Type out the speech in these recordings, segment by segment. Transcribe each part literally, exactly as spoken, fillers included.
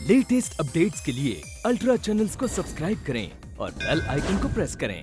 Latest updates के लिए ultra channels को सब्सक्राइब करें और बेल आइकन को प्रेस करें।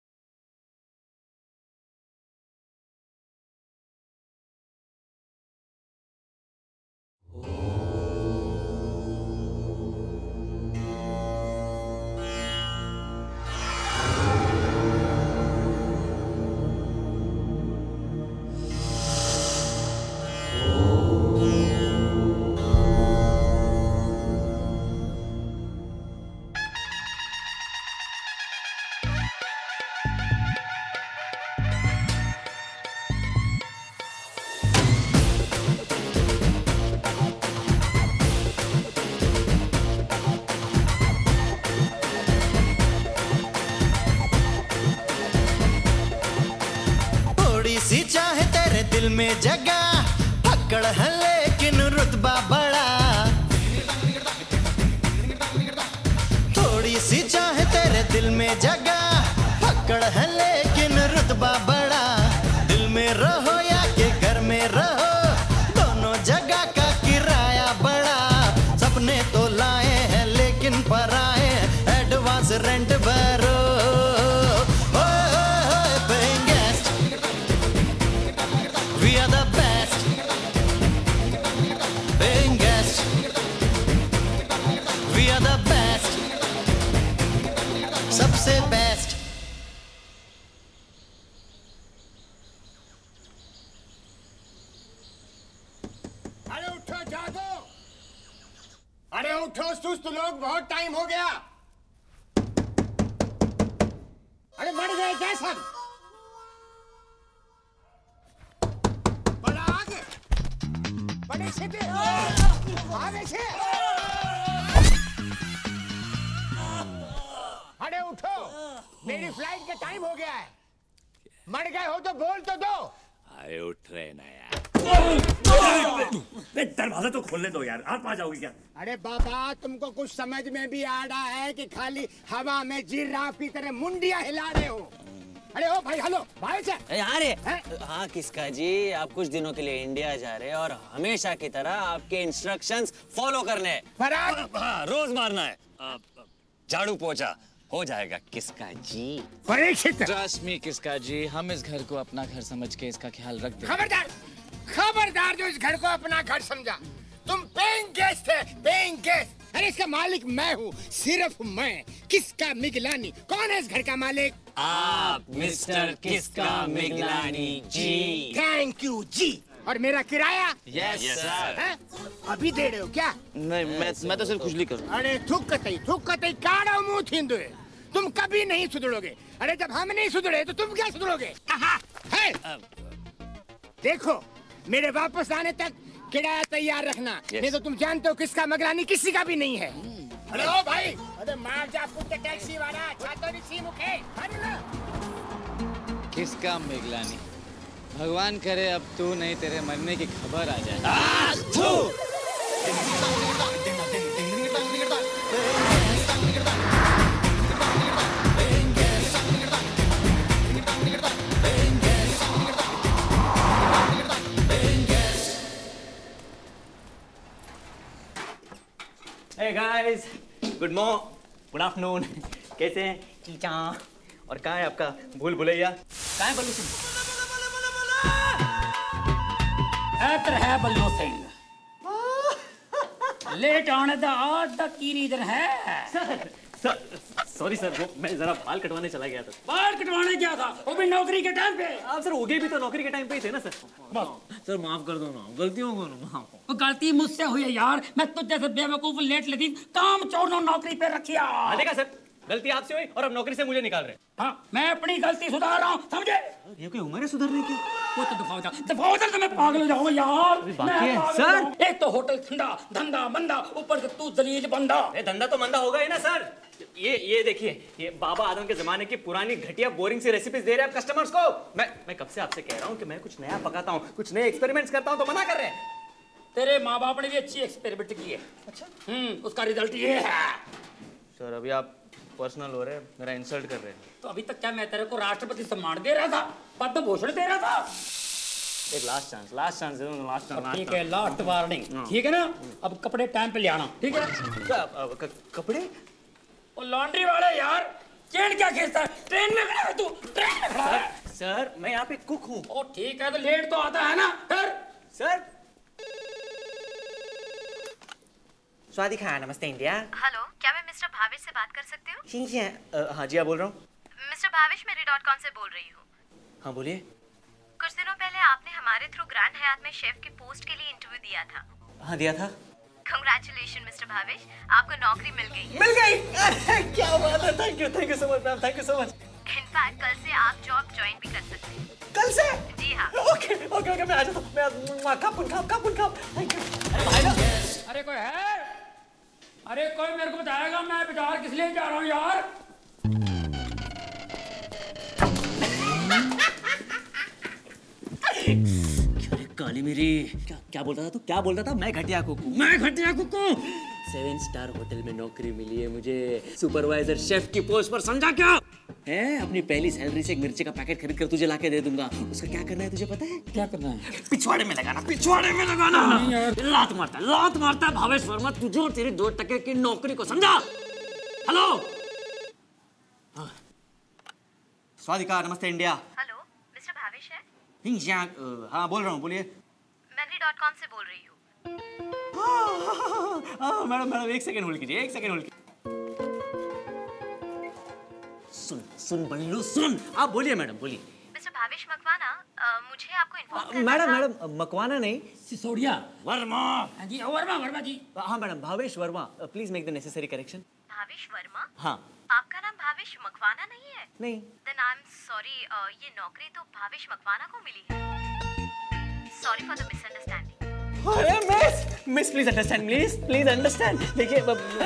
सी चाहे तेरे दिल में जगह, पकड़ है लेकिन रुतबा बड़ा। थोड़ी सी चाहे तेरे दिल में जगह, पकड़ है लेकिन रुतबा बड़ा। दिल में रहो या के घर में रहो, दोनों जगह का किराया बड़ा। सपने तो लाए हैं लेकिन पराए, एडवांस रेंट भरो। We are the best, paying guest. We are the best, सबसे बेस्ट। अरे उठो जागो, अरे उठो सुस्त लोग, बहुत टाइम हो गया। अरे मर गए क्या सब? बड़े से आगे से। अरे उठो, मेरी फ्लाइट का टाइम हो गया है। मर गए हो तो बोल तो दो। अरे उठ रहे ना यार। दरवाजा तो खोलने दो यार, आप आ जाओगे क्या? अरे बाबा, तुमको कुछ समझ में भी आ रहा है कि खाली हवा में जिराफ की तरह मुंडियां हिला रहे हो? अरे ओ भाई, हेलो भाई से। अरे हाँ किसका जी, आप कुछ दिनों के लिए इंडिया जा रहे हैं और हमेशा की तरह आपके इंस्ट्रक्शंस फॉलो करने हैं। हाँ, रोज मारना है, झाड़ू पोछा हो जाएगा किसका जी। परीक्षित, ट्रस्ट मी किसका जी, हम इस घर को अपना घर समझ के इसका ख्याल रखते हैं। खबरदार खबरदार जो इस घर को अपना घर समझा। तुम पेइंग गेस्ट है, पेइंग गेस्ट। अरे इसका मालिक मैं हूँ, सिर्फ मैं। किसका मिगलानी। कौन है इस घर का मालिक? आप मिस्टर किसका मिगलानी जी। Thank you ji. और मेरा किराया? Yes sir. अभी दे रहे हो क्या? नहीं, मैं मैं तो सिर्फ खुजली करूँ। अरे थुक कतई थुक कतई काढ़ा मुंह थिंदो है। तुम कभी नहीं सुधरोगे। अरे जब हम नहीं सुधरे तो तुम क्या सुधरोगे? है? देखो, मेरे वापस आने तक किराया तैयार रखना, yes. नहीं तो तुम जानते हो किसका मगरानी किसी का भी नहीं है। अरे ओ भाई, अरे मार जा पुट्टे टैक्सी वाला, छातो नहीं सी मुखे। अरे ना, किसका मिगलानी। भगवान करे अब तू नहीं, तेरे मरने की खबर आ जाए। Hey guys, good morning, good afternoon. कैसे हैं? चीचा। और कहाँ है आपका भूल भुलैया? कहाँ है बल्लू सिंह? ऐतर है बल्लू सिंह। लेट आने दा आज दा की रीजन है? सर, सॉरी सर, वो मैं जरा बाल कटवाने चला गया था। बाल कटवाने गया था? वो भी नौकरी के टाइम पे? आप सर उगे भी तो नौकरी के टाइम पे ही थे ना सर। बस सर माफ कर दो ना, गलतियों को माफ। वो गलती मुझसे हुई है यार, मैं तुझ जैसे बेवकूफ लेट लतीफ काम चोर नौकरी पे रखिया। देखा सर, गलती आपसे हुई और अब नौकरी से मुझे निकाल रहे। हाँ, मैं अपनी गलती सुधार रहा हूँ, समझे? ये कोई उम्र है सुधरने की? वो तो दफा हो जा, दफा हो जा तो मैं पागल हो जाऊंगा यार। बाकी है सर, एक तो होटल ठंडा, धंधा मंदा, ऊपर से तू जलील बंदा। ए, धंधा तो मंदा होगा ही ना सर। ये ये देखिए, ये बाबा आदम के जमाने की पुरानी घटिया बोरिंग सी रेसिपीज दे रहे हैं आप कस्टमर्स को। मैं मैं कब से आपसे कह रहा हूँ कि मैं कुछ नया पकाता हूँ, कुछ नए एक्सपेरिमेंट्स करता हूँ, तो मना कर रहे हैं। तेरे माँ बाप ने भी अच्छी एक्सपेरिमेंट की है। अच्छा, हम्म, उसका रिजल्ट ये है। सर अभी आप पर्सनल हो रहे हैं, मेरा इंसल्ट कर रहे हैं। तो अभी तक क्या मैं तेरे को राष्ट्रपति सम्मान दे रहा था, पद्म भूषण दे रहा था? एक लास्ट चांस, लास्ट चांस दे दो, लास्ट चांस। ठीक है, लास्ट वार्निंग, ठीक है ना? अब कपड़े टाइम पे ले आना, ठीक है? कपड़े? वो लॉन्ड्री वाले यार, चेन क्या खींचता है? ट्रेन में खड़ा है तू, ट्रेन में खड़ा है। सर, मैं यहाँ पे कुक हूँ। ओ ठीक है, तो लेट तो आता है ना, फिर? सर। स्वादिका, नमस्ते इंडिया। हेलो, क्या मैं मिस्टर भावेश से बात कर सकती हूँ? ठीक है, हाँ जी, आप बोल रहा हूँ। मिस्टर भावेश, मैं रेड डॉट कॉम से बोल रही हूँ। हाँ बोलिए। कुछ दिनों पहले आपने हमारे थ्रू ग्रैंड हयात में शेफ की पोस्ट के लिए इंटरव्यू दिया था। हाँ दिया था। कांग्रेचुलेशन मिस्टर भावेश, आपको नौकरी मिल गई है। मिल गई? अरे क्या बात है, thank you, thank you so much ma'am, thank you so much. In fact कल से आप जॉब ज्वाइन भी कर सकते हैं। कल से? जी हाँ। ओके ओके ओके, मैं आ जाता हूँ, मैं कापुन खाप कापुन खाप, थैंक यू। अरे भाई ना, अरे कोई है? अरे कोई मेरे को बताएगा, मैं बाजार किस लिए जा रहा हूँ यार? अरे काली मेरी, क्या क्या बोलता था तू? क्या बोलता था? मैं घटिया कुकू, मैं घटिया कुकू। सेवन स्टार होटल में नौकरी मिली है मुझे, सुपरवाइजर शेफ की पोस्ट पर, समझा क्या? है अपनी पहली सैलरी से एक मिर्ची का पैकेट खरीद कर तुझे लाके दे दूंगा। उसका क्या करना है तुझे पता है? क्या करना है? पिछवाड़े में लगाना, पिछवाड़े में लगाना। लात मारता है, लात मारता है भावेश वर्मा तुझे और तेरी दो टके की नौकरी को, समझा? हेलो, स्वादिका, नमस्ते इंडिया। हेलो, मिस्टर भावेश है? हाँ बोल रहा हूँ, बोलिए। मैं रेड डॉट कॉम से बोल रही हूँ। हाँ मैडम मैडम एक सेकंड होल्ड कीजिए, एक सेकंड होल्ड कीजिए। सुन सुन बल्लू सुन, आप बोलिए मैडम, बोलिए। मिस्टर भावेश मकवाना, अ, मुझे आपको इन्फॉर्म करना मैडम था। मैडम मकवाना नहीं, सिसोदिया। वर्मा। हाँ जी, वर्मा, वर्मा जी। हाँ madam, Bhavesh Verma, please make the necessary correction. Bhavesh Verma? हाँ। आपका नाम भावेश मकवाना नहीं है? नहीं। Then I'm sorry, uh, ये नौकरी तो भावेश मकवाना को मिली है। Sorry for the misunderstanding. अरे miss, miss please understand, please please understand. देखिए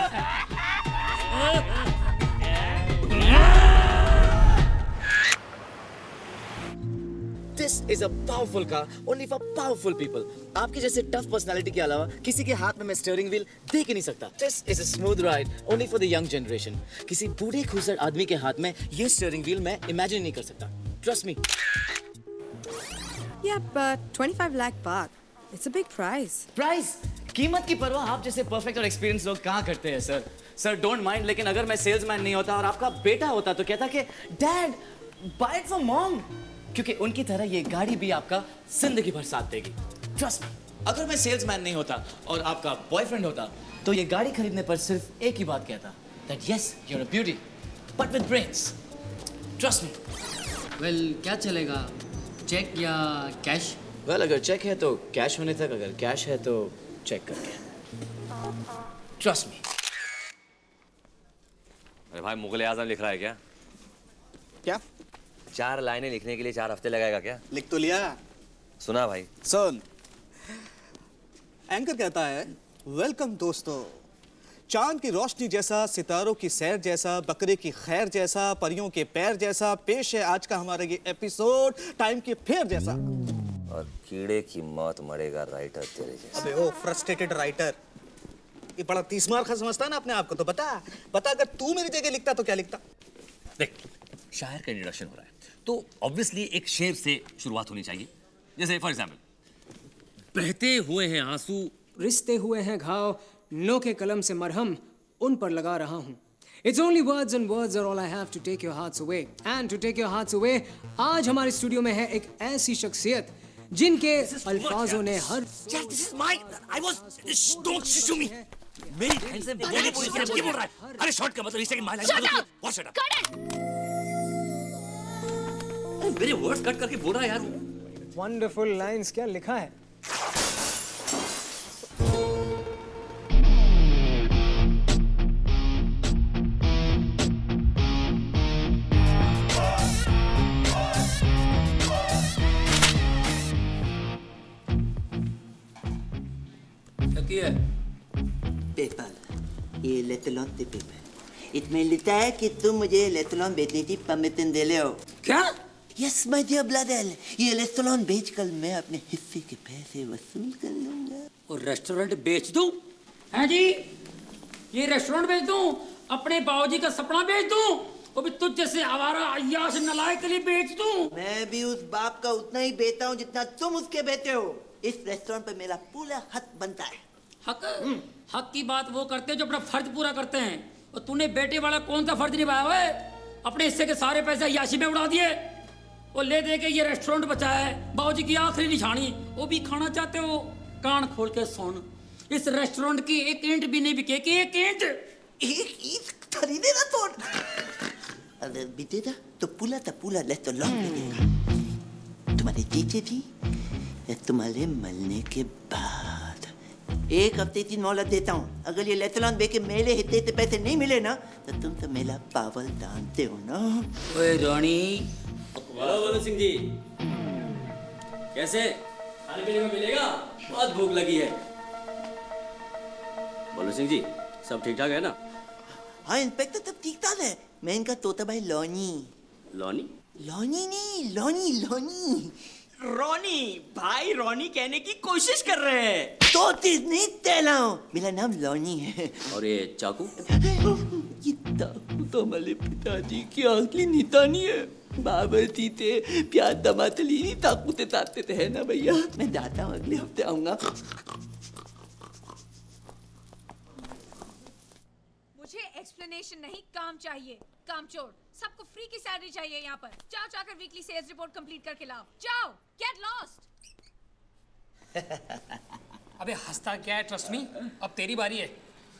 This is a powerful car only for powerful people. आपके जैसे टफ पर्सनालिटी के अलावा किसी के हाथ में मैं स्टीयरिंग व्हील देख ही नहीं सकता। This is a smooth ride only for the young generation. किसी बूढ़े खूसर आदमी के हाथ में ये स्टीयरिंग व्हील मैं इमेजिन नहीं कर सकता। Trust me. Yeah, but twenty-five lakh baht. It's a big price. Price? कीमत की परवाह आप जैसे परफेक्ट और एक्सपीरियंस लोग कहाँ करते हैं सर? सर डोंट माइंड, लेकिन अगर मैं सेल्समैन नहीं होता और आपका बेटा होता तो कहता कि dad buy it for mom, क्योंकि उनकी तरह ये गाड़ी भी आपका जिंदगी भर साथ देगी। ट्रस्ट मी, अगर मैं सेल्समैन नहीं होता और आपका बॉयफ्रेंड होता तो ये गाड़ी खरीदने पर सिर्फ एक ही बात कहता, that yes you are a beauty but with brains. Trust me. Well क्या चलेगा, चेक या कैश? वेल well, अगर चेक है तो कैश होने तक, अगर कैश है तो चेक करके। Trust me. अरे भाई मुगल आजम लिख रहा है क्या? क्या? चार लाइनें लिखने के लिए चार हफ्ते लगाएगा क्या? लिख तो लिया। सुना भाई? सुन, एंकर कहता है वेलकम दोस्तों, चांद की रोशनी जैसा, सितारों की सैर जैसा, बकरे की खैर जैसा, परियों के पैर जैसा, पेश है आज का हमारा ये एपिसोड टाइम के फेर जैसा। और कीड़े की मौत मरेगा राइटर तेरे जैसा। अबे ओ फ्रस्ट्रेटेड राइटर, ये बड़ा तीस मार खा समझता है ना अपने आप को, तो बता बता अगर तू मेरी जगह लिखता तो क्या लिखता? देख, शायर का इंट्रोडक्शन हो रहा है तो ऑब्वियसली एक शेर से शुरुआत होनी चाहिए। जैसे फॉर एग्जाम्पल, बहते हुए हैं आंसू, रिश्ते हुए हैं घाव, नो के कलम से मरहम उन पर लगा रहा हूँ। It's only words and words are all I have to take your hearts away. And to take your hearts away, आज हमारे स्टूडियो में है एक ऐसी शख्सियत जिनके अल्फाजों ने हर Yes, this is mine. I was. Don't shoot me. मेरी बहन से बोलने पूरी तरह क्या बोल रहा है? अरे शॉट का मतलब इस सेकंड माइल है। What shut up? मेरे वर्ड्स कट करके बोल रहा है यार। वंडरफुल लाइंस, क्या लिखा है? क्या है? पेपर, ये लेतलॉन पे पेपर। इसमें लिखा है कि तुम मुझे लेतलॉन बेचने की परमिशन दे ले हो। क्या? यस माय डियर ब्रदर, ये लेतलॉन बेचकर मैं अपने हिस्से के पैसे वसूल कर लूंगा। और रेस्टोरेंट बेच दूं? हैं जी? ये रेस्टोरेंट बेच दूं? अपने बाबूजी का सपना बेच दूं? वो भी तुझ जैसे आवारा अय्याश नालायक के लिए बेच दूं। मैं भी उस बाप का उतना ही बेटा हूँ जितना तुम उसके बेटे हो। इस रेस्टोरेंट पे मेरा पूरा हक बनता है। हक हक की बात वो करते हैं जो अपना फर्ज पूरा करते हैं, और तूने बेटे वाला कौन सा फर्ज निभाया हुआ है? अपने हिस्से के सारे पैसे अय्याशी में उड़ा दिए। वो ले दे के ये रेस्टोरेंट बचाया है, बाबूजी की आखिरी निशानी। वो भी खाना चाहते हो? कान खोल के सुन, इस रेस्टोरेंट की एक ईंट भी नहीं बिकेगी। एक ईंट एक ईंट खरीदे ना तो अगर बिकेगा तो पूरा का पूरा रेस्टोरेंट बिकेगा। तुम्हारे जीते थी या तुम्हारे मरने के बाद। एक हफ्ते की मोहलत देता हूँ। अगर ये रेस्टोरेंट बेचे मेरे हिस्से से पैसे नहीं मिले ना तो तुम तो मेरा पावर जानते हो ना। ओए रानी। बोलो बोलो सिंह जी, कैसे खाने पीने में मिलेगा? बहुत भूख लगी है। बोलो सिंह जी, सब ठीक ठाक है ना? हाँ इंस्पेक्टर, सब ठीक ठाक है। मैं इनका तोता भाई लॉनी। लॉनी? लॉनी नहीं, लॉनी लॉनी। रोनी भाई, रोनी कहने की कोशिश कर रहे हैं। तो चीज नहीं तेला हूँ, मेरा नाम लॉनी है। और ये चाकू? ये चाकू तो हमारे पिताजी की असली निशानी है। बाबर जी थे प्यार दमातली चाकू से ताते थे, है ना भैया? मैं जाता हूँ, अगले हफ्ते आऊंगा। मुझे एक्सप्लेनेशन नहीं, काम चाहिए। कामचोर, सबको फ्री की सैलरी चाहिए यहाँ पर। जाओ जाकर वीकली सेल्स रिपोर्ट कंप्लीट करके लाओ। जाओ, गेट लॉस्ट। अबे हंसता क्या है? ट्रस्ट मी, अब तेरी बारी है।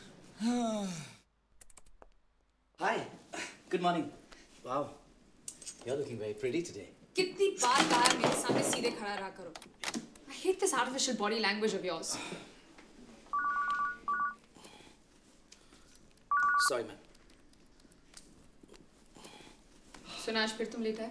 Hi, good morning. Wow, you are looking very pretty today. कितनी बार कहा मेरे सामने सीधे खड़ा रहा करो। I hate this artificial body language of yours. Sorry, ma'am. सुना, आज फिर तुम लेट आए।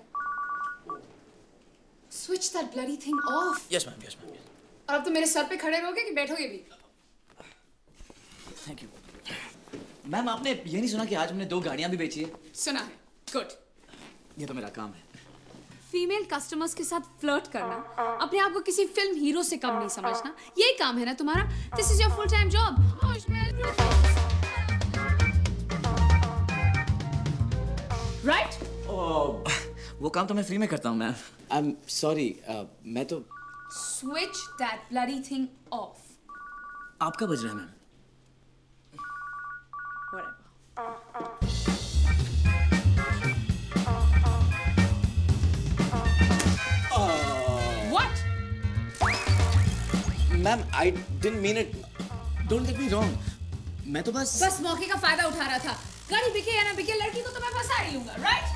Switch that bloody thing off. Yes, ma'am. Yes, ma'am. और अब तुम मेरे सर पे खड़े रहोगे कि बैठोगे भी? Thank you. मैम, आपने ये नहीं सुना कि आज हमने दो गाड़ियां भी बेची है? सुना है। गुड। ये तो मेरा काम है। फीमेल कस्टमर्स के साथ फ्लर्ट करना, अपने आप को किसी फिल्म हीरो से कम नहीं समझना, यही काम है ना तुम्हारा? This is your full time job, right? वो काम तो मैं फ्री में करता हूँ मैम। आई एम सॉरी, मैं तो। Switch that bloody thing off. आपका बज रहा है ma'am. What? Ma'am, I didn't mean it. Don't get me wrong. मैं तो बस बस मौके का फायदा उठा रहा था। गाड़ी बिके या ना बिके, लड़की को तो मैं फंसा ही लूंगा, राइट?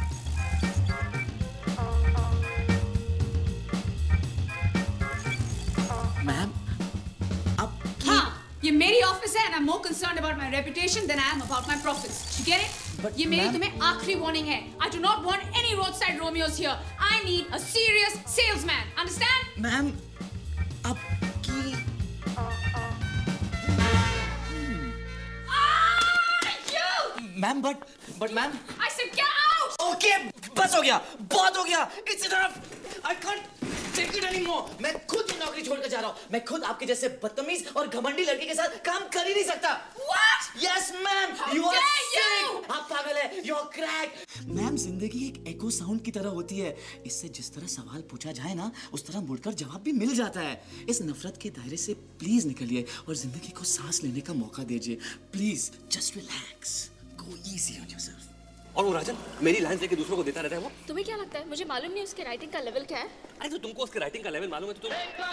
मैम, आप हाँ, ये मेरी ऑफिस है and I'm more concerned about my reputation than I am about my profits. You get it? But ये मेरी ma'am- तुम्हें आखिरी warning है. I do not want any roadside Romeos here. I need a serious salesman. Understand? Ma'am, आपकी ma'am, but but ma'am. I said get out! Okay, बस हो गया, बहुत हो गया। It's enough. I can't take it anymore. मैं खुद ये नौकरी छोड़कर जा रहा हूँ। मैं खुद आपके जैसे बदतमीज और घमंडी लड़के के साथ काम कर ही नहीं सकता। What? Yes, ma'am. How You are dare you? sick. आप पागल है। You're crack. मैम, जिंदगी एक एको साउंड की तरह होती है। इससे जिस तरह सवाल पूछा जाए ना, उस तरह मुड़कर जवाब भी मिल जाता है। इस नफरत के दायरे से प्लीज निकलिए और जिंदगी को सांस लेने का मौका दीजिए। Please, just relax. Go easy on yourself. और वो राजन मेरी लाइन लेके दूसरों को देता रहता है वो। तुम्हें क्या लगता है? मुझे मालूम नहीं उसके राइटिंग का लेवल क्या है। अरे तो तुमको उसके राइटिंग का लेवल मालूम है तो तुम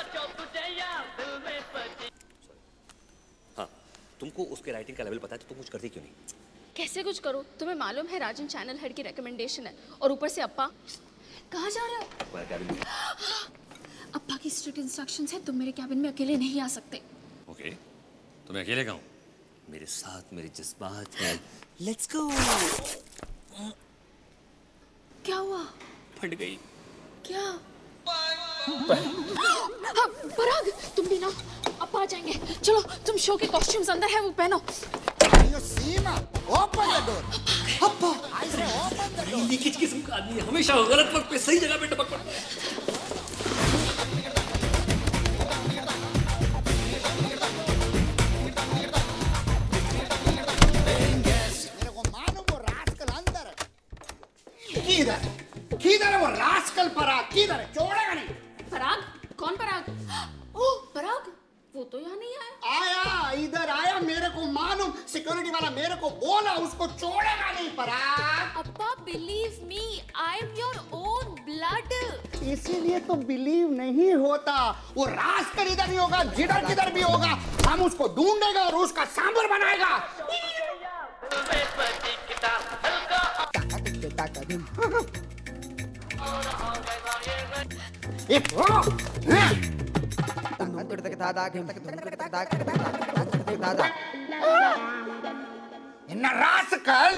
हाँ, तुमको उसके राइटिंग का लेवल पता है तो तुम कुछ करती क्यों नहीं? कैसे कुछ करो? तुम्हें मालूम है राजन चैनल हेड की रिकमेंडेशन है, और ऊपर से अप्पा। कहाँ जा रहे हो? अप्पा की स्ट्रिक्ट इंस्ट्रक्शंस है, तुम मेरे कैबिन में अकेले नहीं आ सकते। ओके, तो मैं अकेले कहूँ? मेरे साथ मेरे जज्बात हैं। Let's go. क्या हुआ? फट गई। क्या? हाँ, पराग, तुम भी ना, अप्पा आ जाएंगे। चलो, तुम शो के कॉस्ट्यूम्स अंदर है, वो पहनो। Seema, open the door. अप्पा, I say open the door. Leakage किस्म का आदमी है, हमेशा गलत वक्त पे सही जगह पे टपक पड़ता है। वो तो यहाँ नहीं आया। आया, इधर आया, मेरे को मालूम। सिक्योरिटी वाला मेरे को बोला उसको छोड़ेगा नहीं। पराग अप्पा believe me, I am your own blood. इसीलिए तो बिलीव नहीं होता। वो राज कर इधर नहीं होगा, जिधर जिधर भी होगा हम उसको ढूंढेगा और उसका सांबर बनाएगा। इन्ना rascal.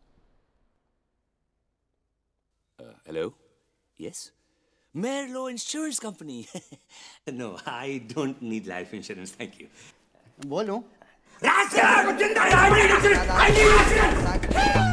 Hello, yes, Merlo Insurance Company. No, I don't need life insurance, thank you. बोलो। रास्कल, जिंदा है, I need insurance, I need insurance.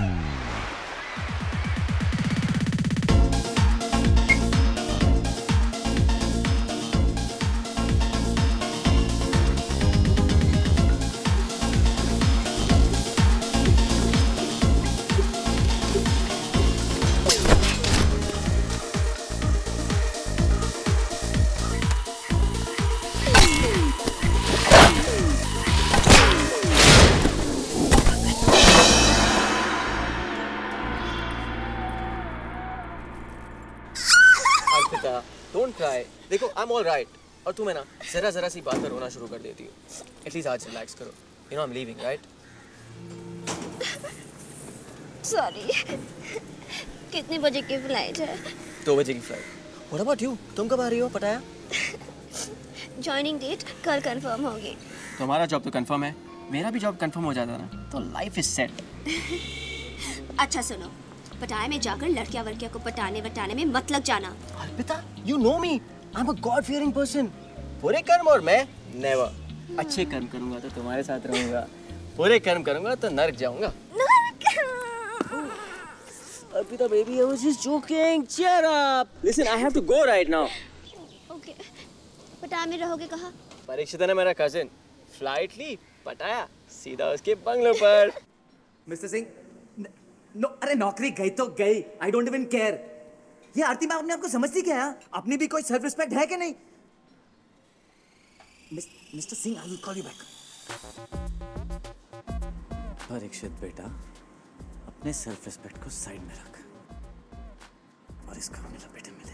Don't cry. देखो, I'm all right. और तुम है ना, जरा जरा सी बात पर रोना शुरू कर देती हो। At least आज रिलैक्स करो. You know I'm leaving, right? Sorry. कितने बजे की फ्लाइट है? दो बजे की फ्लाइट. What about you? तुम कब आ रही हो, पटाया? Joining date कल कंफर्म होगी. तुम्हारा जॉब तो कंफर्म है. मेरा भी जॉब कंफर्म हो जाता ना, तो लाइफ इज सेट. अच्छा सुनो, पटाया में जाकर लड़कियां वर्कियां को पटाने वटाने में मत लग जाना। Arpita, you know me. I'm a God-fearing person. बुरे कर्म और मैं never. अच्छे कर्म करूंगा तो तुम्हारे साथ रहूंगा. बुरे कर्म करूंगा तो नरक जाऊंगा. Arpita baby, I was just joking. Cheer up. Listen, I have to go right now. Okay. पटाया में रहोगे कहाँ? परीक्षित है ना मेरा cousin. Flight ली, पटाया, सीधा उसके बंगलो पर. मिस्टर सिंह, नो, अरे नौकरी गई तो गई. I don't even care. ये आरती मैम अपने आपको समझती क्या है? अपनी भी कोई सेल्फ रिस्पेक्ट है कि नहीं? Mister Singh, I will call you back. Parikshit बेटा, अपने सेल्फ रिस्पेक्ट को साइड में रख और इसको हमें लपेटे मिले.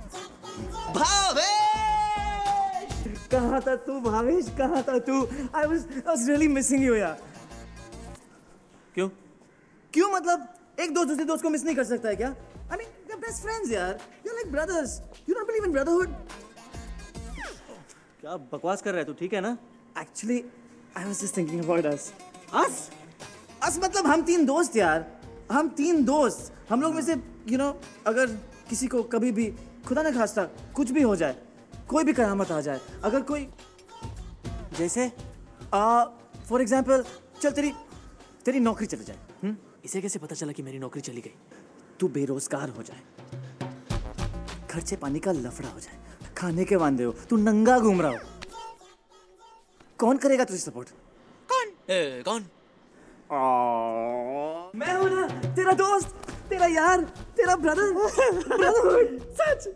भावेश! कहाँ था तू भावेश? कहाँ था तू? I was, I was really missing you यार. क्यों? क्यों मतलब एक दोस्त दूसरे दोस्त को मिस नहीं कर सकता है क्या? I mean, we're best friends यार. You're like brothers. You don't believe in brotherhood? क्या बकवास कर रहा है तू? ठीक है ना? Actually, I was just thinking about us. Us? Us मतलब हम तीन दोस्त यार. हम तीन दोस्त. हम लोग में से, you know, अगर किसी को कभी भी खुदा न खास्ता कुछ भी हो जाए, कोई भी कयामत आ जाए, अगर कोई जैसे फॉर एग्जाम्पल चल तेरी तेरी नौकरी चली जाए. हुँ? इसे कैसे पता चला कि मेरी नौकरी चली गई? तू बेरोजगार हो जाए, खर्चे पानी का लफड़ा हो जाए, खाने के वांदे हो, तू नंगा घूम रहा हो, कौन करेगा तुझे सपोर्ट? कौन? ए, कौन? मैं हूं ना, तेरा दोस्त, तेरा यार, तेरा ब्रदर, ब्रदरहुड, सच.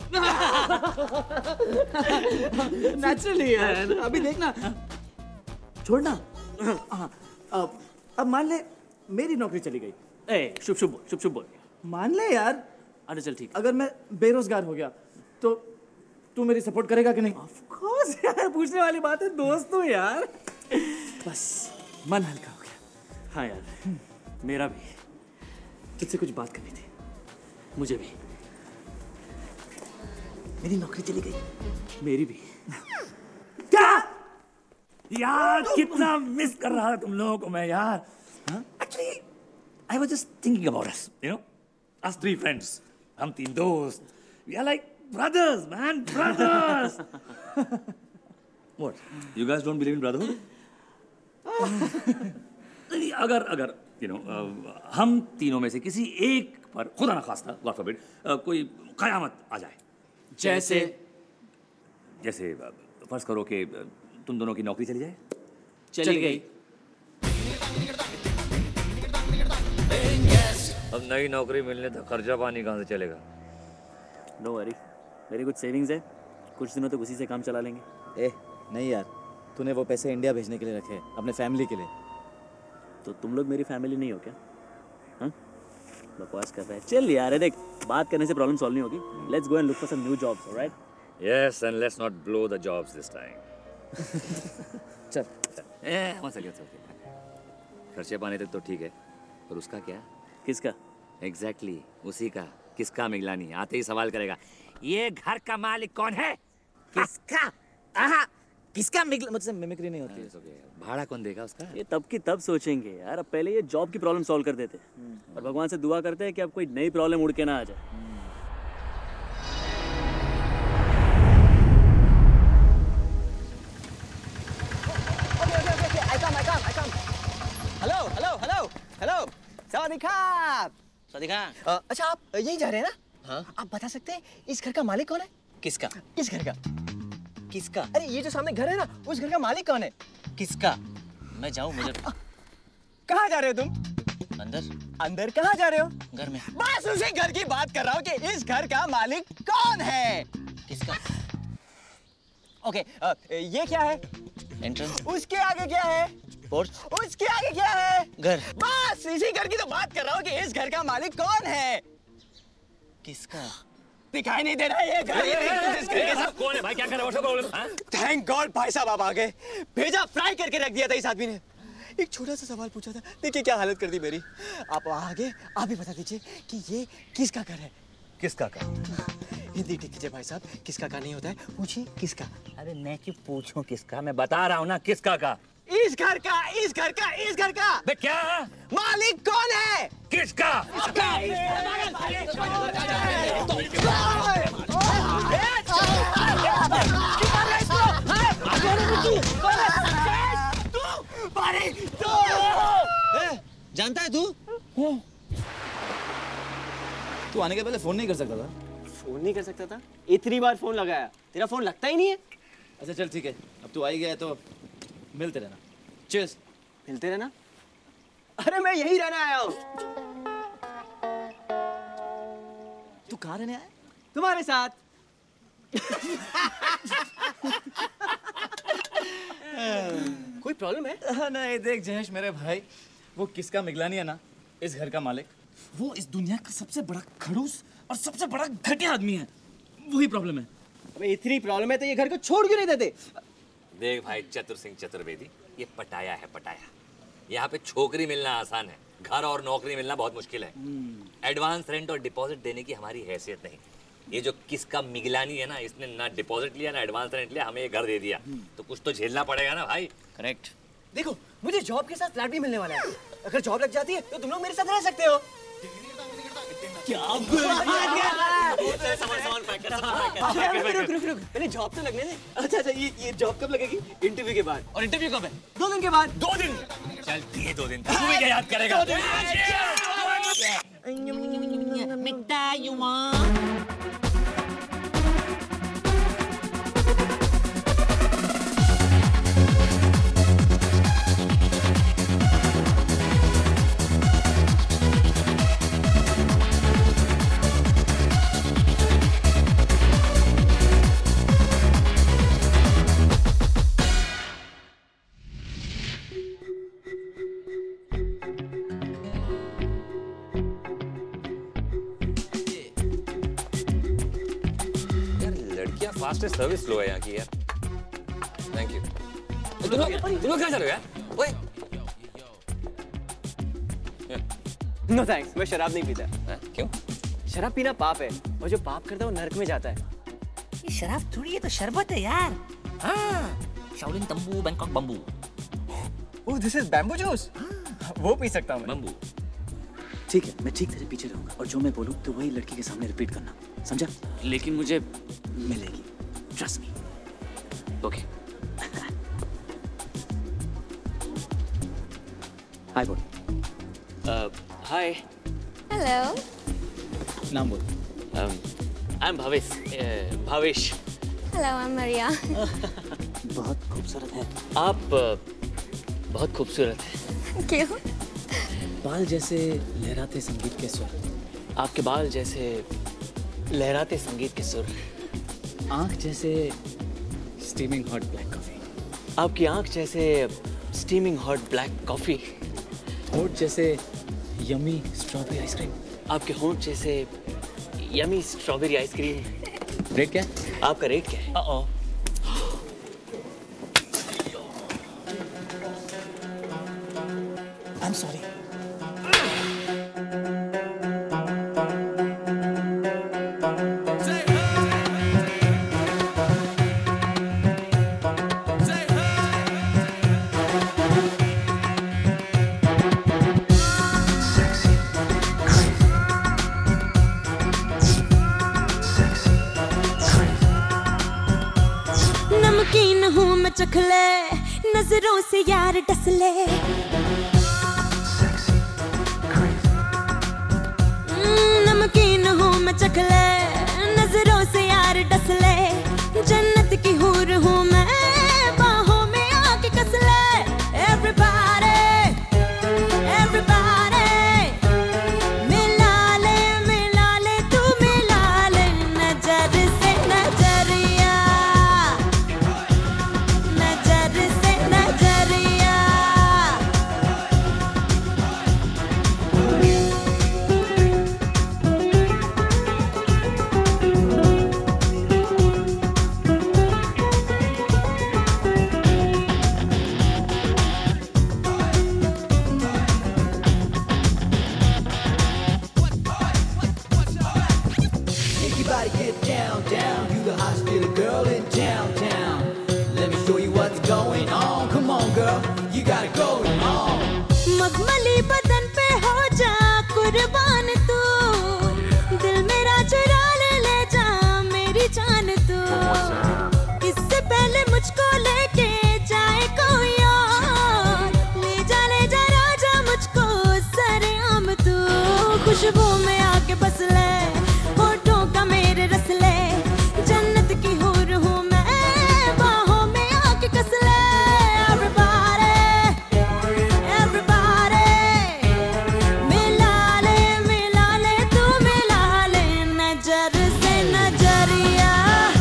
नेचुरली यार. अभी देखना, छोड़ना. अब अब मान ले मेरी नौकरी चली गई. ए, शुभ शुभ बोल, शुभ शुभ बोल. मान ले यार. अरे चल ठीक. अगर मैं बेरोजगार हो गया तो तू मेरी सपोर्ट करेगा कि नहीं? ऑफ कोर्स यार, पूछने वाली बात है, दोस्त हूँ यार. बस मन हल्का हो गया. हाँ यार, मेरा भी तुझसे कुछ बात करनी थी. मुझे भी. मेरी नौकरी चली गई. मेरी भी. क्या यार, कितना मिस कर रहा था तुम लोगों को मैं यार. Actually, I was just thinking about us, you know, us three friends. हम तीन दोस्त. We are like brothers, man, brothers. What? You guys don't believe in brotherhood? नहीं, अगर अगर you know, uh, हम तीनों में से किसी एक पर खुदा ना खास्ता, God forbid, uh, कोई कयामत आ जाए. जैसे जैसे फर्ज करो कि तुम दोनों की नौकरी चली जाए. चली गई. अब नई नौकरी मिलने तक खर्चा पानी कहाँ से चलेगा? नो वरी, मेरी कुछ सेविंग्स है, कुछ दिनों तक उसी से काम चला लेंगे. ए नहीं यार, तूने वो पैसे इंडिया भेजने के लिए रखे हैं, अपने फैमिली के लिए। तो तुम लोग मेरी फैमिली नहीं हो क्या? हाँ, बकवास कर रहा है। चल यार, देख बात करने से प्रॉब्लम सॉल्व नहीं होगी। Let's go and look for some new jobs, alright? Yes, and let's not blow the jobs this time. चल ए वन सेकंड सर, खर्चे पाने तक तो ठीक है, पर उसका क्या? किसका? एग्जैक्टली exactly, उसी का। किसका मिगलानी आते ही सवाल करेगा, ये घर का मालिक कौन है? किसका? आहा, किसका मिगला? मुझसे मिमिक्री नहीं होती है। भाड़ा कौन देगा उसका? ये तब की तब सोचेंगे यार, अब पहले ये जॉब की प्रॉब्लम सॉल्व कर देते और भगवान से दुआ करते हैं कि अब कोई नई प्रॉब्लम उड़ के ना आ जाए। हेलो हेलो हेलो हेलो सवादिकार सवादिकार। अच्छा आप यहीं जा रहे हैं ना? हाँ। आप बता सकते हैं इस घर का मालिक कौन है? किसका? इस घर का। किसका? अरे ये जो सामने घर है ना, उस घर का मालिक कौन है? किसका? मैं जाऊं? मुझे कहाँ जा रहे हो तुम? अंदर। अंदर कहाँ जा रहे हो? घर में। बस उसी घर की बात कर रहा हूँ कि इस घर का मालिक कौन है? किसका? ओके, ये क्या है? एंट्रेंस। उसके आगे क्या है? पोर्च। उसके आगे क्या है? घर। बस इसी घर की तो बात कर रहा हूँ कि इस घर का मालिक कौन है? किसका? दिखाई नहीं दे रहा है ये घर। इस घर के साथ कौन है भाई? क्या कर रहे हो? थैंक गॉड भाई साहब आप आ गए। भेजा फ्राई करके रख दिया था इस आदमी ने। एक छोटा सा सवाल पूछा था, देखिए क्या हालत कर दी मेरी। आप आगे आप ही बता दीजिए कि ये किसका घर है? किसका का? हिंदी ठीक कीजिए भाई साहब, किसका का नहीं होता है, पूछिए किसका। अरे मैं क्यों पूछूं किसका? मैं बता रहा हूँ ना किसका का। इस घर का, इस घर का, इस घर का। बे क्या? मालिक कौन है? किसका? जानता है तू? तू आने के पहले फोन नहीं कर सकता था? फोन नहीं कर सकता था? इतनी बार फोन लगाया, तेरा फोन लगता ही नहीं है। अच्छा चल ठीक है, अब तू आई गया तो मिलते रहना। चीयर्स। मिलते रहना? अरे मैं यही रहने आया हूँ। तू कहाँ रहने आया? तुम्हारे साथ। कोई प्रॉब्लम है? नहीं देख जयेश मेरे भाई, वो किसका मिगलानी है ना, इस घर का मालिक, वो इस दुनिया का सबसे बड़ा खड़ूस और सबसे बड़ा घटिया आदमी है। वही प्रॉब्लम है। अबे इतनी प्रॉब्लम है तो ये घर को छोड़ क्यों नहीं देते? देख भाई चतुर सिंह चतुर्वेदी, ये पटाया है पटाया। यहाँ पे छोकरी मिलना आसान है, घर और नौकरी मिलना बहुत मुश्किल है। एडवांस रेंट और डिपॉजिट देने की हमारी हैसियत नहीं। ये जो किसका मिगलानी है ना, इसने ना डिपॉजिट लिया ना एडवांस रेंट लिया, हमें ये घर दे दिया, तो कुछ तो झेलना पड़ेगा ना भाई। करेक्ट। देखो मुझे जॉब के साथ फ्लैट भी मिलने वाला है। अगर जॉब लग जाती है तो तुम लोग मेरे साथ रह सकते हो। क्या रुक रुक रुक, पहले जॉब तो लगने दे। अच्छा अच्छा, ये ये जॉब कब लगेगी? इंटरव्यू के बाद। और इंटरव्यू कब है? दो दिन के बाद। दो दिन? चल ये दो दिन तू भी क्या याद करेगा? फास्टेस्ट सर्विस स्लो है यहाँ की यार। Thank you. तुम लोग तुम लोग क्या चल रहे हो यार? ओए नो थैंक्स, मैं शराब नहीं पीता। है? क्यों? शराब पीना पाप है और जो पाप करता है वो नरक में जाता है। ये शराब थोड़ी है तो शरबत है यार। हाँ, शाओलिन तंबू Bangkok bamboo. Oh this is bamboo juice. वो पी सकता हूँ मैं। बम्बू। ठीक है, मैं ठीक तेरे पीछे रहूंगा और जो मैं बोलूँ तो वही लड़की के सामने रिपीट करना, समझा? लेकिन मुझे मिलेगी, ट्रस्ट मी। ओके। हाय बोल। हाय। हेलो। नाम बोल। I am Bhavesh. Bhavesh. Hello, I am Maria. बहुत खूबसूरत है। आप बहुत खूबसूरत है। क्यों? बाल जैसे लहराते संगीत के सुर। आपके बाल जैसे लहराते संगीत के सुर। आंख जैसे स्टीमिंग हॉट ब्लैक कॉफी। आपकी आंख जैसे स्टीमिंग हॉट ब्लैक कॉफी, होंठ जैसे यमी स्ट्रॉबेरी आइसक्रीम, आपके होंठ जैसे यमी स्ट्रॉबेरी आइसक्रीम। रेट क्या है? आपका रेट क्या है? Oh I am sorry. नमकीन हूँ मैं चखले, नजरों से यार डस ले। नमकीन हूँ मैं चखले, नजरों से यार डस ले। जन्नत की हूर हूँ मैं, बाहों में आके कस ले। Everybody, everybody, मिला ले, मिला ले, तू मिला ले नजर से नजरिया, नजर से नजरिया। Shake your body, get down, down. You the hottest little girl in town, town. Let me show you what's going on. Come on, girl, you got it going on. मखमली बदन पे हो जा कुर्बान तू, दिल मेरा चुरा ले, ले जा मेरी जान तू। इससे पहले मुझको लेके जाए कोई और, ले जा ले जा राजा मुझको सरेआम तू। खुशबू में आके बस ले, होठों का मेरे रस ले। जन्नत की हूर हूँ मैं, बाहों में आके कस ले। Everybody, everybody, मिला ले, मिला ले, तू मिला ले नजर से नजरिया।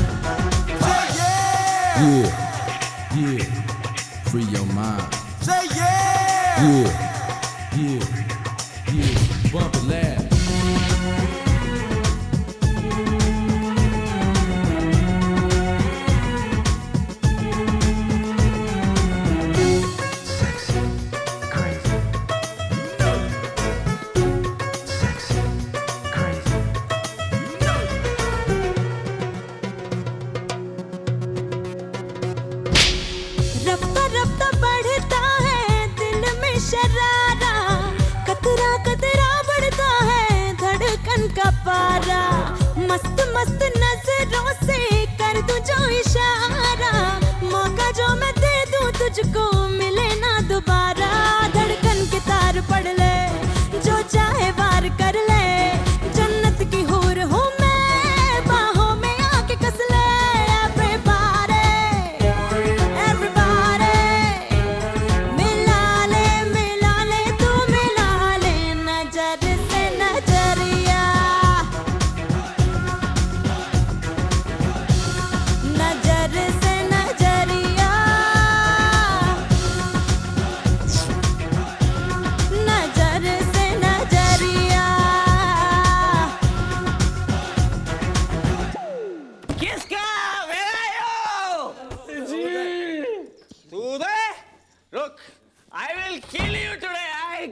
Yeah, yeah, free your mind. Say yeah! Yeah, yeah, yeah, bump it loud. रफ्ता रफ्ता बढ़ता है दिल में शरारा, कतरा कतरा बढ़ता है धड़कन का पारा। मस्त मस्त नजरों से कर दूं जो इशारा, मौका जो मैं दे दूं तुझको मिले ना दोबारा। धड़कन के तार पड़ ले, जो चाहे वार कर ले। जन्नत की हूर हूँ मैं, बाहों में आके कस ले। Everybody, everybody, मिला ले, मिला ले, तू मिला ले नजर से नजरिया, नजर से नजरिया, नजर से नजरिया। किसका? मेरा यो! तू दे? रुक, I will kill you today. I...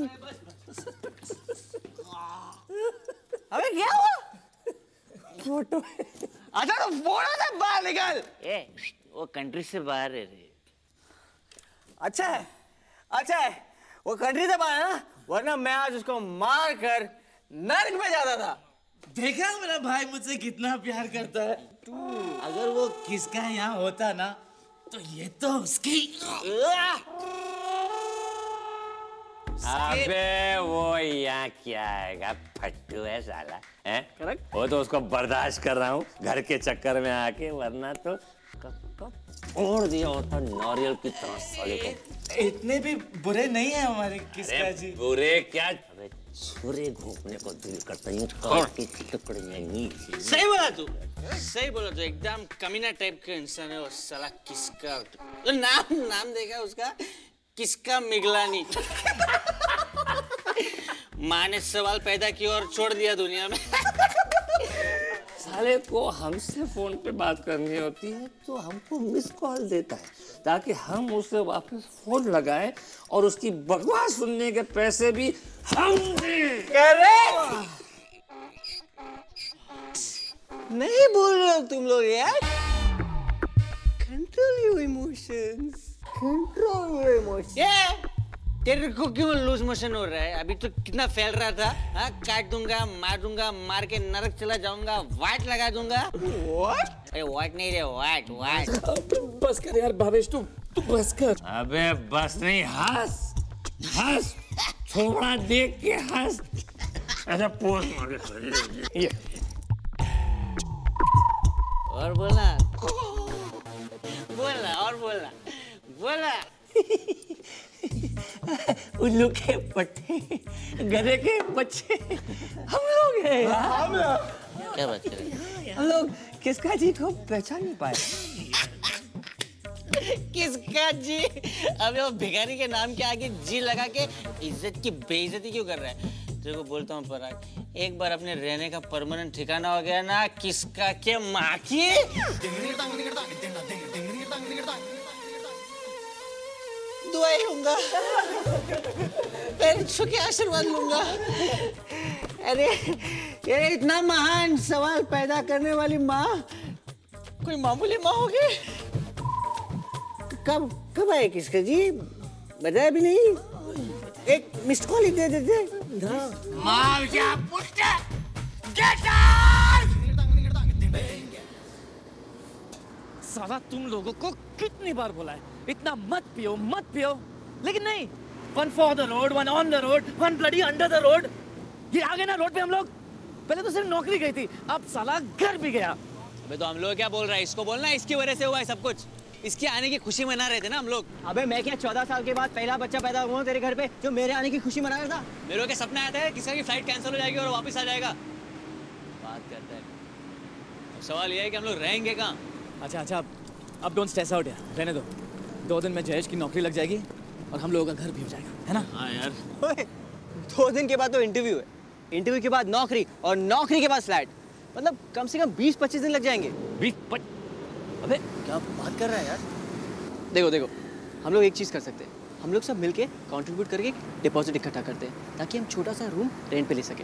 अबे क्या हुआ? फोटो। अच्छा तो फोटो से बाहर निकल। ए, वो कंट्री से बाहर है रे। अच्छा है, अच्छा है, वो कंट्री से बाहर है ना, वरना मैं आज उसको मार कर नर्क में जाता था। देखा मेरा भाई मुझसे कितना प्यार करता है। तू अगर वो किसका यहाँ होता ना, तो ये तो उसकी। अबे वो यहाँ क्या आएगा, फट्टू है साला, हैं? करेक्ट। वो तो उसको बर्दाश्त कर रहा हूँ घर के चक्कर में आके, वरना तो कब कब ओढ़ दिया होता नारियल की तरह साले को। इतने भी बुरे नहीं है हमारे किसका जी। बुरे क्या? अबे सूर्य घूमने को दिल करता यूं काट के टुकड़े में नीचे। सही बोला तू, सही बोला तू, एकदम कमीना टाइप का इंसान है वो साला किसका। तो नाम नाम देखा उसका, किसका मिगलानी। माँ ने सवाल पैदा किया और छोड़ दिया दुनिया में। साले को हमसे फोन पे बात करनी होती है तो हमको मिस कॉल देता है ताकि हम उसे वापस फोन लगाएं और उसकी बकवास सुनने के पैसे भी हम दें। नहीं बोल रहे हो तुम लोग यार। Control your emotions, control your emotions. तेरे को क्यों लूज मोशन हो रहा है? अभी तो कितना फैल रहा था। हाँ, काट दूंगा, मार दूंगा, मार के नरक चला जाऊंगा, वाट लगा दूंगा। What? अरे वाट नहीं रे, वाट वाट। बस कर यार भावेश, तू तू बस कर। अबे बस नहीं, हंस हंस, थोड़ा देख के हंस। ऐसा पोज मार के ये। और बोलना, बोलना और बोलना, बोलना। उल्लू के पट्टे, गधे के बच्चे, हम लोग हैं यार। हम लोग क्या बात कर रहे हैं? हम लोग किसका जी को पहचान नहीं पाए। किसका जी? अबे वो भिखारी के नाम के आगे जी लगा के इज्जत की बेइज्जती क्यों कर रहा है? तेरे को बोलता हूँ पराग, एक बार अपने रहने का परमानेंट ठिकाना हो गया ना, किसका के माँ की दुआई लूंगा, पेरेंट्स के आशीर्वाद लूंगा। अरे ये इतना महान सवाल पैदा करने वाली माँ कोई मामूली माँ होगी? कब कब आए किसका जी? बताया भी नहीं। एक मिस्ड कॉल ही दे देते। साला तुम लोगों को कितनी बार बोला है इतना मत पियो मत पियो, लेकिन नहीं। One for the road, one on the road, one bloody under the road. ये आ गए ना रोड पे हम लोग। पहले तो सिर्फ नौकरी गई थी, अब साला घर भी गया। अबे तो हम लोग क्या बोल रहा है? इसको बोलना, इसकी वजह से हुआ है सब कुछ। इसके आने की खुशी मना रहे थे ना हम लोग। अबे मैं क्या चौदह साल के बाद पहला बच्चा पैदा हुआ तेरे घर पे जो मेरे आने की खुशी मना रहा था? मेरे को सपना आया था किसी की फ्लाइट कैंसिल हो जाएगी और वापस आ जाएगा। बात करता है। अब सवाल ये है कि हम लोग रहेंगे कहाँ? अच्छा अच्छा, अब डोंट स्ट्रेस आउट यार, रहने दो। दो दिन में जयेश की नौकरी लग जाएगी और हम लोगों का घर भी हो जाएगा, है ना? हाँ यार। ओए, दो दिन के बाद तो इंटरव्यू है, इंटरव्यू के बाद नौकरी और नौकरी के बाद फ्लैट। मतलब कम से कम बीस पच्चीस दिन लग जाएंगे। बीस पच... अबे क्या बात कर रहा है यार? देखो देखो, हम लोग एक चीज़ कर सकते हैं, हम लोग सब मिलके कंट्रीब्यूट करके डिपॉजिट इकट्ठा करते हैं ताकि हम छोटा सा रूम रेंट पे ले सकें।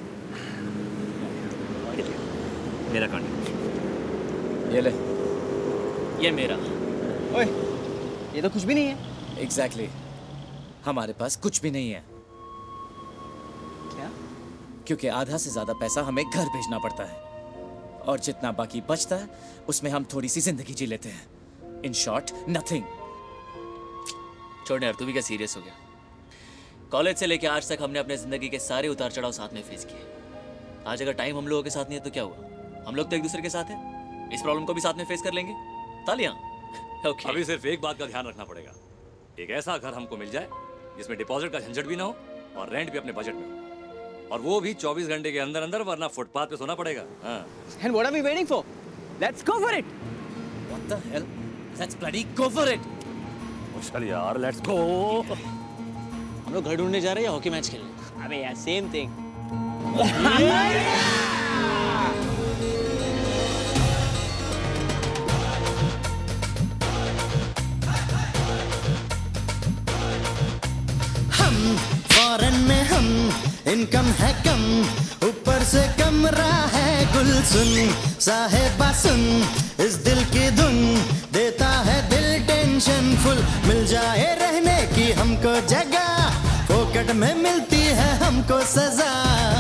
मेरा कॉन्ट्रीब्यूशन ये ले। ये मेरा। ओए, ये तो कुछ भी नहीं है। Exactly exactly. हमारे पास कुछ भी नहीं है। क्या? क्योंकि आधा से ज्यादा पैसा हमें घर भेजना पड़ता है और जितना बाकी बचता है उसमें हम थोड़ी सी जिंदगी जी लेते हैं। In short nothing. छोड़ यार, तू भी क्या सीरियस हो गया? कॉलेज से लेके आज तक हमने अपने जिंदगी के सारे उतार चढ़ाव साथ में फेस किए। आज अगर टाइम हम लोगों के साथ नहीं है तो क्या हुआ? हम लोग तो एक दूसरे के साथ हैं, इस प्रॉब्लम को भी साथ में फेस कर लेंगे। तालियां। okay. अभी सिर्फ एक बात का ध्यान रखना पड़ेगा, एक ऐसा घर हमको मिल जाए जिसमें डिपॉजिट का झंझट भी ना हो और रेंट भी अपने बजट में हो, और वो भी चौबीस घंटे के अंदर अंदर, वरना फुटपाथ पे सोना पड़ेगा। हाँ। And what are we waiting for? Let's go for it. What the hell? Let's bloody go for it. चल यार, लेट्स गो। हम लोग घर ढूंढने जा रहे हैं या हॉकी मैच खेलने? अबे यार सेम थिंग। हम फॉरेन में हम, इनकम है कम, ऊपर से कमरा है गुलसुन, साहेबा सुन इस दिल की धुन, देता है दिल टेंशन फुल। मिल जाए रहने की हमको जगह, फोकट में मिलती है हमको सजा।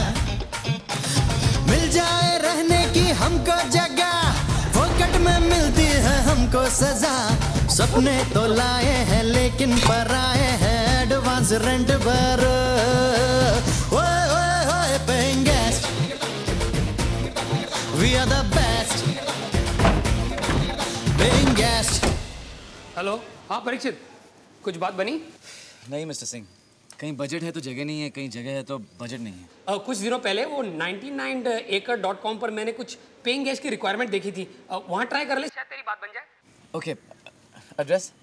मिल जाए रहने की हमको जगह, फोकट में मिलती है हमको सजा। सपने तो लाए हैं लेकिन पराए हैं, एडवांस रेंट भर। ओए ओए ओए paying guest, we are the best paying guest. Hello, हाँ परीक्षित, कुछ बात बनी? नहीं मिस्टर सिंह, कहीं बजट है तो जगह नहीं है, कहीं जगह है तो बजट नहीं है। uh, कुछ दिनों पहले वो निन्यानवे एकड़ डॉट कॉम पर मैंने कुछ पेइंग गेस्ट की रिक्वायरमेंट देखी थी, uh, वहाँ ट्राई कर ले, शायद तेरी बात बन जाए। Okay, address?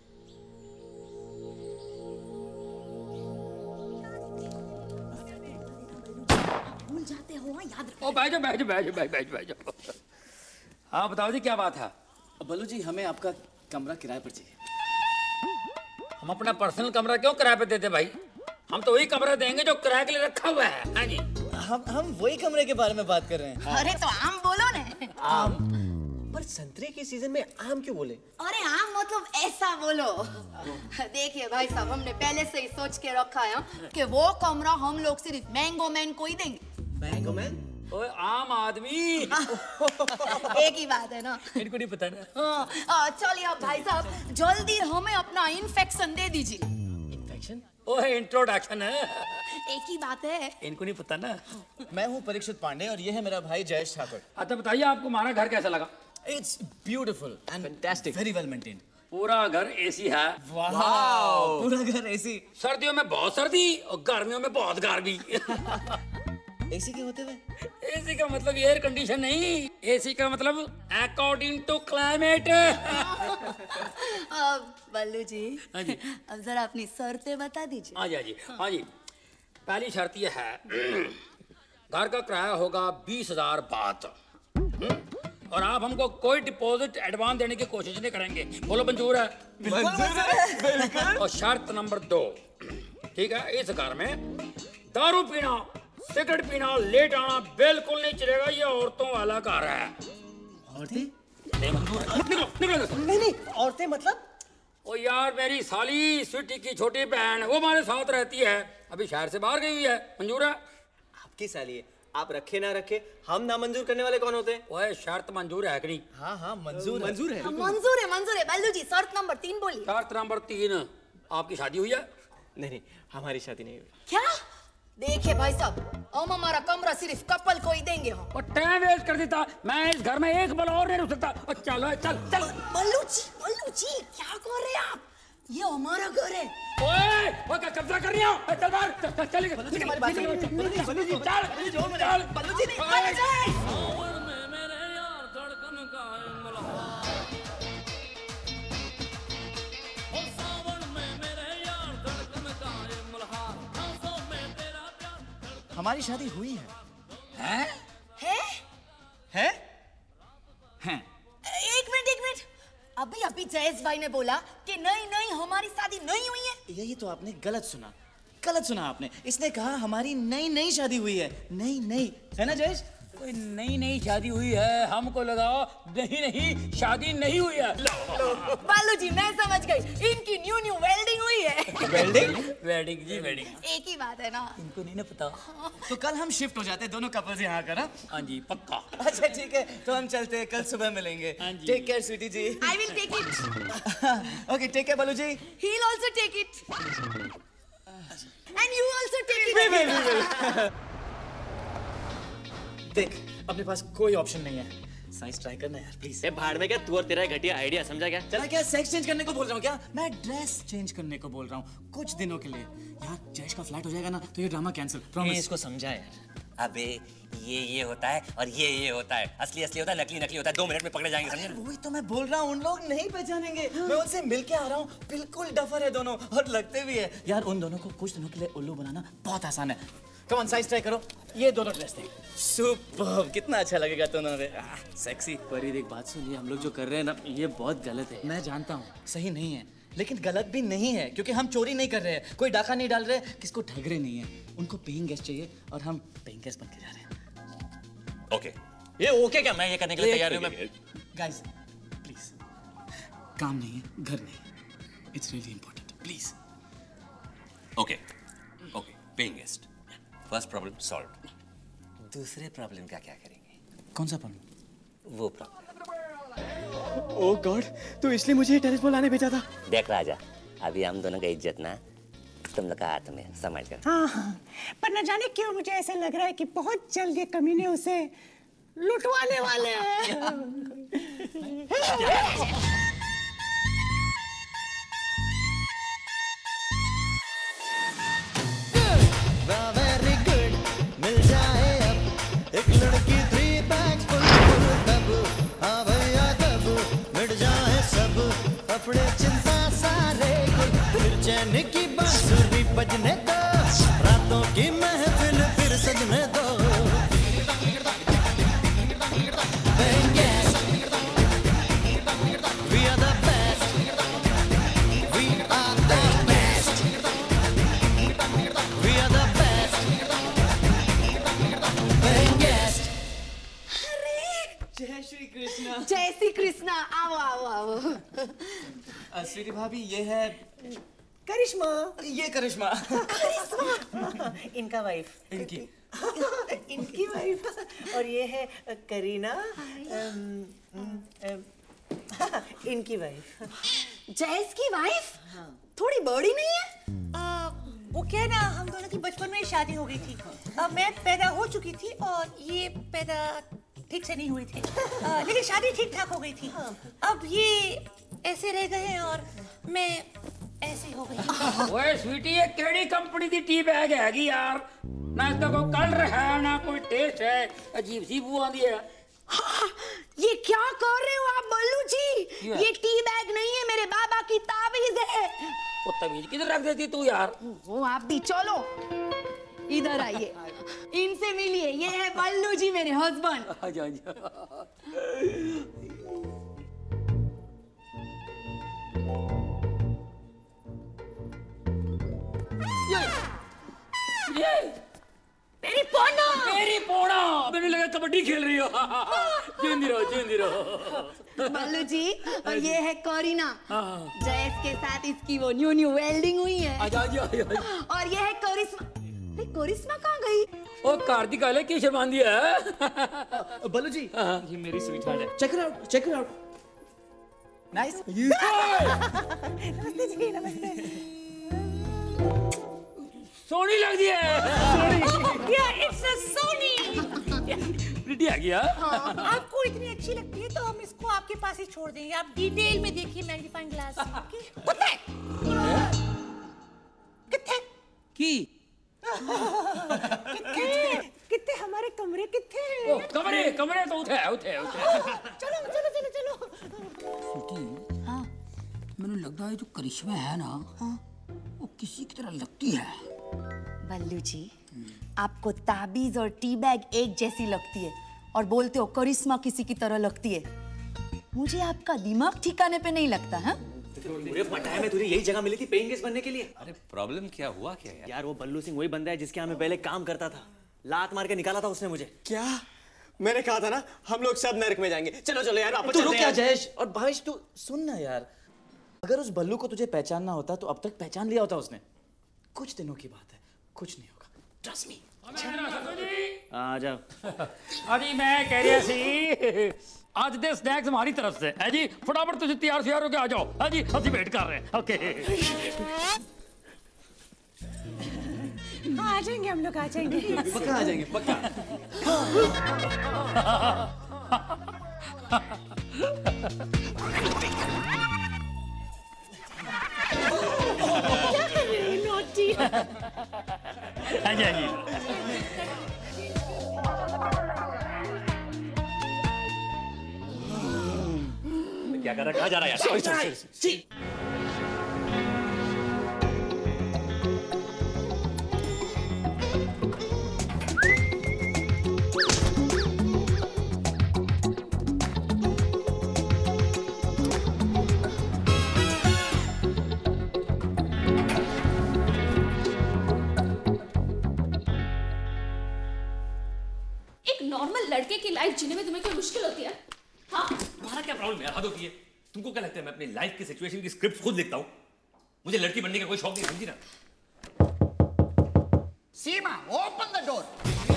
भूल जाते हो याद रखो। ओ बैठ जाओ बैठ जाओ बैठ जाओ बैठ जाओ बैठ जाओ। हाँ बताओ जी क्या बात है? बल्लू जी हमें आपका कमरा किराए पर चाहिए। हम अपना पर्सनल कमरा क्यों किराए पे देते भाई? हम तो वही कमरा देंगे जो किराए के लिए रखा हुआ है। हाँ जी, हम हम वही कमरे के बारे में बात कर रहे हैं। अरे तो आम बोलो ना। आम? पर संतरे के सीजन में आम क्यों बोले? अरे आम मतलब ऐसा बोलो। देखिए भाई साहब, हमने पहले से ही सोच के रखा है कि वो कमरा हम लोग सिर्फ मैंगो मैन को ही देंगे। Mango man? ओए आम आदमी। एक ही बात है ना। इनको नहीं पता ना। हाँ, चलिए अब भाई साहब जल्दी हमें अपना इन्फेक्शन दे दीजिए। इन्फेक्शन? ओए इंट्रोडक्शन है। एक ही बात है। इनको नहीं पता ना। मैं हूँ परीक्षित पांडे और ये है मेरा भाई जयेश ठाकुर। अच्छा बताइए आपको हमारा घर कैसा लगा? It's beautiful and fantastic, very well maintained. पूरा घर एसी है। वाओ, पूरा घर एसी। सर्दियों में बहुत सर्दी और गर्मियों में बहुत गर्मी। एसी के होते हुए? एसी का मतलब एयर कंडीशन नहीं, एसी का मतलब अकॉर्डिंग टू क्लाइमेट। अब बल्लू जी, हाँ जी, अब जरा अपनी शर्तें बता दीजिए। हाँ जी हाँ जी हाँ जी। पहली शर्त यह है, घर का किराया होगा बीस हजार बात, और आप हमको कोई डिपॉजिट एडवांस देने की कोशिश नहीं करेंगे। बोलो मंजूर है? बिल्कुल। और शर्त नंबर दो, ठीक है, इस घर में दारू पीना, सिगरेट पीना, लेट आना बिल्कुल नहीं चलेगा। ये औरतों वाला घर है। औरतें? निकलो निकलो। नहीं नहीं, औरतें मतलब? ओ यार मेरी साली स्वीटी की छोटी बहन, वो हमारे साथ रहती है, अभी शहर से बाहर गई हुई है। मंजूर है? आपकी साली है, आप रखे ना रखे, हम ना मंजूर करने वाले कौन होते हैं? ओए शर्त मंजूर है कि नहीं? हाँ हाँ मंजूर है। मंजूर है। हाँ, मंजूर है मंजूर है। बल्लू जी शर्त नंबर तीन बोलिए। शर्त नंबर तीन, आपकी शादी हुई है? नहीं नहीं, हमारी शादी नहीं हुई। क्या? देखिए भाई साहब, हम हमारा कमरा सिर्फ कपल को ही देंगे हम। और टाइम वेस्ट कर देता, मैं इस घर में एक बल और नहीं रुक सकता। और चलो चल चल। बल्लू जी बल्लू जी क्या कर रहे हैं आप? ये हमारा घर है। ओए वो क्या कब्जा कर रही हो? चल बाहर चल चल चल बल्लू जी हमारी बात सुनिए। बल्लू जी बल्लू जी चल चल बल्लू जी नहीं बल्लू जी। हमारी शादी हुई है। हैं? है? है? हैं? एक मिनट एक मिनट, अभी अभी जयेश भाई ने बोला कि नहीं नहीं हमारी शादी नहीं हुई है। यही तो आपने गलत सुना, गलत सुना आपने। इसने कहा हमारी नई नई शादी हुई है। नई नई है ना जयेश? कोई नई नई शादी हुई है, हमको लगा नहीं नहीं शादी नहीं हुई है। बालू जी मैं समझ गई, इनकी न्यू न्यू वेल्डिंग हुई है। वेल्डिंग? वेडिंग जी वेडिंग। एक ही बात है ना। इनको नहीं ना पता। तो कल हम शिफ्ट हो जाते दोनों कपल्स यहाँ आकर। हाँ जी पक्का। अच्छा ठीक है, तो हम चलते हैं, कल सुबह मिलेंगे। हाँ जी। टेक केयर स्वीटी जी। I will take it. Okay take care Balu ji. He will also take it and you also take it. देख अपने पास कोई ऑप्शन नहीं है, साइज ट्राई करना यार प्लीज। ए भाड़ में क्या तू और तेरा घटिया आइडिया, समझा क्या? चला क्या सेक्स चेंज करने को बोल रहा हूँ क्या? मैं ड्रेस चेंज करने को बोल रहा हूँ कुछ दिनों के लिए। यार जयेश का फ्लैट हो जाएगा ना तो ये ड्रामा कैंसिल, प्रॉमिस। इसको समझा यार। अबे ये ये होता है और ये ये होता है, असली असली होता है, नकली नकली होता है, दो मिनट में पकड़े जाएंगे, समझे? वही तो मैं बोल रहा हूँ, उन लोग नहीं पहचानेंगे। मैं उनसे मिल के आ रहा हूँ, बिल्कुल डफर है दोनों और लगते भी है। यार उन दोनों को कुछ दिनों के लिए उल्लू बनाना बहुत आसान है। कम ऑन साइज ट्राई करो, ये दोनों ड्रेस देख। सुपर्ब, कितना अच्छा लगेगा दोनों में, सेक्सी। पर एक बात सुनिए, हम लोग जो कर रहे हैं ना ये बहुत गलत है। मैं जानता हूँ सही नहीं है, लेकिन गलत भी नहीं है क्योंकि हम चोरी नहीं कर रहे हैं, कोई डाका नहीं डाल रहे, किसको ठग रहे नहीं है। उनको पेइंग गेस्ट चाहिए और हम पेइंग गेस्ट बन के जा रहे हैं। ओके ये ओके क्या? मैं ये करने के लिए तैयार हूँ। मैं गाइस प्लीज, काम नहीं है, घर नहीं, it's really important, please. Okay okay paying guest, first problem solve. दूसरे प्रॉब्लम का क्या करेंगे? कौन सा प्रॉब्लम? वो प्रॉब्लम। ओह गॉड, तू इसलिए मुझे टेनिस बॉल लाने भेजा था? देख राजा, अभी हम दोनों का इज्जत ना तुम लोग का हाथ में, समझ कर। हाँ हाँ, पर न जाने क्यों मुझे ऐसा लग रहा है कि बहुत जल्द ये कमीने उसे लुटवाने वाले हैं। बैन की बांसुरी बजने दो, रातों की महफिल फिर सजने दो। We are the best. We are the best. We are the best. Best. जय श्री कृष्णा। जय श्री कृष्णा। आओ आओ आओ। स्वीटी भाभी ये है करिश्मा। ये करिश्मा। करिश्मा इनका वाइफ। इनकी इनकी वाइफ। और ये है करीना, इनकी वाइफ। जयस की वाइफ? थोड़ी बड़ी नहीं है? आ, वो क्या है ना, हम दोनों की बचपन में शादी हो गई थी। आ, मैं पैदा हो चुकी थी और ये पैदा ठीक से नहीं हुई थी, आ, लेकिन शादी ठीक ठाक हो गई थी। अब ये ऐसे रह गए हैं और मैं ऐसी हो गई। ओए स्वीटी, ये केड़ी कंपनी दी टी बैग हैगी यार? ना इसका कोई कलर है ना कोई टेस्ट है, अजीब सी बू आंदी है। हाँ, ये क्या कर रहे हो आप बल्लू जी? ये टी बैग नहीं है, मेरे बाबा की ताबीज है। वो तमीज किधर रख देती तू यार? वो आप भी चलो, इधर आइए, इनसे मिलिए। ये है बल्लू जी, मेरे हस्बैंड। आजा आजा। ये ये मेरी पोना, मेरी पोना। मैंने लगा कबड्डी खेल रही हो। जिंदी रहो जिंदी रहो। बल्लू जी, और ये है करीना, जयस के साथ इसकी वो न्यू न्यू वेल्डिंग हुई है। आजा आजा आजा। और ये है करिश्मा। अरे करिश्मा कहाँ गई? ओ कार्तिक आले की शर्मांदी है। बल्लू जी, ये मेरी स्वीट हार्ट है। Check it out, check it out. Nice. नमस्ते जी, नमस्ते। सोनी लग दी है। Yeah, it's a Sony. प्रिटी आ गया। हाँ, आपको इतनी अच्छी लगती है तो हम इसको आपके पास ही छोड़ देंगे। आप डिटेल में देखिए मैग्नीफाइंग ग्लास। कितने? कितने? की? कितने? कितने हमारे कमरे कितने? ओ, कमरे कमरे तो उठे उठे उठे। चलो चलो चलो चलो। स्वीटी, हाँ, मैंने लगता है जो करिश्मा है ना, हाँ, वो किसी की तरह लगती है। बल्लू जी, आपको ताबीज और टी बैग एक जैसी लगती है और बोलते हो करिश्मा किसी की तरह लगती है। मुझे आपका दिमाग ठिकाने पे नहीं लगता है? पूरे पटाया में तुझे यही जगह मिली थी पेइंग गेस्ट बनने के लिए। अरे प्रॉब्लम क्या हुआ क्या यार? यार वो बल्लू सिंह वही बंदा है जिसके यहाँ मैं पहले काम करता था। लात मार के निकाला था उसने मुझे। क्या? मैंने कहा था ना हम लोग सब नरक में जाएंगे। चलो चलो यार वापस तू चलते रुक हैं क्या यार। जयेश, और भावेश तू सुन ना यार, अगर उस बल्लू को तुझे पहचानना होता तो अब तक पहचान लिया होता उसने। कुछ दिनों की बात है, कुछ नहीं होगा, ट्रस्ट मी। आ जाओ। अजी मैं कह रही सी आज दे स्नैक्स हमारी तरफ से है जी। फटाफट तुझे तैयार श्यार होके आ जाओ। है जी, हम वेट कर रहे हैं। ओके। हाँ, आ जाएंगे हम लोग, आ जाएंगे। पक्का आ जाएंगे, पक्का। क्या कर रहे हो नोटी? हाँ जी हाँ जी। क्या कर रहा है? कहाँ जा रहा है यार? Sorry sorry sorry. नॉर्मल लड़के की लाइफ जीने में तुम्हें कोई मुश्किल होती है? हाँ? तुम्हारा क्या प्रॉब्लम है? हद होती है। तुमको क्या लगता है मैं अपनी लाइफ की सिचुएशन की स्क्रिप्ट खुद लिखता हूँ? मुझे लड़की बनने का कोई शौक नहीं, समझी ना? Seema, open the door.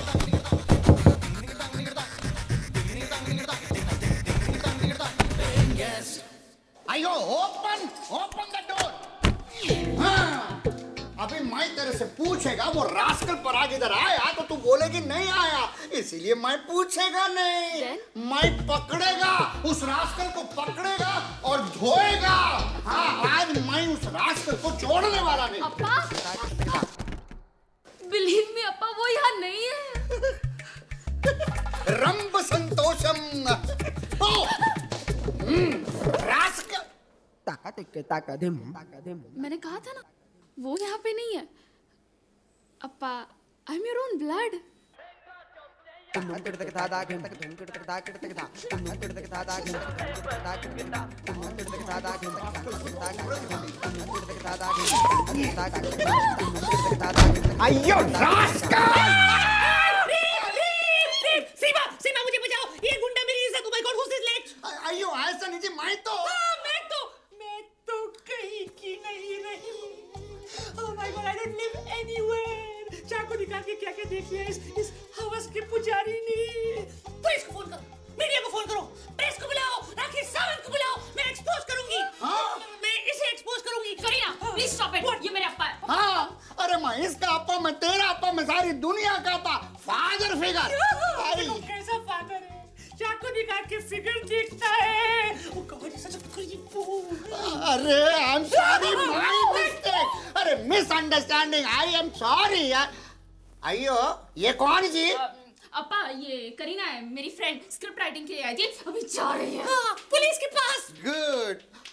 आयो, ओपन ओपन द डोर। हाँ, अभी मैं तेरे से पूछेगा वो रास्कल पराग इधर आया तो तू बोलेगी नहीं आया, इसीलिए मैं पूछेगा नहीं। मैं पकड़ेगा, उस रास्कल को पकड़ेगा और धोएगा। हाँ, आज मैं उस रास्कल को छोड़ने वाला नहीं। अप्पा, बिलीव मी अप्पा, वो यहाँ नहीं है। रंब संतोषम। Oh, rascal. ताका टिक्के ताका दिम ताका दिम। मैंने कहा था ना, वो यहाँ पे नहीं है। अप्पा, I am your own blood. अयो सीमा, सीमा मुझे बचाओ, ये गुंडा मेरी इज्जत, oh my God, who's this lad? अयो ऐसा नहीं जी, मैं तो हाँ, मैं तो मैं तो कहीं की नहीं रही। Oh my God, I don't live anywhere. चाकू निकाल के क्या क्या देख लिया इस इस हवस के पुजारी ने। पुलिस को फोन करो, मीडिया को फोन करो, प्रेस को बुलाओ, राखी सावंत को बुलाओ, मैं एक्सपोज करूंगी। हाँ? मैं इसे एक्सपोज करूंगी। करीना, प्लीज स्टॉप इट, ये मेरा अप्पा है। हाँ, अरे मैं इसका अप्पा, मैं तेरा अप्पा, मैं सारी दुनिया का था फादर फिगर। देखो कैसा फादर है, चाकू निकाल के फिगर देखता है। Oh God, you're such a creep. अरे I am sorry, my mistake. अरे मिसअंडरस्टैंडिंग, आई एम सॉरी यार। अयो ये कौन जी? अप्पा, ये करीना है, मेरी फ्रेंड, स्क्रिप्ट राइटिंग के लिए आई थी, अभी जा रही है। हाँ, पुलिस के पास। गुड।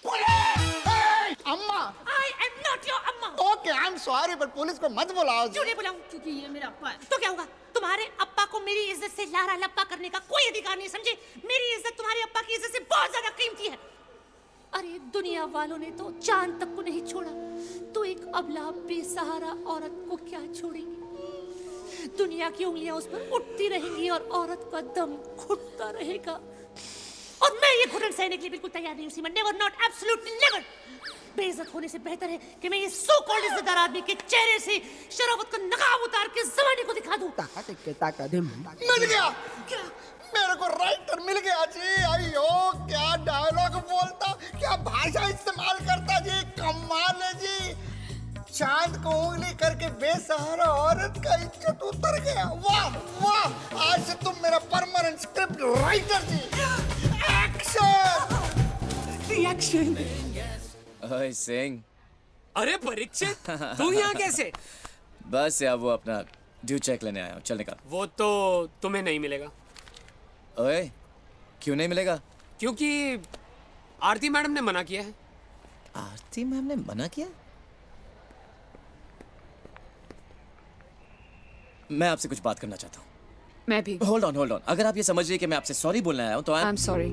पुलिस! अम्मा। I am not your अम्मा। ओके, आई एम सॉरी, पर पुलिस को मत बुलाओ। क्यों नहीं बुलाऊं? क्योंकि ये मेरा अप्पा है। तो क्या होगा? तुम्हारे अप्पा को मेरी इज्जत से लारा लप्पा करने का कोई अधिकार नहीं, समझे? मेरी इज्जत तुम्हारे अप्पा की इज्जत से बहुत ज्यादा कीमती है। अरे दुनिया वालों ने तो चांद तक को नहीं छोड़ा, तो एक अबला बेसहारा औरत को क्या छोड़ेंगे? दुनिया की उंगलियां उस पर उठती रहेंगी और औरत का दम घुटता रहेगा। और मैं ये घुटन सहने के लिए बिल्कुल तैयार नहीं हूँ Seema. Never, not, absolutely never. बेइज्जत होने से बेहतर है कि मैं ये सो कॉल्ड इज्जतदार आदमी के चेहरे से शराफत का नकाब उतार के जमाने को दिखा दूं। मिल गया क्या? मेरे को राइटर मिल गया जी। अयो क्या डायलॉग बोलता, क्या भाषा इस्तेमाल करता जी, कमाल है जी। चांद को उंगली करके बेसहारा औरत का इज्जत उतर गया। वाह वाह, आज से तुम मेरा परमानेंट स्क्रिप्ट राइटर जी। Action reaction. ओए सिंह। अरे परीक्षित, तू यहाँ कैसे? बस यार वो अपना ड्यू चेक लेने आया हूँ, चल निकाल। वो तो तुम्हें नहीं मिलेगा। ओए क्यों नहीं मिलेगा? क्योंकि आरती मैडम ने मना किया है। आरती मैम ने मना किया? मैं आपसे कुछ बात करना चाहता हूँ। मैं भी। होल्ड ऑन होल्ड ऑन, अगर आप ये समझ रही कि मैं आपसे सॉरी बोलने आया हूँ तो I am sorry.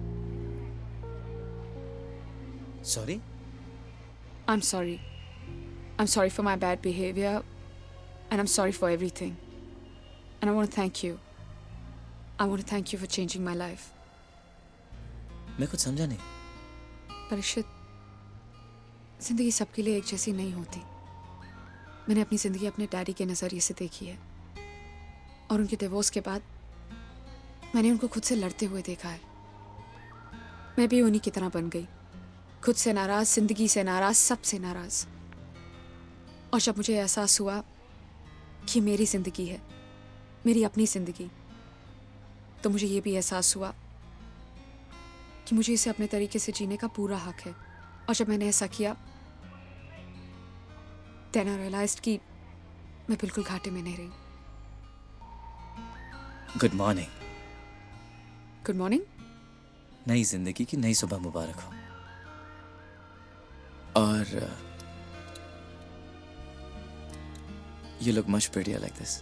Sorry? I'm sorry. I'm sorry for my bad behavior, and I'm sorry for everything. And I want to thank you. I want to thank you for changing my life. मैं कुछ समझा नहीं। परीक्षित, जिंदगी सबके लिए एक जैसी नहीं होती। मैंने अपनी जिंदगी अपने डैडी के नजरिए से देखी है, और उनके डिवोर्स के बाद मैंने उनको खुद से लड़ते हुए देखा है। मैं भी उन्हीं की तरह बन गई, खुद से नाराज, जिंदगी से नाराज, सबसे नाराज। और जब मुझे एहसास हुआ कि मेरी जिंदगी है, मेरी अपनी जिंदगी, तो मुझे ये भी एहसास हुआ कि मुझे इसे अपने तरीके से जीने का पूरा हक है। और जब मैंने ऐसा किया, then I realized कि मैं बिल्कुल घाटे में नहीं रही। Good morning. Good morning. नई जिंदगी की नई सुबह मुबारक हो। और you look much prettier like this.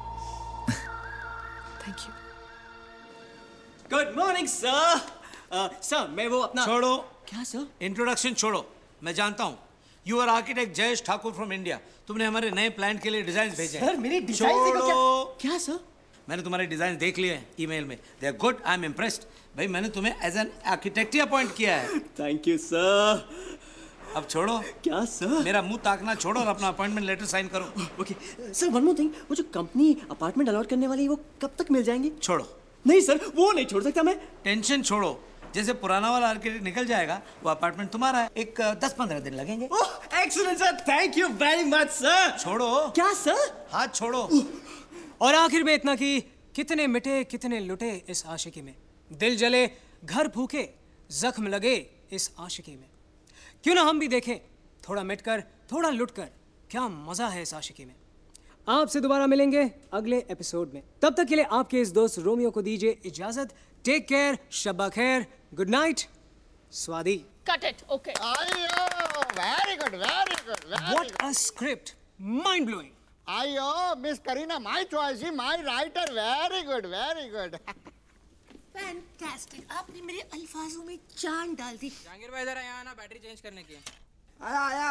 Thank you. Good morning sir. Sir मैं वो अपना छोड़ो। क्या सर? इंट्रोडक्शन छोड़ो, मैं जानता हूँ। You are architect Jayesh Thakur from India. तुमने हमारे नए प्लान के लिए डिजाइन भेजे। सर मेरे डिजाइन देखो क्या? क्या सर? मैंने तुम्हारे डिजाइन देख लिए हैं ईमेल में। They are good, I am impressed. भाई मैंने तुम्हें एज एन आर्किटेक्ट ही अपॉइंट किया है। Thank you sir. अब छोड़ो। क्या सर? मेरा मुंह ताकना छोड़ो और अपना अपॉइंटमेंट लेटर साइन करो। Okay sir, one more thing, वो जो कंपनी अपार्टमेंट अलॉट करने वाली है वो कब तक मिल जाएंगे? छोड़ो। नहीं सर, वो नहीं छोड़ सकता मैं। टेंशन छोड़ो, जैसे पुराना वाला आर्किटेक्ट निकल जाएगा वो अपार्टमेंट तुम्हारा है। एक दस पंद्रह दिन लगेंगे। Oh excellent sir, thank you very much sir. छोड़ो। क्या सर? हाथ छोड़ो। और आखिर में इतना कि कितने मिटे कितने लुटे इस आशिकी में, दिल जले घर फूके जख्म लगे इस आशिकी में। क्यों ना हम भी देखें, थोड़ा मिटकर थोड़ा लुटकर क्या मजा है इस आशिकी में। आपसे दोबारा मिलेंगे अगले एपिसोड में। तब तक के लिए आपके इस दोस्त रोमियो को दीजिए इजाजत। टेक केयर, शब्बा खैर, गुड नाइट, स्वादी। Cut it, okay. Very good, very good, very What a a script. Mind blowing. Ayo, Miss Karina, my choice, my writer, very good, very good. Fantastic, आपने मेरे अल्फाजों में जान डाल दी। जहांगीर भाई जरा यहाँ आना, बैटरी चेंज करने की है। आया आया।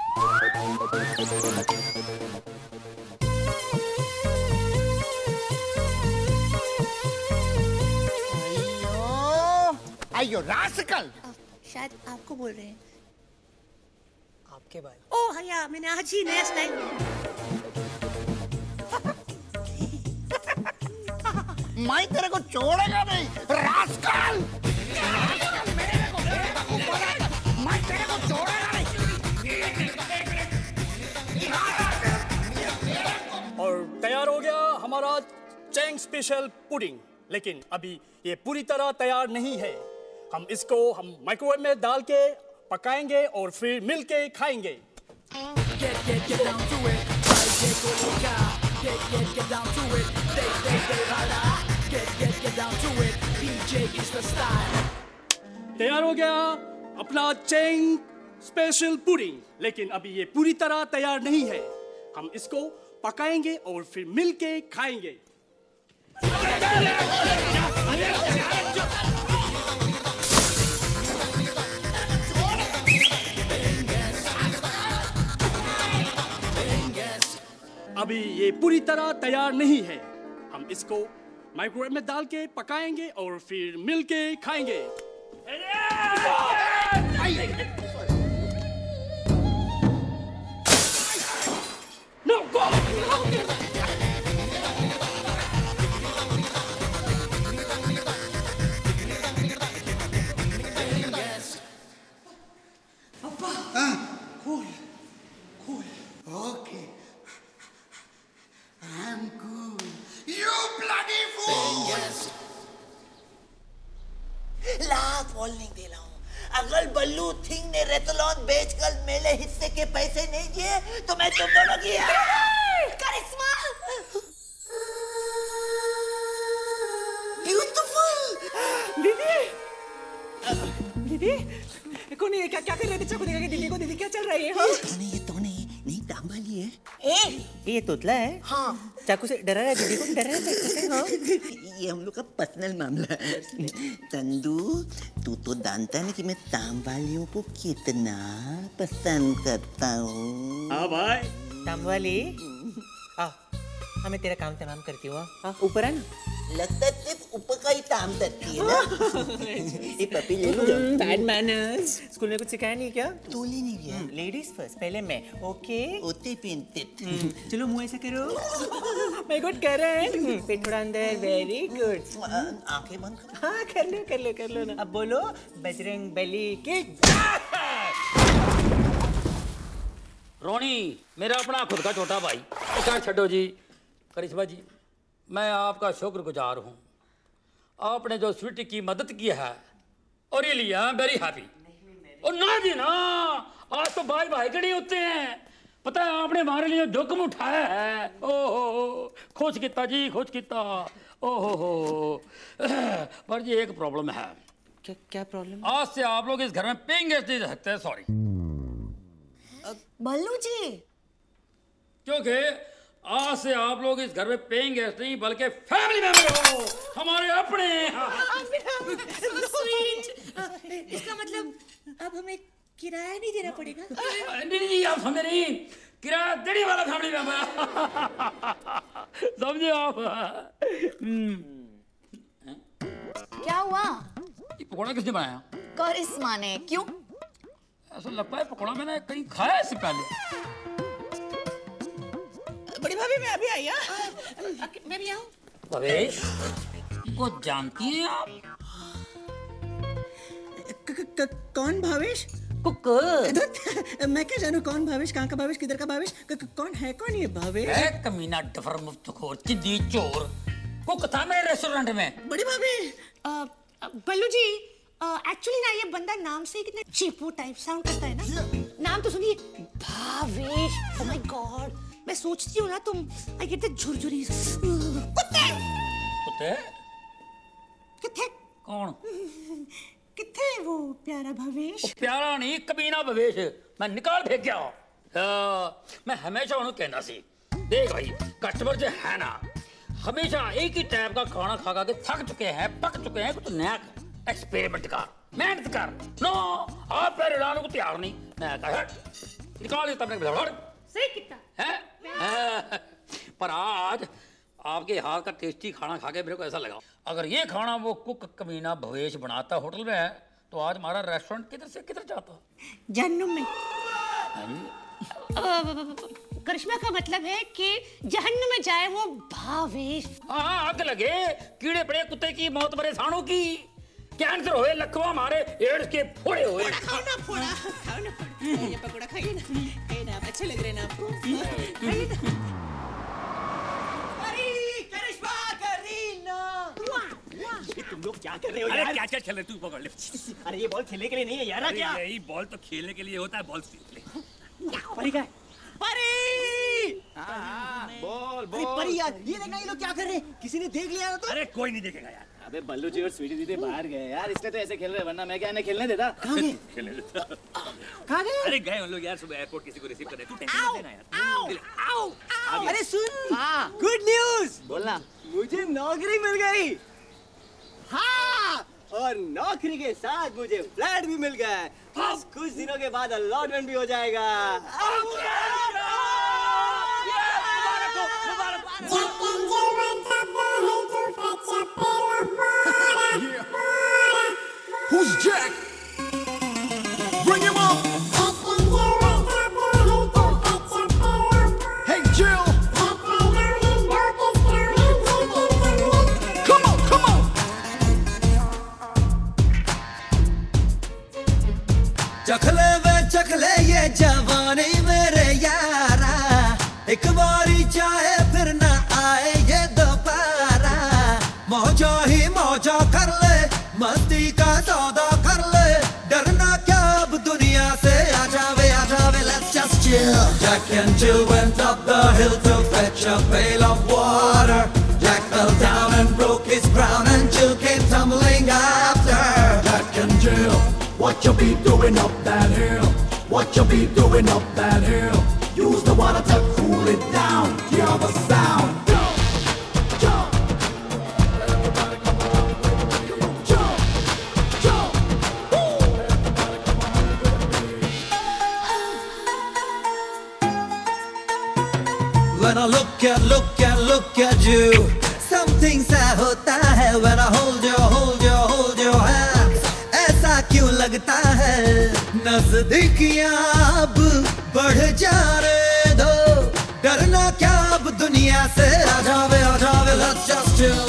अयो, अयो रास्कल। शायद आपको बोल रहे हैं। आपके बारे। ओह भैया, मैंने आज ही नया स्टाइल। मैं तेरे को छोड़ेगा नहीं, रास्कल। मेरे को मैं तेरे को छोड़ेगा नहीं। और तैयार हो गया हमारा चैंग स्पेशल पुडिंग, लेकिन अभी ये पूरी तरह तैयार नहीं है। हम इसको हम माइक्रोवेव में डाल के पकाएंगे और फिर मिल के खाएंगे। Get, get, get down to it. Get, get, get down to it. They, they, they, hala. Get, get, get down to it. D J is the style. तैयार हो गया अपना चैंग स्पेशल पुडिंग, लेकिन अभी ये पूरी तरह तैयार नहीं है। हम इसको पकाएंगे और फिर मिल के खाएंगे। अभी ये पूरी तरह तैयार नहीं है। हम इसको माइक्रोवेव में डाल के पकाएंगे और फिर मिल के खाएंगे। No, go! Cool, cool. Okay. I'm cool. You bloody fool! Lakh बोल नहीं दे रहा हूँ। अगर बल्लू थिंग ने रेतलॉन बेचकर मेरे हिस्से के पैसे नहीं दिए तो मैं तुम दोनों की करिश्मा, ब्यूटीफुल। दीदी, दीदी, कौन है? क्या क्या कर रहे थे? चाकू दिखा के दीदी को, दीदी क्या चल रही है? हाँ? तो नहीं, ये तो नहीं, नहीं तांबाली है। ए, ये तोतला है? हाँ। चाकू से डरा रहा है दीदी को, डरा रहा है? हाँ? ये हम लोग का पर्सनल मामला है। चंदू, तू तो जानता है ना कि मैं तांबालियों को कितना पसंद करता हूँ। हाँ भाई। तांबाली, आ, हाँ मैं तेरा काम तमाम करती हूँ। हाँ, ऊपर है ना? लगता है सिर्फ ऊपर का ही काम करती है ना। ये पपी ले लो। Bad manners. स्कूल में कुछ सिखाया नहीं क्या? तोली नहीं गया। लेडीज फर्स्ट, पहले मैं। ओके। ओते पेंटे। चलो मुँह ऐसा करो। मैं गुड कर रहा है। पेट थोड़ा अंदर, वेरी गुड। आंखें बंद करो। हाँ कर लो, कर लो, कर लो ना। अब बोलो बजरंग बली की। रोनी, मेरा अपना खुद का छोटा भाई। खैर छड्डो जी। करिश्मा जी, मैं आपका शुक्रगुजार हूँ। आपने जो स्वीटी की मदद की है और ये लिया वेरी हैप्पी। और ना जी ना, आज तो भाई भाई के नहीं होते हैं। पता है आपने हमारे लिए जोखिम उठाया है। ओहो, खुश किता जी, खुश किता। ओहो हो, पर जी एक प्रॉब्लम है। क्या क्या प्रॉब्लम? आज से आप लोग इस घर में पेइंग गेस्ट नहीं रह सकते। सॉरी बल्लू जी, क्योंकि आज से आप लोग इस घर में पेइंग गेस्ट नहीं बल्कि फैमिली मेंबर हो, हमारे अपने। स्वीट। इसका मतलब अब हमें किराया नहीं देना पड़ेगा? नहीं नहीं, आप हमें नहीं, किराया देने वाला फैमिली मेंबर। समझे आप? क्या हुआ? ये पकौड़ा किसने बनाया? करिश्मा ने। क्यों? ऐसा लगता है पकौड़ा मैंने कहीं खाया इससे पहले। बड़ी भाभी मैं अभी आई। मैं भी आऊँ? भवेश को जानती हैं आप? कौन भावेश? कुकुर। मैं क्या जानू कौन भावेश, कहाँ का भावेश, किधर का भावेश, कौन है, कौन ये भावेश? है कमीना, डफर, मुफ्तखोर, चिद्दी, चोर। कुक था मेरे रेस्टोरेंट में। बड़ी भाभी, बल्लू जी, एक्चुअली ना ये बंदा नाम से कितना चीपू टाइप साउंड करता है ना। नाम तो सुनिए, भावेश। ओह माय गॉड, मैं सोचती हूँ ना तुम आई गेट द झुरझुरी। कुत्ते कुत्ते किथे? कौन किथे वो प्यारा भवेश? प्यारा नहीं, कमीना भवेश। मैं निकाल फेंक गया। मैं हमेशा उन्हें कहना सी देख भाई कस्टमर जो है ना हमेशा एक ही टाइप का खाना खा खा के थक चुके हैं पक चुके हैं कुछ नया एक्सपेरिमेंट कर मेहनत कर नो आप पैर हिलाने को तैयार नहीं मैं कहा निकाल देता अपने भड़बड़ सही कितना है पर आज आपके हाथ का टेस्टी खाना खा के मेरे को ऐसा लगा अगर ये खाना वो कुक कमीना भवेश बनाता होटल में है तो आज हमारा रेस्टोरेंट किधर से किधर जाता जहन्नुम में करिश्मा का मतलब है कि जहन्नुम में जाए वो भावेश हाँ आग लगे कीड़े पड़े कुत्ते की मौत मरे साणों की कैंसर होए लकवा मारे एड्स के फोड़े हुए खाओ ना फोड़ा खाओ ना फोड़ा ये पकोड़ा खाइए ना खाइए ना अच्छे लग रहे हैं ना आपको अरे करिश्मा करीना तुम लोग क्या कर रहे हो यार क्या क्या खेल रहे तू पकड़ ले अरे ये बॉल खेलने के लिए नहीं है यार क्या यही बॉल तो खेलने के लिए होता है बॉल सीख ले परी का परी बोल बोल परी यार ये देखना ये लोग क्या कर रहे हैं किसी ने देख लिया तो अरे कोई नहीं देखेगा यार अबे बल्लू जी और स्वीटी दीदी बाहर गए यार इसलिए तो ऐसे खेल रहे वरना मैं क्या इन्हें खेलने देता कहाँ गए खेलने देता कहाँ गए अरे गए उन लोग यार सुबह एयरपोर्ट किसी को रिसीव करने तू टेंशन मत लेना यार आओ आओ अरे सुन गुड न्यूज़ बोलना मुझे नौकरी मिल गई हाँ और नौकरी के साथ मुझे फ्लैट भी मिल गया है बस कुछ दिनों के बाद अलॉटमेंट भी हो जाएगा Who's Jack? Bring him up. Hey Jill. Come on, come on. चखले वे चखले ये जवानी मेरे यारा एक बारी चाहे फिर ना आए ये दोबारा मौजा ही मौजा कर ले मस्ती का सौदा कर ले डरना क्या अब दुनिया से आ जावे आ जावे let's just chill Jack and Jill went up the hill to fetch a pail of water Jack fell down and broke his crown and Jill came tumbling after Jack and Jill, what you be doing up that hill? What you be doing up that hill? Use the water to cool it down. Hear the sound. When I look at, look at, look at you Something सा होता है When I hold your, hold your, hold your hand ऐसा क्यों लगता है नजदीकियां अब बढ़ जाने दो डरना क्या अब दुनिया से आ जावे आ जावे Let's just chill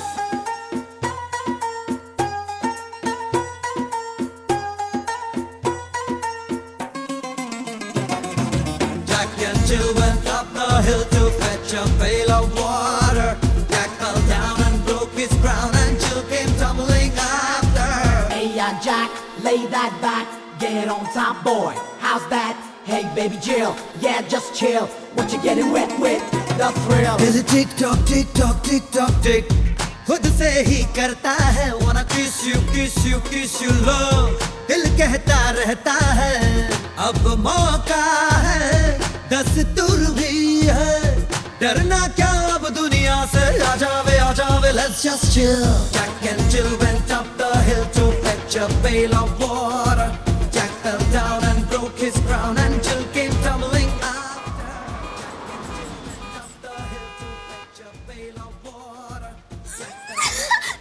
Jack and Jill went up the hill to fetch a pail of water Jack fell down and broke his crown and Jill came tumbling after Hey, uh, Jack, lay that back, get on top, boy. How's that? Hey, baby Jill, yeah, just chill. What you getting wet with? The thrill. दिल tick tock tick tock tick tock tick खुद से ही करता है wanna kiss you kiss you kiss you love दिल कहता रहता है अब मौका है दस्तूर भी है डरना क्या अब दुनिया से आ जावे आ जावे let's just chill Jack and Jill went up the hill to fetch a pail of water Jack fell down and broke his crown and Jill came tumbling after Jack and Jill went up the hill to fetch a pail of water Jack fell down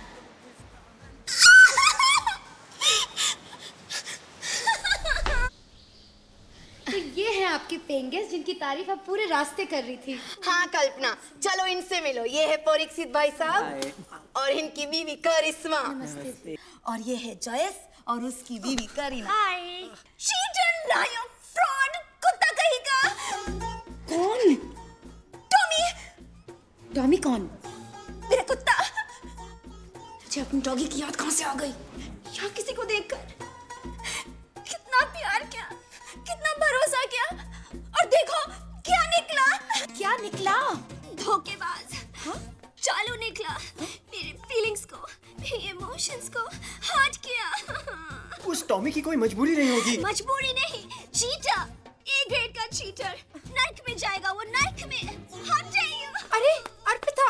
तो ये है आपके पेंगेस जिनकी तारीफ आप पूरे रास्ते कर रही थी। हाँ कल्पना, चलो इनसे मिलो। ये है परीक्षित भाई साहब और इनकी बीवी करिश्मा। नमस्ते। और ये है जयस और उसकी बीवी Kareena. Hi. Cheater, liar, fraud, कुत्ता कहीं का। कौन? टॉमी। टॉमी कौन? मेरा कुत्ता। मुझे अपनी डॉगी की याद कहाँ से आ गई? यहाँ किसी को देखकर कितना प्यार किया, कितना भरोसा किया और देखो क्या निकला। क्या निकला? धोखेबाज। हाँ? चालू निकला। मेरे फीलिंग्स को, मेरे इमोशंस को हर्ट किया। उस टॉमी की कोई मजबूरी नहीं होगी। मजबूरी नहीं, चीटा। ए ग्रेड का चीटर, नर्क में जाएगा वो, नर्क में। How dare you? अरे अर्पिता,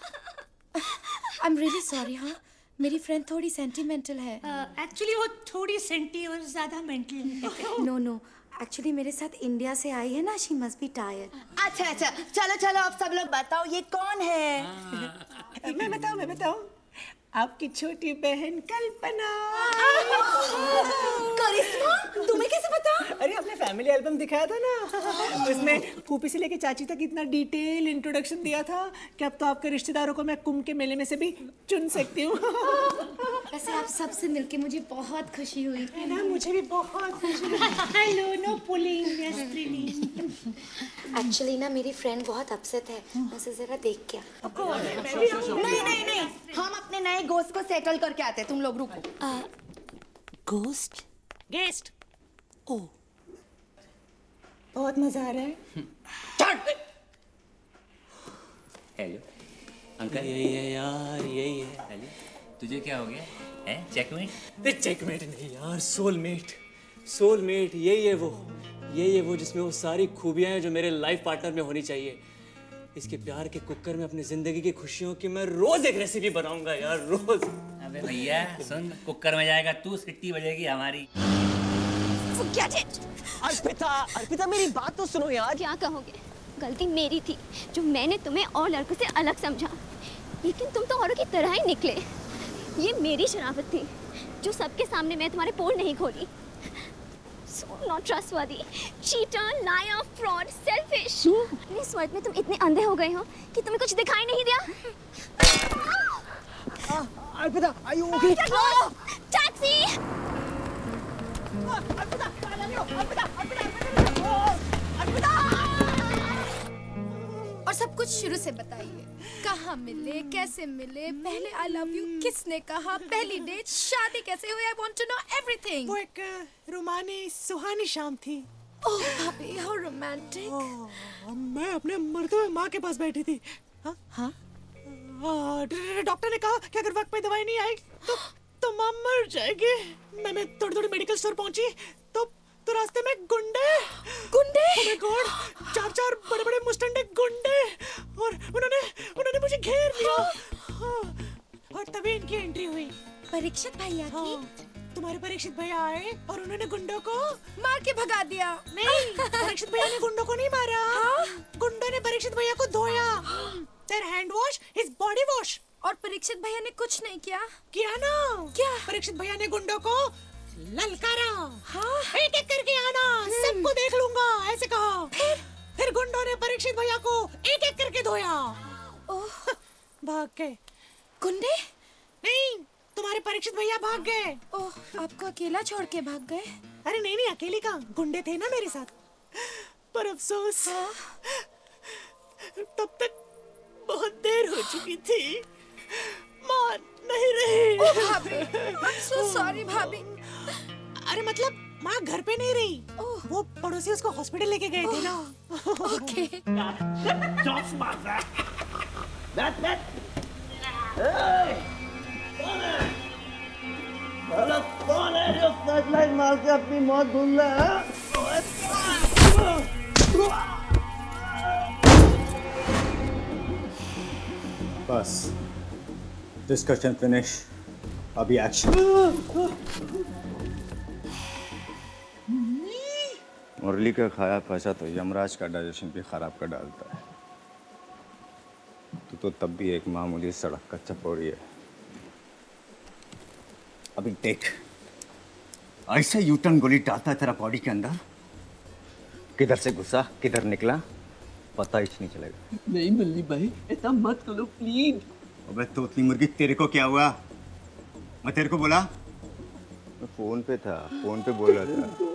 I'm really sorry हाँ, मेरी फ्रेंड थोड़ी सेंटिमेंटल है। एक्चुअली uh, वो थोड़ी सेंटी और ज्यादा मेंटल। नो नो, एक्चुअली मेरे साथ इंडिया से आई है ना, शी मस्ट बी टायर्ड। अच्छा अच्छा, चलो चलो आप सब लोग बताओ ये कौन है? मैं बताऊं मैं बताऊं आपकी छोटी बहन कल्पना। करिश्मा, तुम्हें कैसे पता? अरे हमने फैमिली एल्बम दिखाया था ना, उसमें फूफी से लेके चाची तक इतना डिटेल इंट्रोडक्शन दिया था कि अब तो आपके रिश्तेदारों को मैं कुंभ के मेले में से भी चुन सकती हूँ। वैसे आप सबसे मिलके मुझे बहुत खुशी हुई है ना, मुझे भी बहुत खुशी हुई। Hello, no pulling, yes please. Actually ना मेरी फ्रेंड बहुत अपसेट है, उसे जरा देख के आ। नहीं नहीं नहीं, हम अपने नए गोश्त को सेटल करके आते हैं, तुम लोग रुको। गोस्ट गेस्ट ओ बहुत मजा आ रहा है। हेलो अंकल, यही है यार, यही है। हेलो, तुझे क्या हो गया है? चेकमेट? चेकमेट नहीं यार, सोलमेट। सोलमेट यही है वो, यही है वो जिसमें वो सारी खूबियां हैं जो मेरे लाइफ पार्टनर में होनी चाहिए। इसके प्यार के कुकर में अपनी जिंदगी की खुशियों की मैं रोज एक रेसिपी बनाऊंगा यार, रोज। अबे भैया सुन, कुकर में जाएगा तू, सिट्टी बजेगी हमारी। अर्पिता, अर्पिता मेरी बात तो सुनो यार। क्या कहोगे? गलती मेरी थी जो मैंने तुम्हें और लड़कों से अलग समझा, लेकिन तुम तो औरों की तरह ही निकले। ये मेरी शराफत थी जो सबके सामने मैं तुम्हारे पोल नहीं खोली। So not trustworthy, cheater, liar, fraud, selfish. अपने स्वार्थ में तुम इतने अंधे हो गए हो कि तुम्हें कुछ दिखाई नहीं दिया। Arpita, are you okay? Taxi! Arpita, Arpita, Arpita, और सब कुछ शुरू से बताइए, कहाँ मिले, कैसे मिले, पहले आई लव यू किसने कहा, पहली डेट, शादी कैसे हुई, I want to know everything. वो एक रोमानी सुहानी शाम थी। ओह भाभी, हाउ रोमांटिक। मैं अपने मरते हुए माँ के पास बैठी थी। हाँ हाँ, डॉक्टर ने कहा कि अगर वक्त पे दवाई नहीं आई तो तो माँ मर जाएगी। मैं मैं थोड़ी थोड़ी मेडिकल स्टोर पहुंची तो तो रास्ते में गुंडे गुंडे oh my God, चार चार बड़े बड़े मुस्टंडे गुंडे, और उन्होंने उन्होंने मुझे घेर लिया। हाँ, और तभी इनकी एंट्री हुई। परीक्षित भैया की? तुम्हारे परीक्षित भैया आए और उन्होंने गुंडों को मार के भगा दिया। नहीं, परीक्षित भैया ने गुंडों को नहीं मारा। गुंडों ने परीक्षित भैया को धोया। Their hand wash is body wash। और परीक्षित भैया ने कुछ नहीं किया? किया ना। क्या? परीक्षित भैया ने गुंडों को ललकारा। हाँ? एक एक करके आना, सबको देख लूंगा, ऐसे कहा। फिर फिर गुंडों ने परीक्षित भैया को एक एक करके धोया। ओह, भाग गए। गुंडे? नहीं, तुम्हारे परीक्षित भैया भाग गए। ओह, आपको अकेला छोड़ के भाग गए? अरे नहीं नहीं, अकेली कहाँ, गुंडे थे ना मेरे साथ। पर अफसोस तब तक बहुत देर हो चुकी थी, मार नहीं रही। ओह भाभी, I'm so sorry भाभी। अरे मतलब माँ घर पे नहीं रही, वो पड़ोसी उसको हॉस्पिटल लेके गए थे ना। Okay. Don't smart that. That that. कौन है? अरे कौन है जो फ्लैशलाइट मार के अपनी मौत ढूंढ रहा है? बस डिस्कशन फिनिश, अभी एक्शन। मुरली का खाया पैसा तो यमराज का डाइजेशन भी खराब कर डालता है। तू तो तब भी एक मामूली सड़क का चपोड़ी है। अभी देख, ऐसे यूटर्न गोली डालता है तेरा बॉडी के अंदर, किधर से घुसा किधर निकला पता ही नहीं चलेगा। नहीं मल्ली भाई, ऐसा मत करो प्लीज। अबे तोतली मुर्गी, तेरे को क्या हुआ? मैं तेरे को बोला? मैं फोन पे था, फोन पे बोल रहा था।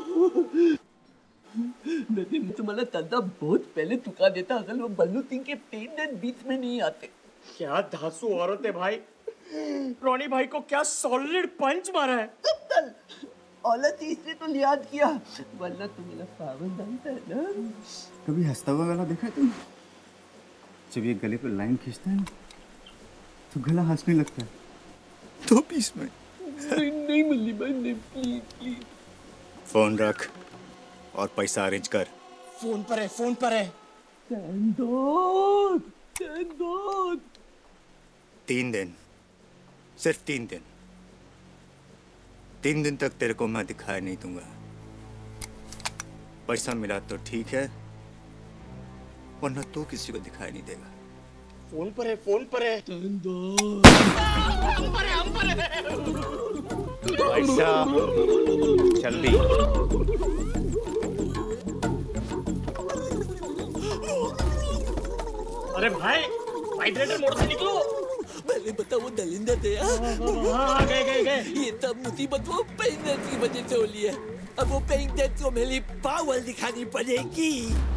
मैं तुम्हारा धंधा बहुत पहले चुका देता अगर वो बल्लू सिंह के पेन बीच में नहीं आते। क्या धांसू औरत है भाई, रोनी भाई को क्या सॉलिड पंच मारा है। कब कल औलत इसने तो याद किया, वरना तू मेरा पावन जानता है ना। कभी हंसता हुआ गला देखा तुम? जब ये गले पे लाइन खींचता है ना तो गला हंसने लगता है। दो पीस में। नहीं नहीं मल्ली भाई, नहीं प्लीज प्लीज। फोन रख और पैसा अरेंज कर। फोन पर है, फोन पर है। चंदोद, चंदोद। तीन दिन, सिर्फ तीन दिन। तीन दिन तक तेरे को मैं दिखाई नहीं दूंगा। पैसा मिला तो ठीक है, वरना तू किसी को दिखाई नहीं देगा। फोन पर है, फोन पर है। चंदोद। हम पर है, हम पर है। पैसा जल्दी। अरे भाई, वाइब्रेटर मोड से निकलो। मैंने बता वो दलिंदर थे। हाँ, गए गए गए। ये तब मुसीबत वो पेइंग डेथ की वजह से हो ली है। अब वो पेइंग डेथ को मेरी पावर दिखानी पड़ेगी।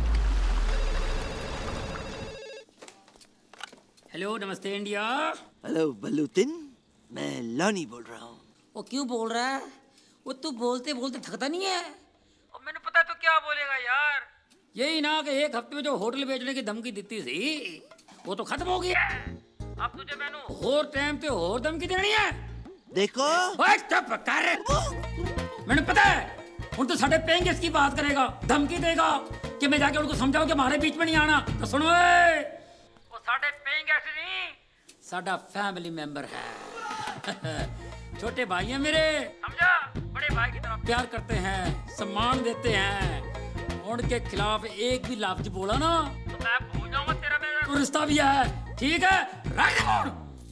हेलो, नमस्ते इंडिया। हेलो बलूतिन, मैं लॉनी बोल रहा हूँ। वो क्यों बोल रहा है? वो तू बोलते बोलते थकता नहीं है? और मैंने पता है तो क्या बोलेगा यार। यही ना कि एक हफ्ते में जो होटल बेचने की धमकी देती थी वो तो खत्म हो गया। अब तुझे मैंने और टाइम पे और धमकी देनी है। देखो ओए चुप कर। मैंने पता है उन तो साढ़े पेंगे इसकी बात करेगा, धमकी देगा कि मैं जाके उनको समझाऊं कि हमारे बीच में नहीं आना। तो सुनो, वो साढ़े पेंगे नहीं, साढ़ा फैमिली मेंबर है। छोटे भाई हैं मेरे, समझा? बड़े भाई की तरह प्यार करते हैं, सम्मान देते हैं। उनके खिलाफ एक भी लफ्ज बोला ना तो मैं भूल जाऊंगा तेरा मेरा रिश्ता भी है। ठीक है, रख दे फोन।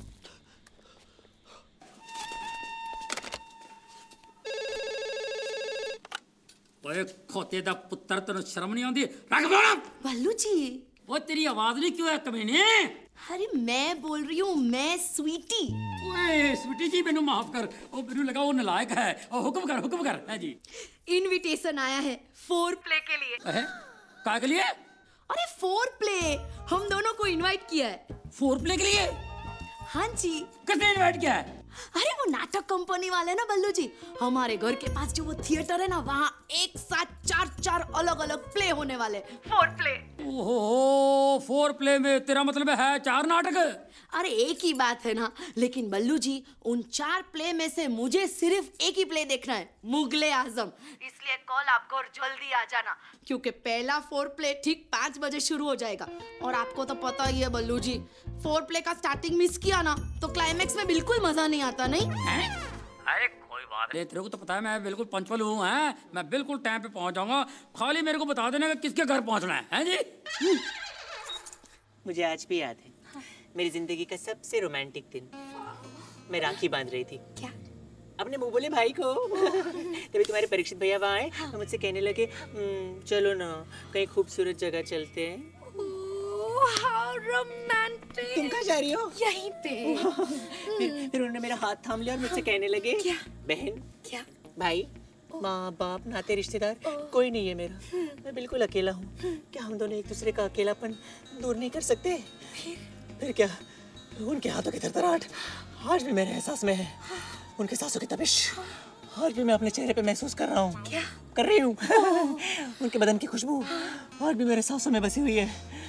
ओए खोते दा पुत्र, तेन शर्म नहीं आती? रख फोन। बल्लू जी, वो तेरी आवाज नहीं क्यों है कमीने? अरे मैं बोल रही हूँ, मैं स्वीटी। ओए स्वीटी जी, मैनू माफ कर। ओ मैनू लगा वो नालायक है। ओ हुक्म कर, हुक्म कर। है जी। इनविटेशन आया है फोर प्ले के लिए। है? क्या के लिए? अरे फोर प्ले, हम दोनों को इनवाइट किया है। फोर प्ले के लिए? हाँ जी। किसने इनवाइट किया है? अरे वो नाटक कंपनी वाले ना बल्लू जी, हमारे घर के पास जो वो थिएटर है ना, वहाँ एक साथ चार चार अलग अलग प्ले होने वाले। Foreplay. ओहो, फोर प्ले में तेरा मतलब है चार नाटक? अरे एक ही बात है ना, लेकिन बल्लू जी उन चार प्ले में से मुझे सिर्फ एक ही प्ले देखना है, मुगले आजम। इसलिए कल आप घर जल्दी आ जाना, क्योंकि पहला फोर प्ले ठीक पाँच बजे शुरू हो जाएगा। और आपको तो पता ही है बल्लू जी, फोर प्ले का स्टार्टिंग मिस किया ना तो क्लाइमेक्स में बिल्कुल मजा नहीं आता। नहीं है? अरे कोई बात नहीं, तेरे को तो पता है मैं बिल्कुल पंचुअल हूँ। हैं, मैं बिल्कुल टाइम पे पहुँच जाऊंगा। खाली मेरे को बता देना कि किसके घर पहुँचना है। हैं जी? मुझे आज भी याद है, मेरी जिंदगी का सबसे रोमांटिक दिन। मैं राखी बांध रही थी। क्या? अपने मुंह बोले भाई को। तभी तुम्हारे परीक्षित भैया वहाँ आए। हाँ। मुझसे कहने लगे, चलो ना कहीं खूबसूरत जगह चलते हैं। How romantic! तुम कहाँ जा रही हो? यहीं पे। फिर, फिर उन्होंने मेरा हाथ थाम लिया और मुझसे कहने लगे, क्या? बहन, क्या? भाई, माँ बाप नाते रिश्तेदार कोई नहीं है मेरा। मैं बिल्कुल अकेला हूँ। क्या हम दोनों एक दूसरे का अकेलापन दूर नहीं कर सकते? फिर क्या, उनके हाथों की थरथराहट आज भी मेरे एहसास में है। उनके सांसों की तपिश आज भी मैं अपने चेहरे पे महसूस कर रहा हूँ। क्या? कर रही हूँ। उनके बदन की खुशबू आज भी मेरे सांसों में बसी हुई है।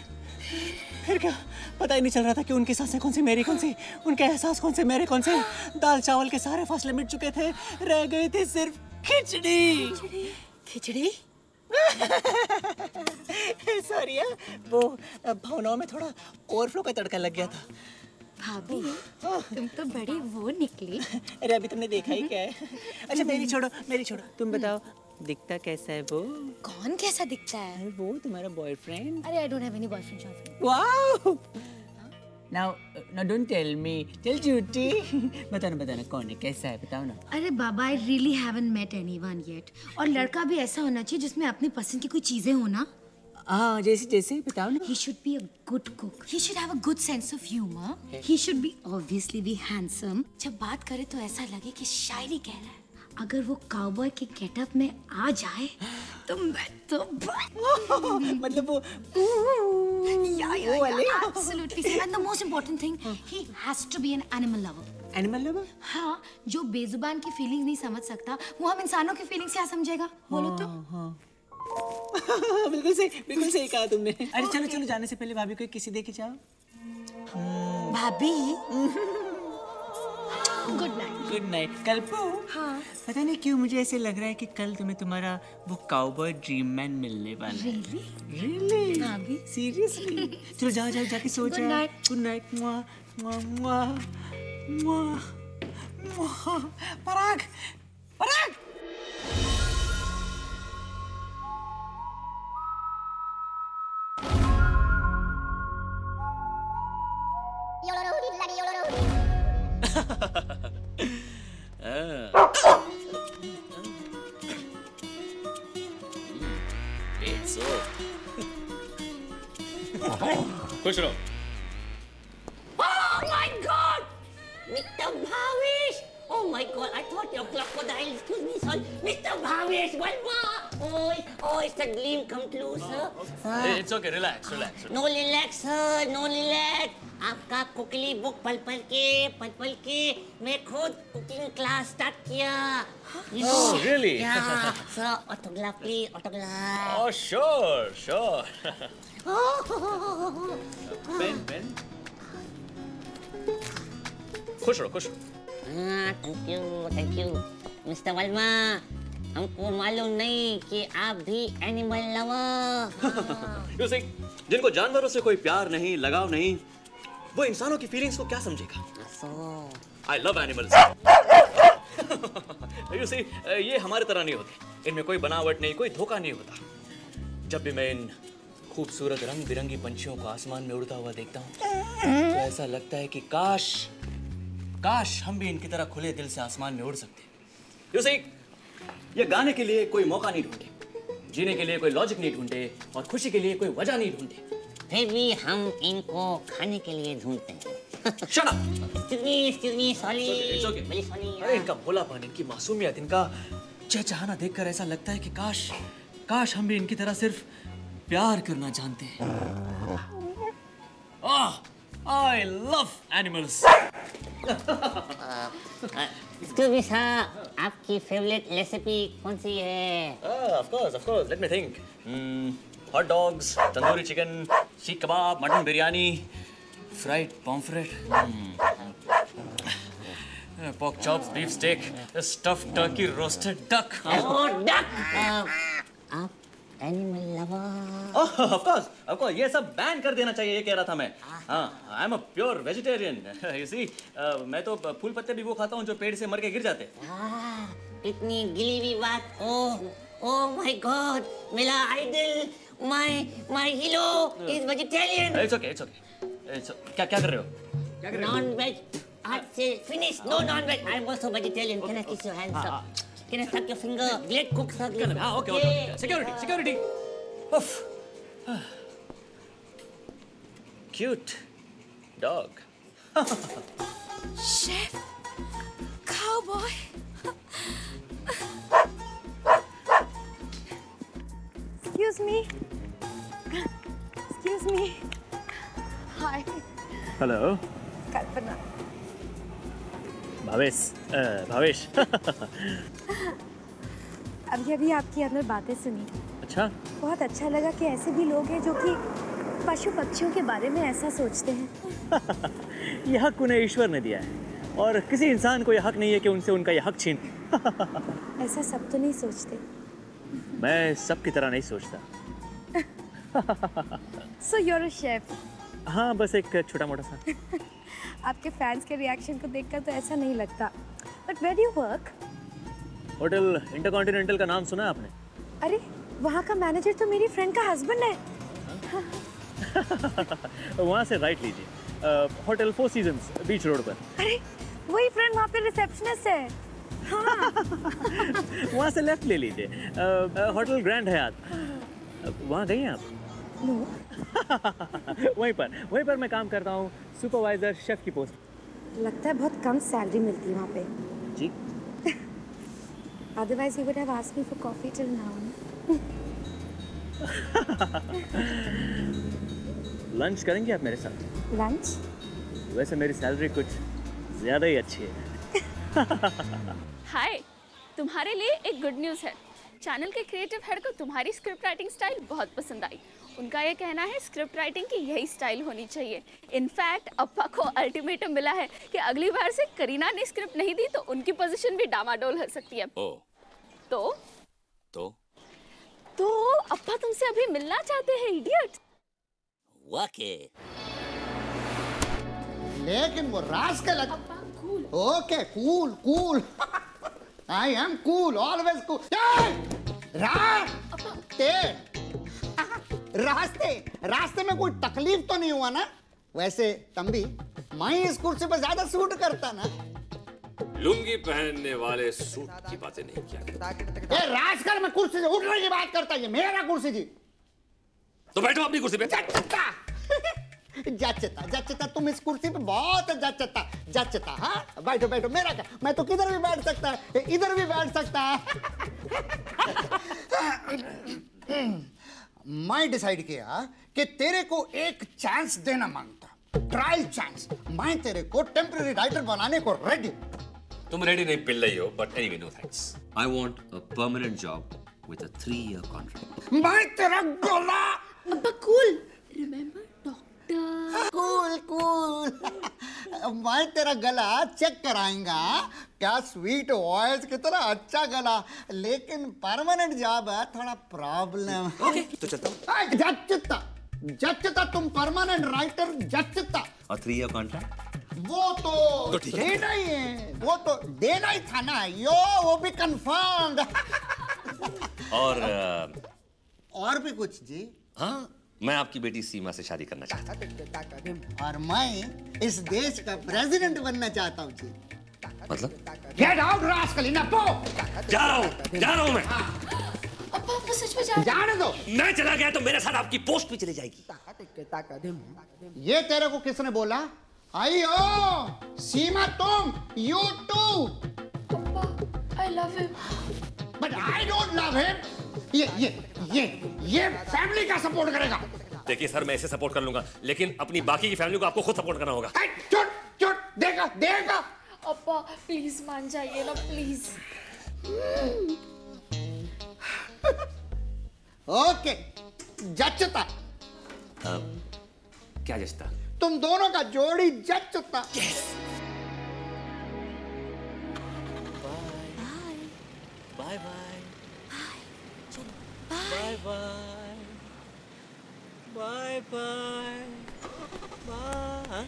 फिर क्या, पता ही नहीं चल रहा था कि उनकी सांसें कौन सी मेरी कौन सी, उनके एहसास कौन से मेरे कौन से। दाल चावल के सारे फासले मिट चुके थे, रह गई थी सिर्फ खिचड़ी। खिचड़ी? सॉरी, वो भावनाओं में थोड़ा ओवरफ्लो का तड़का लग गया था। भाभी, तुम तो बड़ी वो निकली। अरे अभी तुमने देखा ही क्या है। अच्छा मेरी छोड़ो, मेरी छोड़ो, तुम बताओ दिखता कैसा है वो? कौन कैसा दिखता है? वो तुम्हारा बॉयफ्रेंड। अरे I don't have any boyfriend शॉयफ्रेंड। Wow, now now don't tell me, tell झूठी। बताना बताना कौन है, कैसा है, बताओ ना। अरे बाबा, I really haven't met anyone yet. और लड़का भी ऐसा होना चाहिए जिसमें अपनी पसंद की कोई चीजें हो ना। हाँ, जैसे जैसे बताओ ना। He should be a good cook. He should have a good sense of humor. He should be obviously be handsome. जब बात करे तो ऐसा लगे कि शायरी कह रहा है। अगर वो काउबॉय के गेटअप में आ जाए तो मैं तो मतलब वो या या या absolutely same. And the most important thing, he has to be an animal lover. Animal lover? हाँ, जो बेजुबान की फीलिंग्स नहीं समझ सकता वो हम इंसानों की फीलिंग्स क्या समझेगा? बोलो तो। हाँ। बिल्कुल सही, बिल्कुल सही कहा तुमने। अरे चलो चलो, जाने से पहले भाभी को एक किसी दे के जाओ। भाभी, good night. Good night. Kalpu, हाँ पता नहीं क्यों मुझे ऐसे लग रहा है कि कल तुम्हें तुम्हारा वो काउबॉय ड्रीम मैन मिलने वाला है। Really? Really? हाँ भी। Seriously? चलो जाओ जाओ जाके सो Good जाओ। night. Good night. मुआ मुआ मुआ मुआ मुआ। पराग, पराग। खुश रहो। Oh my God! Mister Bhavesh! Oh my God! I thought you're crocodile. Excuse me, sorry. Mister Bhavesh, one more. Oh, oh, it's a dream come true, sir. Hey, it's okay. Relax, relax. No relax, sir. No relax. आपका कुकली book पल पल के पल पल के मैं खुद cooking class start किया। Oh, really? Yeah, sir. Autograph, please. Autograph. Oh, sure, sure. Oh. Pen, pen. खुश रहो, खुश रहो। हाँ, thank you, thank you, mister Varma. हमको मालूम नहीं कि आप भी एनिमल लवर। You see, जिनको जानवरों से कोई प्यार नहीं, लगाव नहीं, वो इंसानों की फीलिंग्स को क्या समझेगा? I love animals. You see, ये हमारे तरह नहीं होते। इनमें कोई बनावट नहीं, कोई धोखा नहीं होता। जब भी मैं इन खूबसूरत रंग बिरंगी पंछियों को आसमान में उड़ता हुआ देखता हूँ, तो ऐसा लगता है कि काश, काश हम भी इनकी तरह खुले दिल से आसमान में उड़ सकते। You see, ये गाने के लिए कोई मौका नहीं ढूंढे, जीने के लिए कोई लॉजिक नहीं ढूंढे और खुशी के लिए कोई वजह नहीं ढूंढे। फिर भी हम इनको खाने के लिए ढूंढते हैं। Shut up! Excuse me, excuse me, sorry. It's okay. Very sorry. अरे इनका भोलापन, इनकी मासूमियत, इनका चहचहाना देखकर ऐसा लगता है कि काश, काश हम भी इनकी तरह सिर्फ प्यार करना जानते हैं। Ah, I love animals. Excuse me, sir. आपकी फेवरेट रेसिपी कौन सी है? Ah, of course, of course. Let me think. Hmm, hot dogs, tandoori chicken, seekh kebab, mutton biryani, fried pomfret, hmm. uh, pork chops, beef steak, stuffed turkey, roasted duck. Oh, duck. आप animal lover. Oh, of course, of course. ये सब ban कर देना चाहिए, ये कह रहा था मैं। हाँ, I'm a pure vegetarian. You see, uh, मैं तो फूल पत्ते भी वो खाता हूँ जो पेड़ से मर के गिर जाते। हाँ, कितनी गिली हुई बात। ओह, ओह माय गॉड, मेरा idol, my my hero is vegetarian. It's okay, it's okay. It's, क्या क्या कर रहे हो? क्या कर रहे हो? Non-veg. आज से finish. No non-veg. I'm also vegetarian. Can I kiss your hands, sir? Can I suck your finger? Great cook, sir. Great. Ah, okay, okay, okay. Security, security. Oof. Cute dog. Chef, cowboy. Excuse me. Excuse me. Hi. Hello. कल्पना। भावेश, भावेश। अभी अभी आपकी अंदर बातें सुनी। अच्छा। बहुत अच्छा लगा कि ऐसे भी लोग हैं जो कि पशु पक्षियों के बारे में ऐसा सोचते हैं। ये हक उन्हें ईश्वर ने दिया है और किसी इंसान को यह हक नहीं है कि उनसे उनका यह हक छीन। ऐसा सब तो नहीं सोचते। मैं सबकी तरह नहीं सोचता। So you're a chef. हाँ, बस एक छोटा मोटा सा। आपके फैंस के रिएक्शन को देखकर तो ऐसा नहीं लगता। But where do you work? Hotel Intercontinental का नाम सुना है आपने? अरे, वहाँ का मैनेजर तो मेरी फ्रेंड का हस्बैंड है। वहाँ से राइट लीजिए। Hotel Four Seasons, beach road पर। अरे, वही फ्रेंड वहाँ पे रिसेप्शनिस्ट है। हाँ। वहाँ से लेफ्ट ले लीजिए। Hotel Grand Hyatt. वहाँ गई हैं आप? नो। वहीं पर, वहीं पर मैं काम करता हूँ, सुपरवाइजर शेफ की पोस्ट। लगता है बहुत कम सैलरी मिलती है वहाँ पे। जी। Otherwise, he would have asked me for coffee till now. Lunch करेंगे आप मेरे साथ? लंच? वैसे मेरी सैलरी कुछ ज़्यादा ही अच्छी है। हाय, तुम्हारे लिए एक गुड न्यूज़ है। चैनल के क्रिएटिव हेड को तुम्हारी स्क्रिप्ट राइटिंग स्टाइल बहुत पसंद आई। उनका ये कहना है स्क्रिप्ट राइटिंग की यही स्टाइल होनी चाहिए। इनफैक्ट अप्पा को अल्टीमेटम मिला है कि अगली बार से करीना ने स्क्रिप्ट नहीं दी तो उनकी पोजीशन भी डामाडोल हो सकती है। ओ। तो तो तो अप्पा तुमसे अभी मिलना चाहते हैं इडियट। वाके। लेकिन वो rascal. Okay cool cool. I am cool always cool. रास्ते रास्ते रास्ते में कोई तकलीफ तो नहीं हुआ ना? वैसे तंबी मैं इस कुर्सी पर ज्यादा सूट करता ना। लुंगी पहनने वाले सूट की बातें नहीं किया करता। ए रास्कल, मैं कुर्सी से उठने की बात करता, ये मेरा कुर्सी जी। तो बैठो अपनी कुर्सी पे। जचता जचता तुम इस कुर्सी पे बहुत जचता जचता। हाँ बैठो बैठो, मेरा क्या, मैं तो किधर भी बैठ सकता है, इधर भी बैठ सकता है। मैं डिसाइड किया कि तेरे को एक चांस देना मांगता, ट्रायल चांस। मैं तेरे को टेम्पररी राइटर बनाने को रेडी। तुम रेडी नहीं पिल रही हो, but anyway no thanks. I want a permanent job with a three year contract. मैं तेरा गला। अब्बा कूल, रिमेंबर कूल कूल। मैं तेरा गला चेक कराएंगा, क्या स्वीट वॉइस, कितना अच्छा गला, लेकिन परमानेंट जॉब है, थोड़ा प्रॉब्लम। ओके तो चलता हूँ। जचता जचता तुम परमानेंट राइटर जचता। और थ्री ईयर कॉन्ट्रैक्ट वो तो, तो ठीक है। देना ही है, वो तो देना ही था ना यो, वो भी कंफर्म्ड। और uh, और भी कुछ जी? हाँ, मैं आपकी बेटी सीमा से शादी करना चाहता हूँ। और मैं इस देश का प्रेसिडेंट बनना चाहता हूँ जी। मतलब? गेट आउट रास्कल, इन अपो। जा रहा हूँ, जा रहा हूँ मैं। अब्बा वो सच में जा जाने दो। मैं चला गया तो मेरे साथ आपकी पोस्ट भी चली जाएगी। ये तेरे को किसने बोला? आइयो सीमा, तुम you too. I love him but I don't love him. ये ये ये ये फैमिली का सपोर्ट करेगा। देखिए सर, मैं इसे सपोर्ट कर लूंगा, लेकिन अपनी बाकी की फैमिली को आपको खुद सपोर्ट करना होगा। चुट चुट, देगा देगा। अब्बा प्लीज मान जाइए ना प्लीज। ओके जचता। हाँ, क्या जचता? तुम दोनों का जोड़ी जचता। yes. Bye bye bye bye bye bye bye.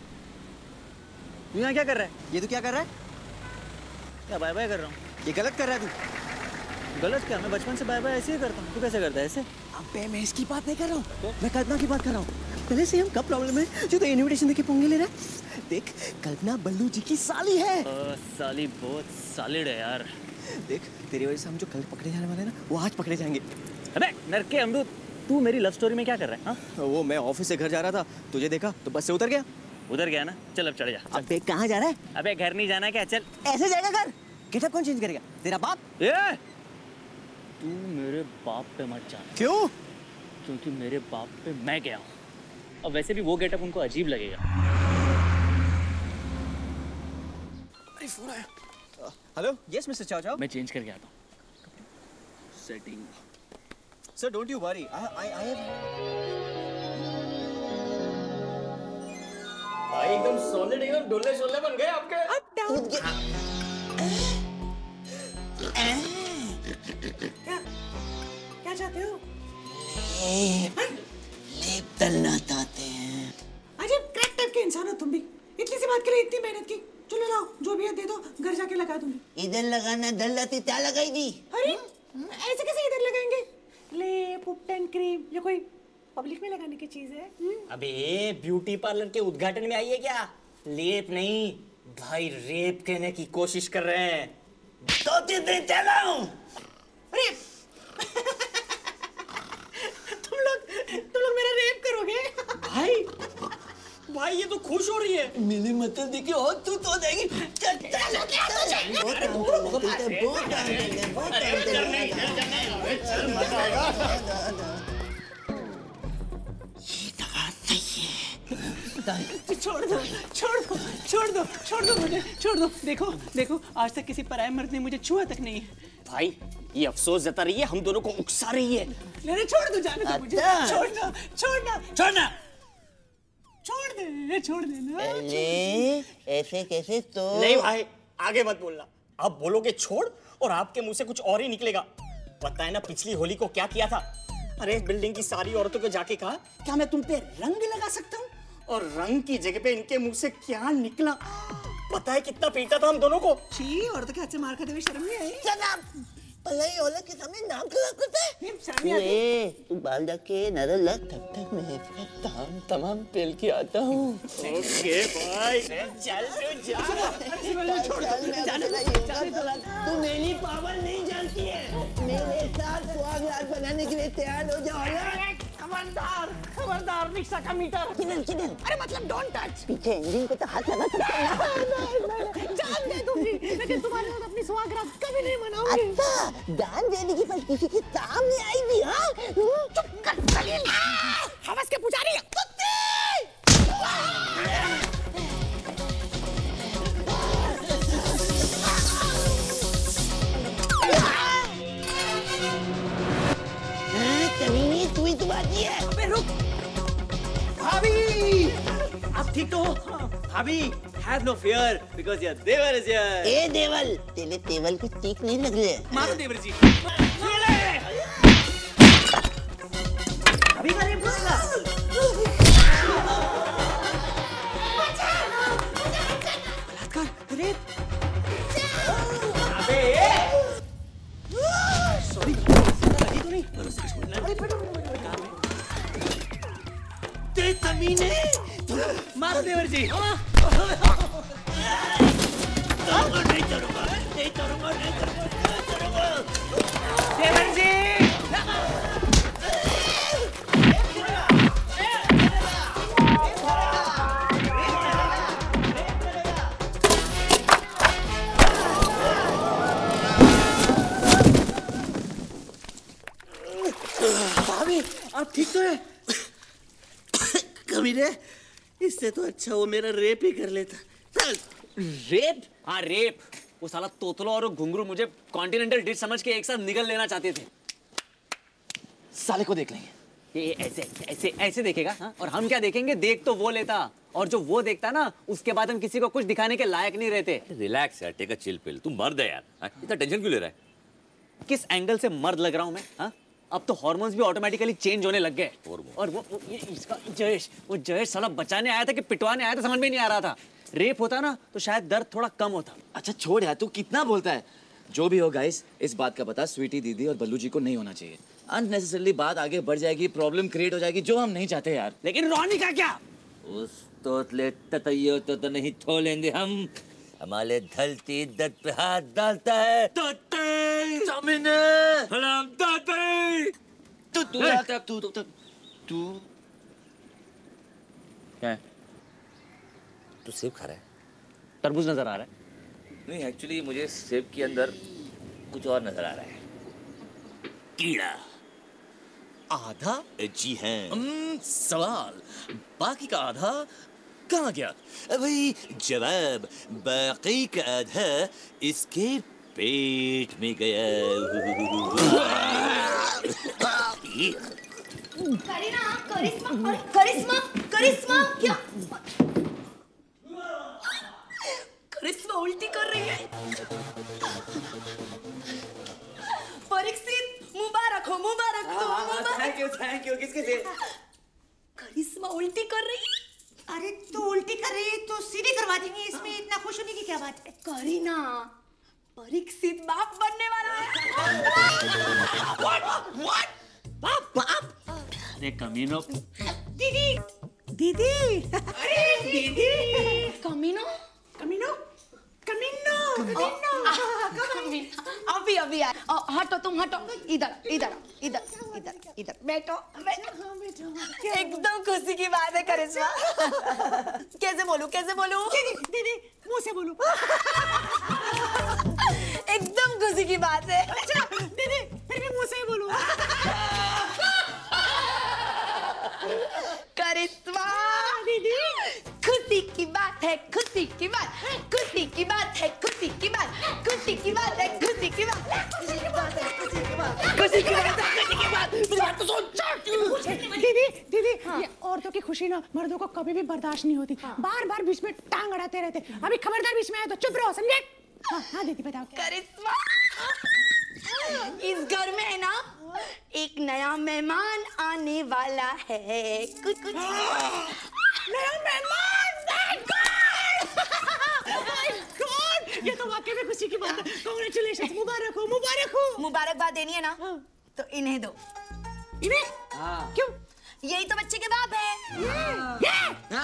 तू यहाँ क्या कर रहा है? ये तू क्या कर रहा है? क्या बाय बाय कर रहा हूँ? ये गलत कर रहा है तू। गलत क्या? मैं बचपन से बाय बाय ऐसे ही करता हूँ। तू कैसे करता है ऐसे? अबे मैं इसकी बात नहीं कर रहा हूँ, मैं कल्पना की बात कर रहा हूँ। पहले से हम कब प्रॉब्लम है जो तो इनविटेशन देके पोंगे ले रहा है। देख कल्पना बल्लू जी की साली है। आ, साली बहुत सॉलिड है यार। देख तेरी वजह से हम जो कल पकड़े जाने वाले हैं ना, वो आज पकड़े जाएंगे। अबे नरके अमरूद, तू मेरी लव स्टोरी में क्या कर रहा है? हाँ वो मैं ऑफिस से घर जा रहा था, तुझे देखा तो बस से उतर गया। उतर गया ना, चल अब चढ़ जा। अबे कहाँ जा रहा है? अबे घर नहीं जाना क्या? चल। ऐसे जाएगा घर? गेटअप कौन चेंज करेगा? तेरा बाप? ए! तू मेरे बाप पे मत जा। क्यों? क्योंकि मेरे बाप पे मैं गया हूँ। अब वैसे भी वो गेटअप उनको अजीब लगेगा। अरे फोन आया। हेलो, यस मिस्टर चाओ चाओ। मैं चेंज करके आता हूँ। Setting. Sir don't you worry, I I I have. भाई एकदम सॉलिड, एकदम डोले शोले बन गए आपके। Up down. क्या क्या चाहते हो? लेप तलना चाहते हैं। अजब क्रैक टाइप के इंसान हो तुम भी। इतनी सी बात के लिए इतनी मेहनत की। चलो लाओ, जो भी है दे दो, घर जाके लगा दूंगी। इधर लगाना दल्लती क्या लगाई दी? अरे ऐसे कैसे इधर लगाएंगे? लेप, उपटन, क्रीम, ये कोई पब्लिक में लगाने की चीज है? अबे ब्यूटी पार्लर के उद्घाटन में आई है क्या? लेप नहीं भाई, रेप कहने की कोशिश कर रहे हैं। तो दिन चलाऊं? अरे तुम लोग तुम लोग मेरा रेप करोगे? भाई भाई ये तो खुश हो रही है। मेरी मतलब देखिए और तू तो देगी। चल चल क्या तुझे? बहुत टाइम बहुत टाइम बहुत ये दवा सही है। छोड़ दो छोड़ दो छोड़ दो छोड़ दो मुझे, छोड़ दो। देखो देखो आज तक किसी पराये मर्द ने मुझे छुआ तक नहीं। भाई ये अफसोस जता रही है, हम दोनों को उकसा रही है। नहीं छोड़ दो, जाने दो मुझे, छोड़ना छोड़ना छोड़ना छोड़ दे, छोड़ देना। अरे ऐसे कैसे तो? नहीं भाई, आगे मत बोलना। आप बोलोगे छोड़ और आपके मुंह से कुछ और ही निकलेगा। पता है ना पिछली होली को क्या किया था? अरे बिल्डिंग की सारी औरतों को जाके कहा क्या मैं तुम पे रंग लगा सकता हूँ, और रंग की जगह पे इनके मुंह से क्या निकला पता है कितना पीटा था हम दोनों को। छी, औरतों के हाथ से मार खाते हुए शर्म नहीं आई? पलाई औरत के सामने नाम क्यों रखते हैं? ए, तू बाल जाके नजर लग, तब तक मैं इसका ताम तमाम पेल के आता हूँ। ओके भाई, चल तू जा। तू मेरी पावर नहीं जानती है। मेरे साथ स्वागत बनाने के लिए तैयार हो जाओ। खबरदार, खबरदार, रिक्शा का मीटर। किधर किधर? अरे मतलब डोंट टच। पीछे इंजन को तो हाथ लगा सकते हैं। जान दे दूंगी, लेकिन तुम्हारे साथ अपनी सुहागरात कभी नहीं मनाऊंगी। अच्छा, दान देने की बात किसी के काम नहीं आएगी, हाँ? चुप कर सलीम। हवस के पुजारी कुत्ते। कमीनी, तू ही तो बाती है। अबे रुक। भाभी, आप ठीक तो हो? भाभी, have no fear because your they were is here. ए देवल, तेरे तेवल को ठीक नहीं लग रहे। मारो देवर जी। अभी का रेप होगा। बलात्कार, रेप। अबे, सॉरी, लगी तो नहीं? अरे बैठो, ते तमीने, मारो देवर जी। नहीं करूँगा, नहीं करूँगा, नहीं करूँगा, नहीं करूँगा। देवर जी। भाभी, आप ठीक तो है? कमीने, इससे तो अच्छा वो मेरा रेप ही कर लेता। चल। रेप? हाँ रेप। वो साला तोतलो और वो घुंघरू मुझे कॉन्टिनेंटल डिश समझ के एक साथ निगल लेना चाहते थे। साले को देख लेंगे। ये ऐसे ऐसे ऐसे देखेगा, हाँ? और हम क्या देखेंगे? देख तो वो लेता, और जो वो देखता ना उसके बाद हम किसी को कुछ दिखाने के लायक नहीं रहते। रिलैक्स यार, टेक अ चिल पिल। तू मर्द है यार, इतना टेंशन क्यों ले रहा है? किस एंगल से मर्द लग रहा हूँ मैं? हाँ? अब तो हार्मोन्स भी ऑटोमेटिकली चेंज होने लग गए। और वो, वो ये इसका जयेश, वो जयेश साला बचाने आया था कि पिटवाने आया था समझ में नहीं आ रहा था। रेप होता ना तो शायद दर्द थोड़ा कम होता। अच्छा छोड़ यार, तू कितना बोलता है। जो भी हो गाइस, इस बात का पता स्वीटी दीदी और बल्लू जी को नहीं होना चाहिए। अननेसेसरली बात आगे बढ़ जाएगी, प्रॉब्लम क्रिएट हो जाएगी, जो हम नहीं चाहते यार। लेकिन रोनी का क्या? उस तोतले ततैयो तो, तो नहीं छोड़ेंगे हम। हमारे धलती इज्जत पे हाथ डालता है। सलाम तू तू जाता तू तू तू क्या है? तू सेब खा रहा है? तरबूज नजर आ रहा है। नहीं एक्चुअली मुझे सेब के अंदर कुछ और नजर आ रहा है। कीड़ा। आधा? जी हैं। हम्म, सवाल बाकी का आधा कहाँ गया? भाई जवाब बाकी का आधा इसके पेट में गया। करीना, करिश्मा, करिश्मा, करिश्मा क्या? करिश्मा उल्टी कर रही है। परीक्षित मुबारक हो, मुबारक हो, मुबारक। Thank you, thank you. किसके लिए? करिश्मा उल्टी कर रही है। अरे तो उल्टी कर रही है तो सीधी करवा देंगे, इसमें इतना खुश होने की क्या बात है? करीना, परीक्षित बाप बनने वाला है। What? What? बाप बाप? अरे कमीनो। दीदी, दीदी, अरे दीदी, कमीनो, कमीनो, कमीनो, कमीनो, कमीनो। अभी अभी आए। अ, हटो तुम, हटो। इधर इधर इधर इधर इधर बैठो बैठो। एकदम खुशी की बात है करिश्मा। कैसे बोलूं, कैसे बोलूं? दीदी, दीदी, मुंह से बोलो। एकदम खुशी की बात है। अच्छा दीदी, फिर भी मुंह से ही बोलो। करिश्मा दीदी, खुशी की बात है, खुशी की बात, खुशी की बात है, खुशी की बात, खुशी की बात है, खुशी की बात, खुशी की बात है। दीदी दीदी ये औरतों की खुशी ना मर्दों को कभी भी बर्दाश्त नहीं होती। बार बार बीच में टांग अड़ाते रहते। अभी खबरदार बीच में आए तो चुप रहो, समझे? हाँ हाँ दीदी बताओ क्या? करिश्मा, इस घर में है ना एक नया मेहमान आने वाला है। कुछ कुछ नया मेहमान, thank God! Oh my God! ये तो वाकई में खुशी की बात है। Congratulations, मुबारक हो, मुबारक हो। मुबारकबाद देनी है ना तो इन्हें दो। इन्हें? हाँ। क्यों? यही तो बच्चे के बाप है। ये?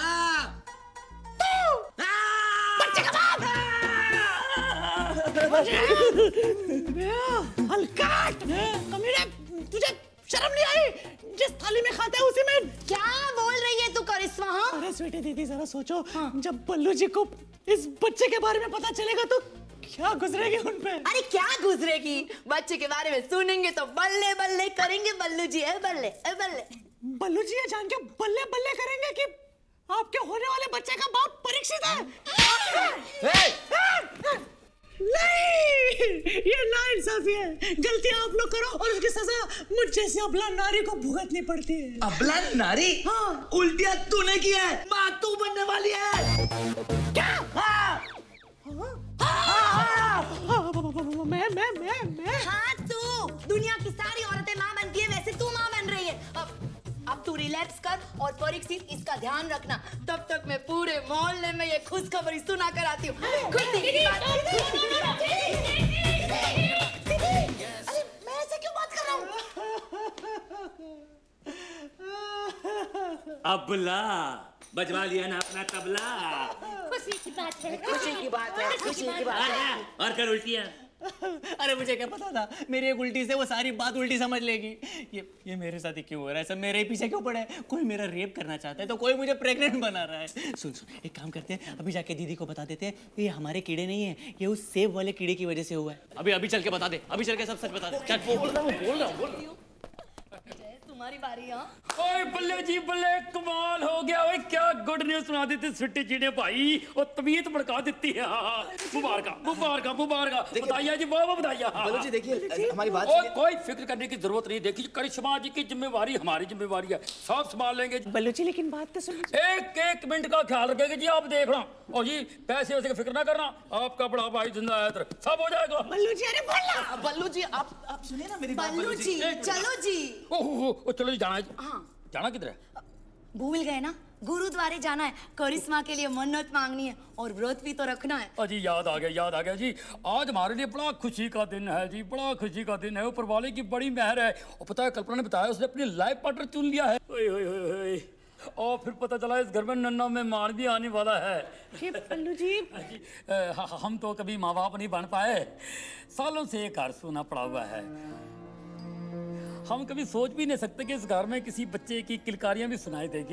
तू? बच्चे का बाप? हलकाट! कमीने, तुझे शर्म नहीं आई? जिस थाली में खाता है उसी में क्या बोल रही है तू करिश्मा? हाँ? अरे स्वीटी दीदी जरा सोचो, जब बल्लू जी को इस बच्चे के बारे में पता चलेगा तो क्या गुजरेगी उन पे? अरे क्या गुजरेगी? बच्चे के बारे में सुनेंगे तो बल्ले बल्ले करेंगे। बल्लू जी है बल्ले है बल्ले। बल्लू जी ये जान के बल्ले बल्ले करेंगे कि आपके होने वाले बच्चे का बाप परीक्षित है। नहीं, ये नाइंसाफी है। गलती आप लोग करो और उसकी सजा मुझ जैसी अबला नारी को भुगतनी पड़ती है। अबला नारी? हाँ। उल्टियाँ तूने की है, माँ तू बनने वाली है। क्या? हाँ। हाँ। मैं मैं मैं मैं हाँ तू दुनिया की सारी औरतें माँ बनती है, वैसे तू माँ बन रही है। अब अब तू रिलैक्स कर और परीक्षित इसका ध्यान रखना। तब तक मैं पूरे मोहल्ले में ये खुशखबरी सुना कर आती हूँ। खुशी की बात। अरे मैं ऐसे क्यों बात कर रहा हूँ? अबला बजवा लिया ना अपना तबला। खुशी की बात है, खुशी की बात है, खुशी की बात है। और कर उल्टियाँ। अरे मुझे क्या पता था मेरी एक उल्टी से वो सारी बात उल्टी समझ लेगी। ये ये मेरे साथ ही क्यों हो रहा है? सब मेरे ही पीछे क्यों पड़ा है? कोई मेरा रेप करना चाहता है तो कोई मुझे प्रेग्नेंट बना रहा है। सुन सुन एक काम करते हैं, अभी जाके दीदी को बता देते हैं ये हमारे कीड़े नहीं है, ये उस सेब वाले कीड़े की वजह से हुआ है। अभी अभी चल के बता दे, अभी चल के सब सच बता दे। चल बोल रहा हूँ बोल रहा हूँ बोल रहा हूँ। तुम्हारी बारी। हाँ ओए बल्ले जी बल्ले, कमाल हो गया। ओए क्या गुड न्यूज़ सुना देते स्वीटी जी ने भाई, और तबीयत भड़का देती है। मुबारका मुबारका मुबारका, बताइए जी, बहुत बताइए। बल्लू जी देखिए हमारी बात और कोई फिक्र करने की जरूरत नहीं। देखिए करिश्मा जी की जिम्मेवारी हमारी जिम्मेवारी है, सब संभाल लेंगे। बल्लू जी लेकिन बात तो सुन। एक एक मिनट का ख्याल रखेगा जी, आप देखना। और जी पैसे वैसे की फिक्र ना करना, आपका बड़ा भाई जिंदा है, सब हो जाएगा। बल्लू जी अरे बोलना। बल्लू जी आप आप सुनिए ना मेरी बात। बल्लू जी चलो जी। ओह चलो जी, जाना है। हाँ जाना किधर है? भूल गए ना, गुरुद्वारे जाना है। करिश्मा के लिए मन्नत मांगनी है और व्रत भी तो रखना है। अजी याद आ गया याद आ गया जी, आज हमारे लिए बड़ा खुशी का दिन है जी, बड़ा खुशी का दिन है। ऊपर वाले की बड़ी मेहर है। और पता है कल्पना ने बताया उसने अपनी लाइफ पार्टनर चुन लिया है। ओए ओए ओए ओए, और फिर पता चला इस घर में नन्ना मेहमान भी आने वाला है। बल्लू जी हम तो कभी माँ बाप नहीं बन पाए, सालों से एक घर सुना पड़ा हुआ है। हम कभी सोच भी नहीं सकते कि इस घर में किसी बच्चे की किलकारियां भी सुनाई देगी।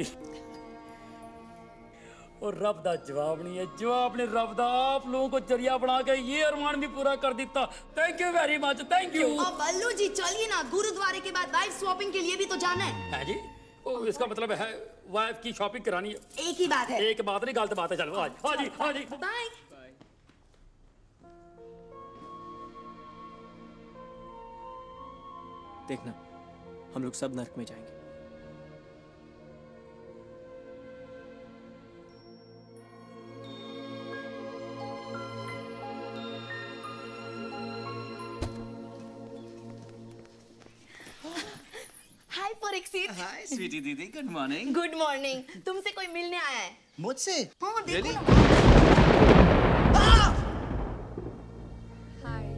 और रब दा जवाब नहीं है, जवाब ने रब दा आप लोगों को जरिया बना के ये अरमान भी पूरा कर दिता। Thank you very much, thank you. अब बल्लू जी चलिए ना, गुरुद्वारे के बाद वाइफ शॉपिंग के लिए भी तो जाना है। है जी, ओ, इसका मतलब है वाइफ की शॉपिंग करानी है। एक ही बात है। एक बात नहीं, गलत बात है। चलो आज हाँ जी हाँ जी बाय। देखना हम लोग सब नर्क में जाएंगे। हाय परीक्षित। हाय स्वीटी दीदी, गुड मॉर्निंग। Good morning. तुमसे कोई मिलने आया है। मुझसे? हाँ देखो ना। Hi.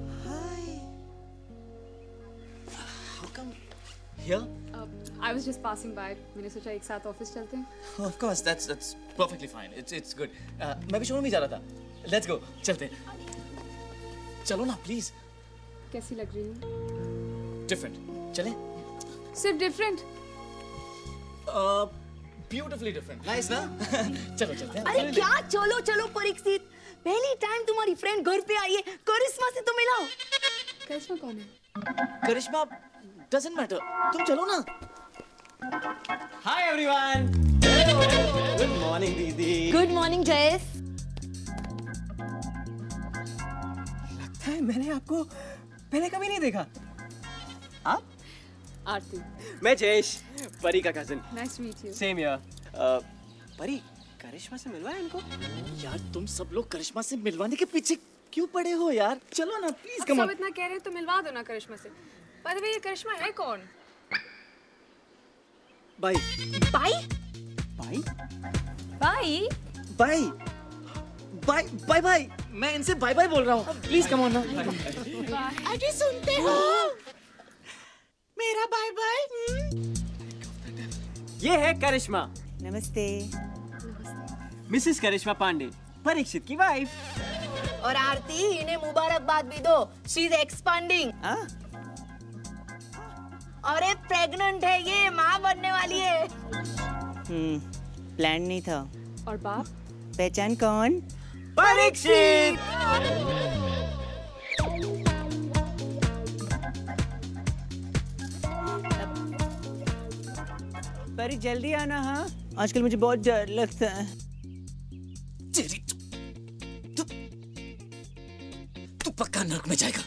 How come here? I was just passing by, मैंने सोचा एक साथ ऑफिस चलते हैं। Of course, that's that's perfectly fine. It's it's good. Uh, मैं भी शोरूम ही जा रहा था। Let's go, चलते हैं। चलो ना प्लीज। कैसी लग रही हूँ? Different. चलें? सिर्फ different? Uh, beautifully different. Nice ना? चलो चलते हैं। अरे क्या चलो चलो परीक्षित, पहली टाइम तुम्हारी फ्रेंड घर पे आई है, करिश्मा से तो मिलाओ। करिश्मा कौन है? करिश्मा doesn't matter. तुम चलो ना। Hi everyone. Good morning दीदी। Good morning Jayesh. लगता है मैंने आपको पहले कभी नहीं देखा। आप? आरती। मैं जयेश, परी का cousin. Nice to meet you. Same यार। परी, करिश्मा से मिलवाए इनको? यार तुम सब लोग करिश्मा से मिलवाने के पीछे क्यों पड़े हो यार? चलो ना प्लीज, अब कम ऑन। सब इतना कह रहे हैं तो मिलवा दो ना करिश्मा से। बाय द वे ये करिश्मा है कौन? बाई। बाई? बाई? बाई? Bye bye bye bye. मैं इनसे बाय बाय बोल रहा हूँ, प्लीज कम ऑन ना। अरे सुनते हो मेरा बाय बाय। ये है करिश्मा। नमस्ते। मिसेस करिश्मा पांडे, परीक्षित की वाइफ। और आरती इन्हें मुबारकबाद भी दो, शी इज एक्सपांडिंग। और ये प्रेग्नेंट है, ये माँ बनने वाली है। हम्म, प्लान नहीं था। और बाप? पहचान कौन? परीक्षित। परी जल्दी आना। हाँ, आजकल मुझे बहुत डर लगता है। तू तू पक्का नर्क में जाएगा।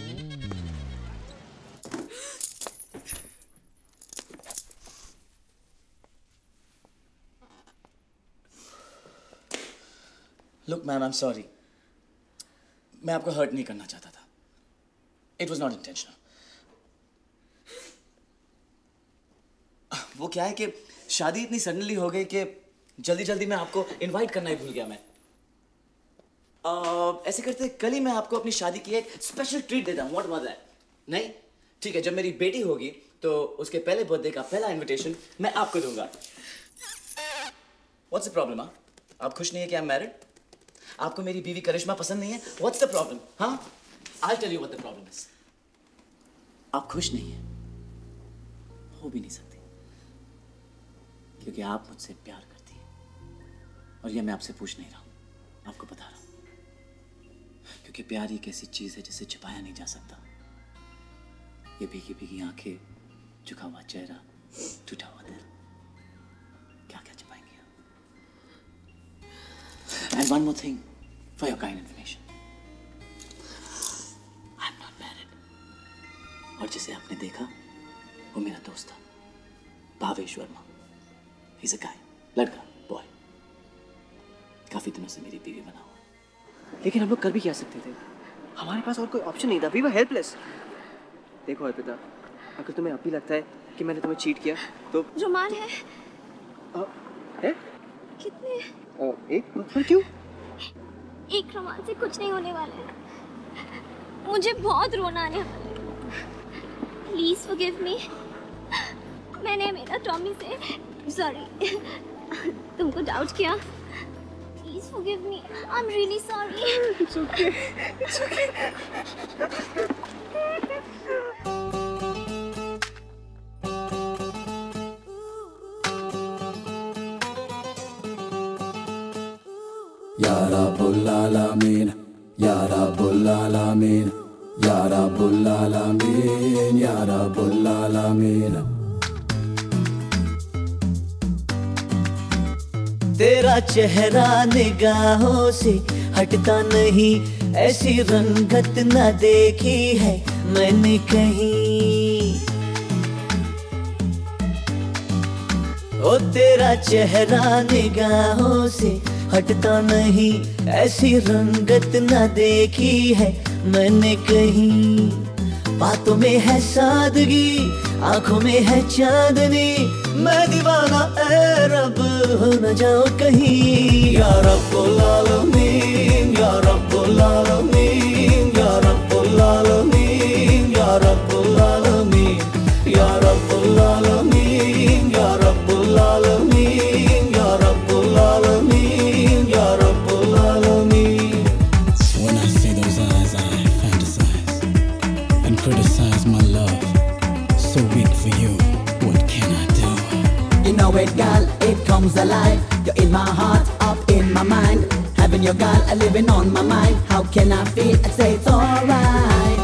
Look, ma'am, I'm sorry. मैं आपको हर्ट नहीं करना चाहता था. It was not intentional. वो क्या है कि शादी इतनी सडनली हो गई कि जल्दी जल्दी मैं आपको इनवाइट करना ही भूल गया मैं. uh, ऐसे करते कल ही मैं आपको अपनी शादी की एक स्पेशल ट्रीट देता हूँ. What was that? नहीं? ठीक है, जब मेरी बेटी होगी तो उसके पहले बर्थडे का पहला इनविटेशन मैं आपको दूंगा. What's the problem, हाँ? आप खुश नहीं है कि I'm married? आपको मेरी बीवी करिश्मा पसंद नहीं है? What's the problem? हाँ? I'll tell you what the problem is. आप खुश नहीं हैं, हो भी नहीं सकती, क्योंकि आप मुझसे प्यार करती हैं. और ये मैं आपसे पूछ नहीं रहा हूँ, आपको बता रहा हूँ, क्योंकि प्यार एक ऐसी चीज है जिसे छिपाया नहीं जा सकता. ये भीगी भीगी आंखें, झुका हुआ चेहरा, टूटा हुआ दिल, क्या क्या छिपाएंगे आप? And one more thing, for your kind information. I'm not married. और जिसे आपने देखा, वो मेरा दोस्त था, Bhavesh Verma. He's a guy, लड़का, boy. काफी दिनों से मेरी बीवी बना हुआ. लेकिन हम लोग कर भी क्या सकते थे? हमारे पास और कोई ऑप्शन नहीं था. We were helpless. देखो अर्पिता, अगर तुम्हें अभी लगता है कि मैंने तुम्हें चीट किया, तो रुमाल है? आ, है? कितने? आ, एक? पर क्यों? एक रुमाल से कुछ नहीं होने वाला है. मुझे बहुत रोना आने वाला है. Please forgive me. मैंने मेरा टॉमी से सॉरी तुमको डाउट किया. Please forgive me. I am really sorry. It's okay. It's okay. Ya Rabbul Alamin, Ya Rabbul Alamin, Ya Rabbul Alamin, Ya Rabbul Alamin. तेरा चेहरा निगाहों से हटता नहीं, ऐसी रंगत न देखी है मैंने कहीं. ओ तेरा चेहरा निगाहों से हटता नहीं, ऐसी रंगत न देखी है मैंने कहीं. बातों में है सादगी, आंखों में है चांदनी, मैं दीवाना ऐ रब हो न जाओ कहीं. या रब्बुल आलमीन, या रब्बुल आलमीन, या रब्बुल आलमीन, या रब्बुल आलमीन, या रब्बुल आलमीन, या रब्बुल आलमीन, या रब्बुल आलमीन, या रब्बुल आलमीन. When I see those eyes, I fantasize and criticize my love. So weak for you, what can I do? You know it, girl, it comes alive. You're in my heart, up in my mind. Having your girl, a living on my mind. How can I feel? I say it's alright.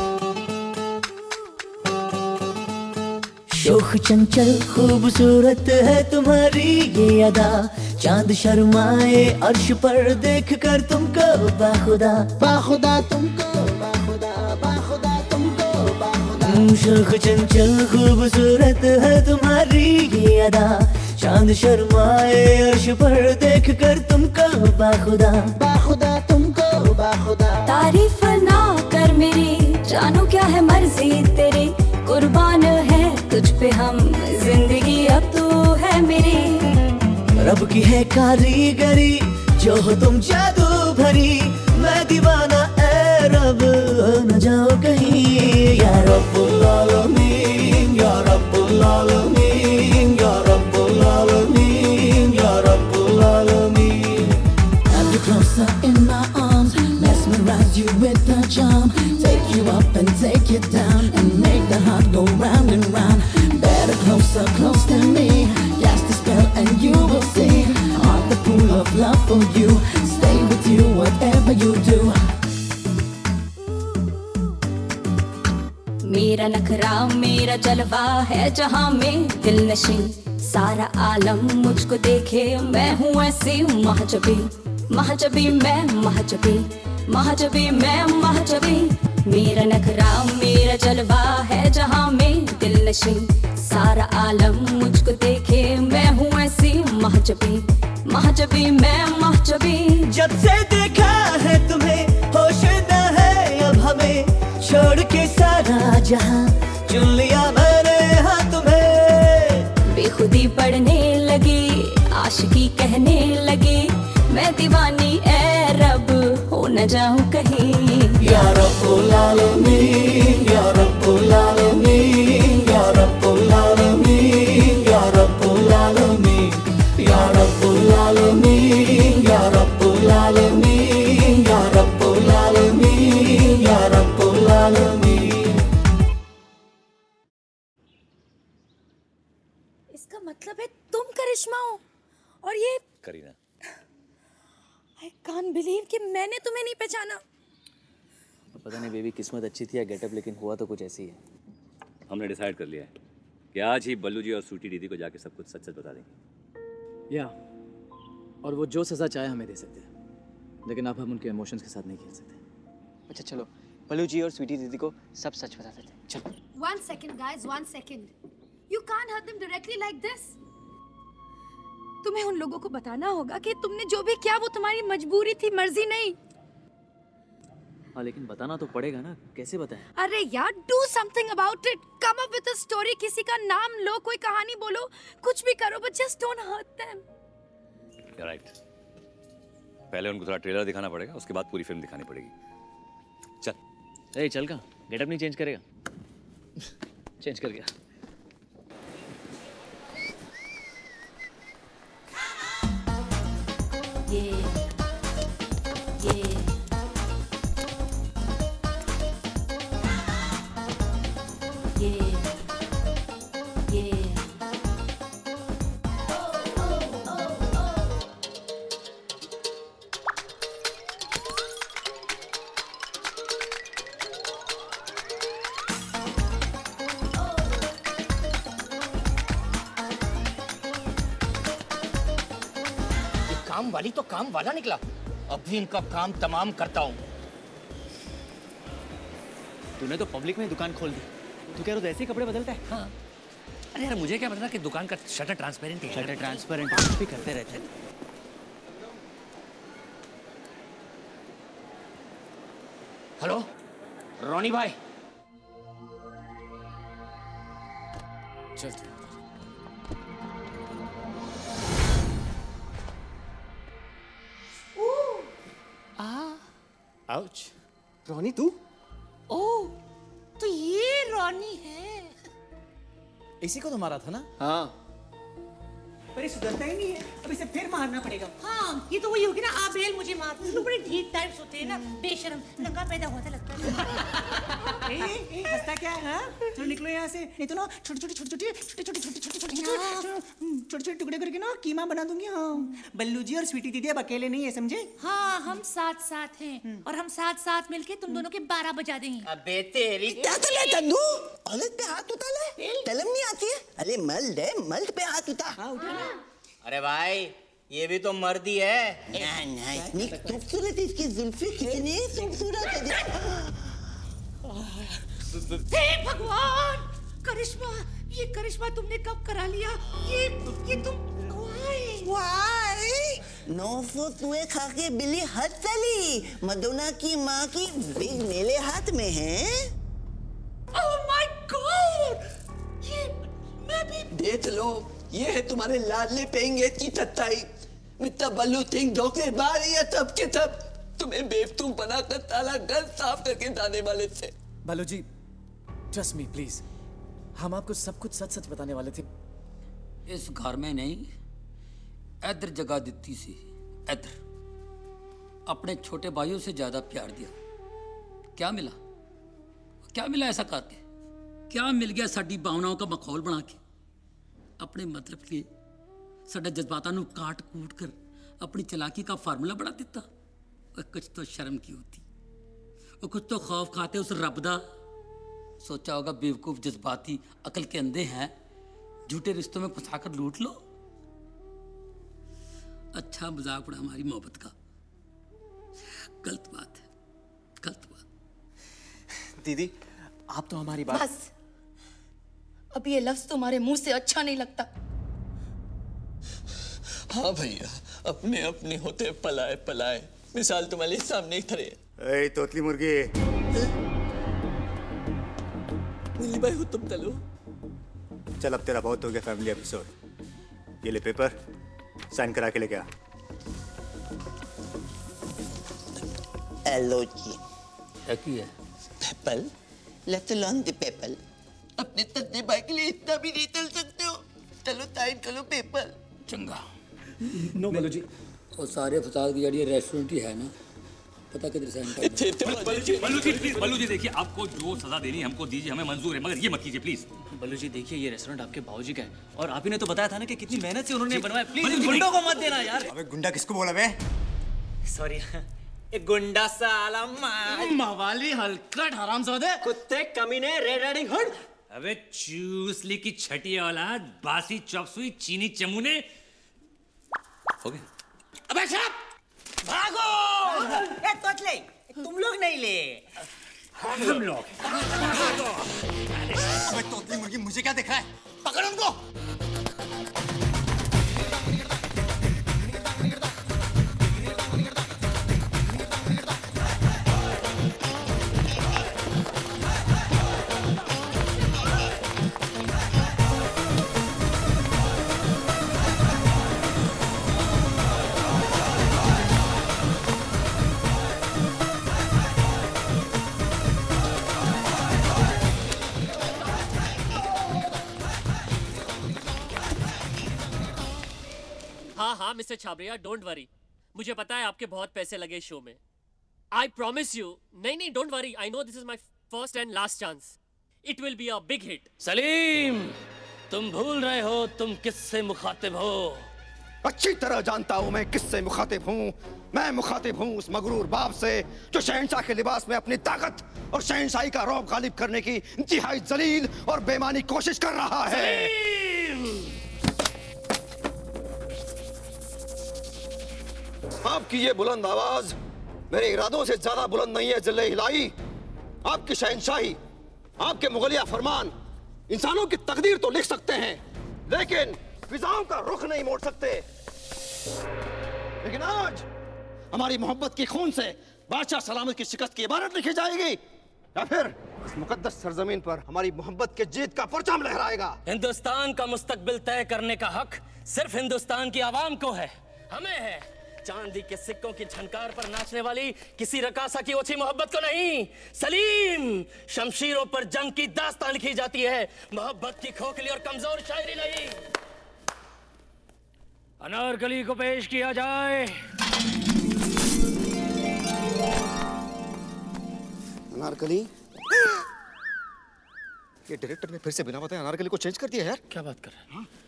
शोख चंचल खूबसूरत है तुम्हारी ये अदा, चांद शर्माए अर्श पर देख कर तुमको बाखुदा, बाखुदा तुमको, बाखुदा, बाखुदा तुमको, बाखुदा. शर्ख चंचल खूबसूरत है तुम्हारी ये अदा, चांद शर्माए अर्श पर देख कर तुमको बाखुदा, बाखुदा तुमको बाखुदा। तारीफ ना कर मेरी, जानू क्या है मर्जी तेरी, कुर्बान है तुझ पे हम, जिंदगी अब तू है मेरी। रब की है कारीगरी जो हो तुम जादू भरी, मैं दीवाना ए रब न जाओ कहीं। या रब्बुल आलमीन, या रब्बुल आलमीन, या रब्बुल आलमीन, या रब्बुल आलमीन। Have you closer in my arms, mesmerize you with the charm, take you up and take you down and make the heart go round and round. Better closer, close to me, cast a spell and you will see. Heart the pool of love for you, stay with you whatever you do. मेरा नखरा मेरा जलवा है जहाँ में दिल नशी, सारा आलम मुझको देखे मैं हूँ ऐसी महजबी, महजबी मैं महजबी, महजबी मैं महजबी। मेरा नखरा मेरा जलवा है जहाँ में दिल नशी, सारा आलम मुझको देखे मैं हूँ ऐसी महजबी, महजबी मैं महजबी। जब से देखा है तुम्हें होश न है अब हमें, छोड़ के सारा जहां चुन लिया मैंने हाँ तुम्हें। बेखुदी पढ़ने लगी आशिकी कहने लगी, मैं दीवानी ए रब हो न जाऊं कहीं। या रब्बुल आलमीन, या रब्बुल आलमीन, या रब्बुल आलमीन, या रब्बुल आलमीन, या रब्बुल आलमीन, या रब्बुल आलमीन, या रब्बुल आलमीन, या रब्बुल आलमीन। इसका मतलब है तुम करिश्मा हो और ये करीना। आई कांट बिलीव कि मैंने तुम्हें नहीं पहचाना। पता नहीं बेबी किस्मत अच्छी थी या गेटअप, लेकिन हुआ तो कुछ ऐसी है। हमने डिसाइड कर लिया है कि आज ही बल्लू जी और स्वीटी दीदी को जाके सब कुछ सच सच बता देंगे। या और वो जो सज़ा चाहे हमें दे सकते हैं, लेकिन अब हम उनके इमोशंस के साथ नहीं खेल सकते। अच्छा चलो बल्लू जी और स्वीटी दीदी को सब सच बता देते हैं। चलो। One second guys, one second. You can't hurt them directly like this. तुम्हें उन लोगों को बताना होगा कि तुमने जो भी किया वो तुम्हारी मजबूरी थी, मर्जी नहीं। हाँ लेकिन बताना तो पड़ेगा ना, कैसे बताएं? अरे यार, do something about it. Come up with a story. किसी का नाम लो, कोई कहानी बोलो, कुछ भी करो, but just don't hurt them. You're right. पहले उनको थोड़ा ट्रेलर दिखाना पड़ेगा, उसके बाद पूरी फिल्म दिखानी पड़ेगी। चल। ए चल का गेटअप नहीं चेंज करेगा? चेंज कर गया। ये ये ये ये काम वाली तो काम वाला निकला। अब भी इनका काम तमाम करता हूँ। तूने तो पब्लिक में दुकान खोल दी, तू कह रहा है ऐसे ही कपड़े बदलता है? हाँ। अरे यार मुझे क्या पता कि दुकान का शटर ट्रांसपेरेंट है। शटर ट्रांसपेरेंट कुछ भी करते रहते हैं। हेलो रोनी भाई। चल आउच। रोनी तू? ओह, तो ये रोनी है। इसी को तो मारा था ना? हाँ। पर ये सुधरता ही नहीं है, अब इसे फिर मारना पड़ेगा। हाँ, ये तो वही होगी ना, आबेल मुझे मार। लोग बड़े ढीठ टाइप्स होते हैं ना, बेशर्म, नंगा पैदा होता लगता है। ए, ए, हंसता क्या है? हाँ? चलो निकलो यहाँ से, नहीं तो ना छोटे छोटे छोटे छोटे छोटे छोटे छोटे छोटे छोटे छोटे छोटे टुकड़े करके ना कीमा बना दूंगी। हाँ, बल्लू जी और स्वीटी दीदी अब अकेले नहीं है, समझे? हाँ, हम साथ साथ हैं और हम साथ साथ मिलके तुम दोनों के बारह बजा देंगे। अबे तेरी क्या कर रहा है तन्नू? औरत पे हाथ उठा ले, तलम नहीं आती है? अरे मर्द है, मर्द पे हाथ उठा। हाँ उठा ना। अरे भाई ये भी तो मर्द ही है। ना ना इतनी खूबसूरत इसकी जुल्फी, कितनी खूबसूरत है। हे भगवान, करिश्मा, ये करिश्मा तुमने कब करा लिया? ये ये तुम वाई नौ सौ तुए खा के बिल्ली हद चली। मदोना की माँ की बिग मेले हाथ में है। ओह माय गॉड, ये मैं भी देख लो, ये है तुम्हारे लाडले पेंगे की टट्टाई। मिस्टर बल्लू सिंह धोखेबाज या तब के तब तुम्हें बेवकूफ बनाकर ताला घर साफ करके जाने वाले थे। बालू जी, ट्रस्ट मी प्लीज, हम आपको सब कुछ सच सच बताने वाले थे। इस घर में नहीं, इधर जगह दिती सी, इधर अपने छोटे भाइयों से ज्यादा प्यार दिया। क्या मिला? क्या मिला ऐसा करके? क्या मिल गया? साडी भावनाओं का मखौल बना के अपने मतलब के साडे जज्बातां नूं काट कूट कर अपनी चालाकी का फार्मूला बना दिता। और कुछ तो शर्म की होती, और कुछ तो खौफ खाते उस रब दा। सोचा होगा बेवकूफ जज्बाती अकल के अंधे हैं, झूठे रिश्तों में फंसाकर लूट लो। अच्छा मजाक उड़ा हमारी मोहब्बत का। गलत बात है, गलत बात। दीदी, आप तो हमारी बात। बस, अब ये लफ्ज तुम्हारे मुंह से अच्छा नहीं लगता। हाँ भैया, अपने अपने होते पलाए पलाए, मिसाल तुम्हारे सामने खड़े। ए तोतली मुर्गी, मिली भाई हो तुम तलो। चल अब तेरा बहुत हो गया फैमिली एपिसोड। ये ले पेपर, साइन करा के लेके आ। हेलो जी। क्या की है? People, let alone the people. अपने तन्ने भाई के लिए इतना भी नहीं चल सकते हो। चलो साइन करो पेपर। चंगा। नो बालू जी, वो सारे फसाद की जड़ी रेस्टोरेंट ही है ना, पता किधर साइन करना। बल्लू जी, बल्लू जी प्लीज, बल्लू जी देखिए, आपको जो सजा देनी है हमको दीजिए, हमें मंजूर है, मगर ये मत कीजिए प्लीज। बल्लू जी देखिए, ये रेस्टोरेंट आपके बाबूजी का है और आप ही ने तो बताया था ना कि कितनी मेहनत से उन्होंने बनवाया। प्लीज गुंडों को मत देना यार। अबे गुंडा किसको बोला बे? सॉरी, एक गुंडा साला मार मवाली हलकट हरामजादे, कुत्ते कमीने, रेड राइडिंग हुड। अबे चूसली की छठी औलाद, बासी चौकसुई चीनी चमूने। हो गया? अबे शराब, भागो! ए तोतले, तुम लोग नहीं ले, हम लोग। अबे तोतली मुर्गी, मुझे क्या दिख रहा है? पकड़ उनको। हाँ हाँ मिस्टर छाबरिया, डोंट वरी, मुझे पता है आपके बहुत पैसे लगे शो में। आई प्रॉमिस यू, नहीं नहीं don't worry, I know this is my first and last chance, it will be a big hit. Salim, तुम भूल रहे हो तुम किससे मुखातिब हो। अच्छी तरह जानता हूं मैं किससे मुखातिब हूं। मैं मुखातिब हूं उस मगरूर बाप से जो शहंशाह के लिबास में अपनी ताकत और शहंशाही का रौब गालिब करने की इंतहाई जलील और बेमानी कोशिश कर रहा है। आपकी ये बुलंद आवाज मेरे इरादों से ज्यादा बुलंद नहीं है जिले हिलाई। आपकी शहंशाही, आपके मुगलिया फरमान इंसानों की तकदीर तो लिख सकते हैं, लेकिन फिजाओं का रुख नहीं मोड़ सकते। लेकिन आज हमारी मोहब्बत की खून से बादशाह सलामत की शिकस्त की इबारत लिखी जाएगी, या फिर इस मुकद्दस सरजमीन पर हमारी मोहब्बत के जीत का परचम लहराएगा। हिंदुस्तान का मुस्तकबिल तय करने का हक सिर्फ हिंदुस्तान की आवाम को है, हमें है। चांदी के सिक्कों की झनकार पर नाचने वाली किसी रकासा की ओछी मोहब्बत को नहीं। सलीम, शमशीरों पर जंग की दास्तान लिखी जाती है, मोहब्बत की खोखली और कमजोर शायरी नहीं। अनारकली को पेश किया जाए। अनारकली, ये डायरेक्टर ने फिर से बिना बताए अनारकली को चेंज कर दिया यार। क्या बात कर रहे हैं?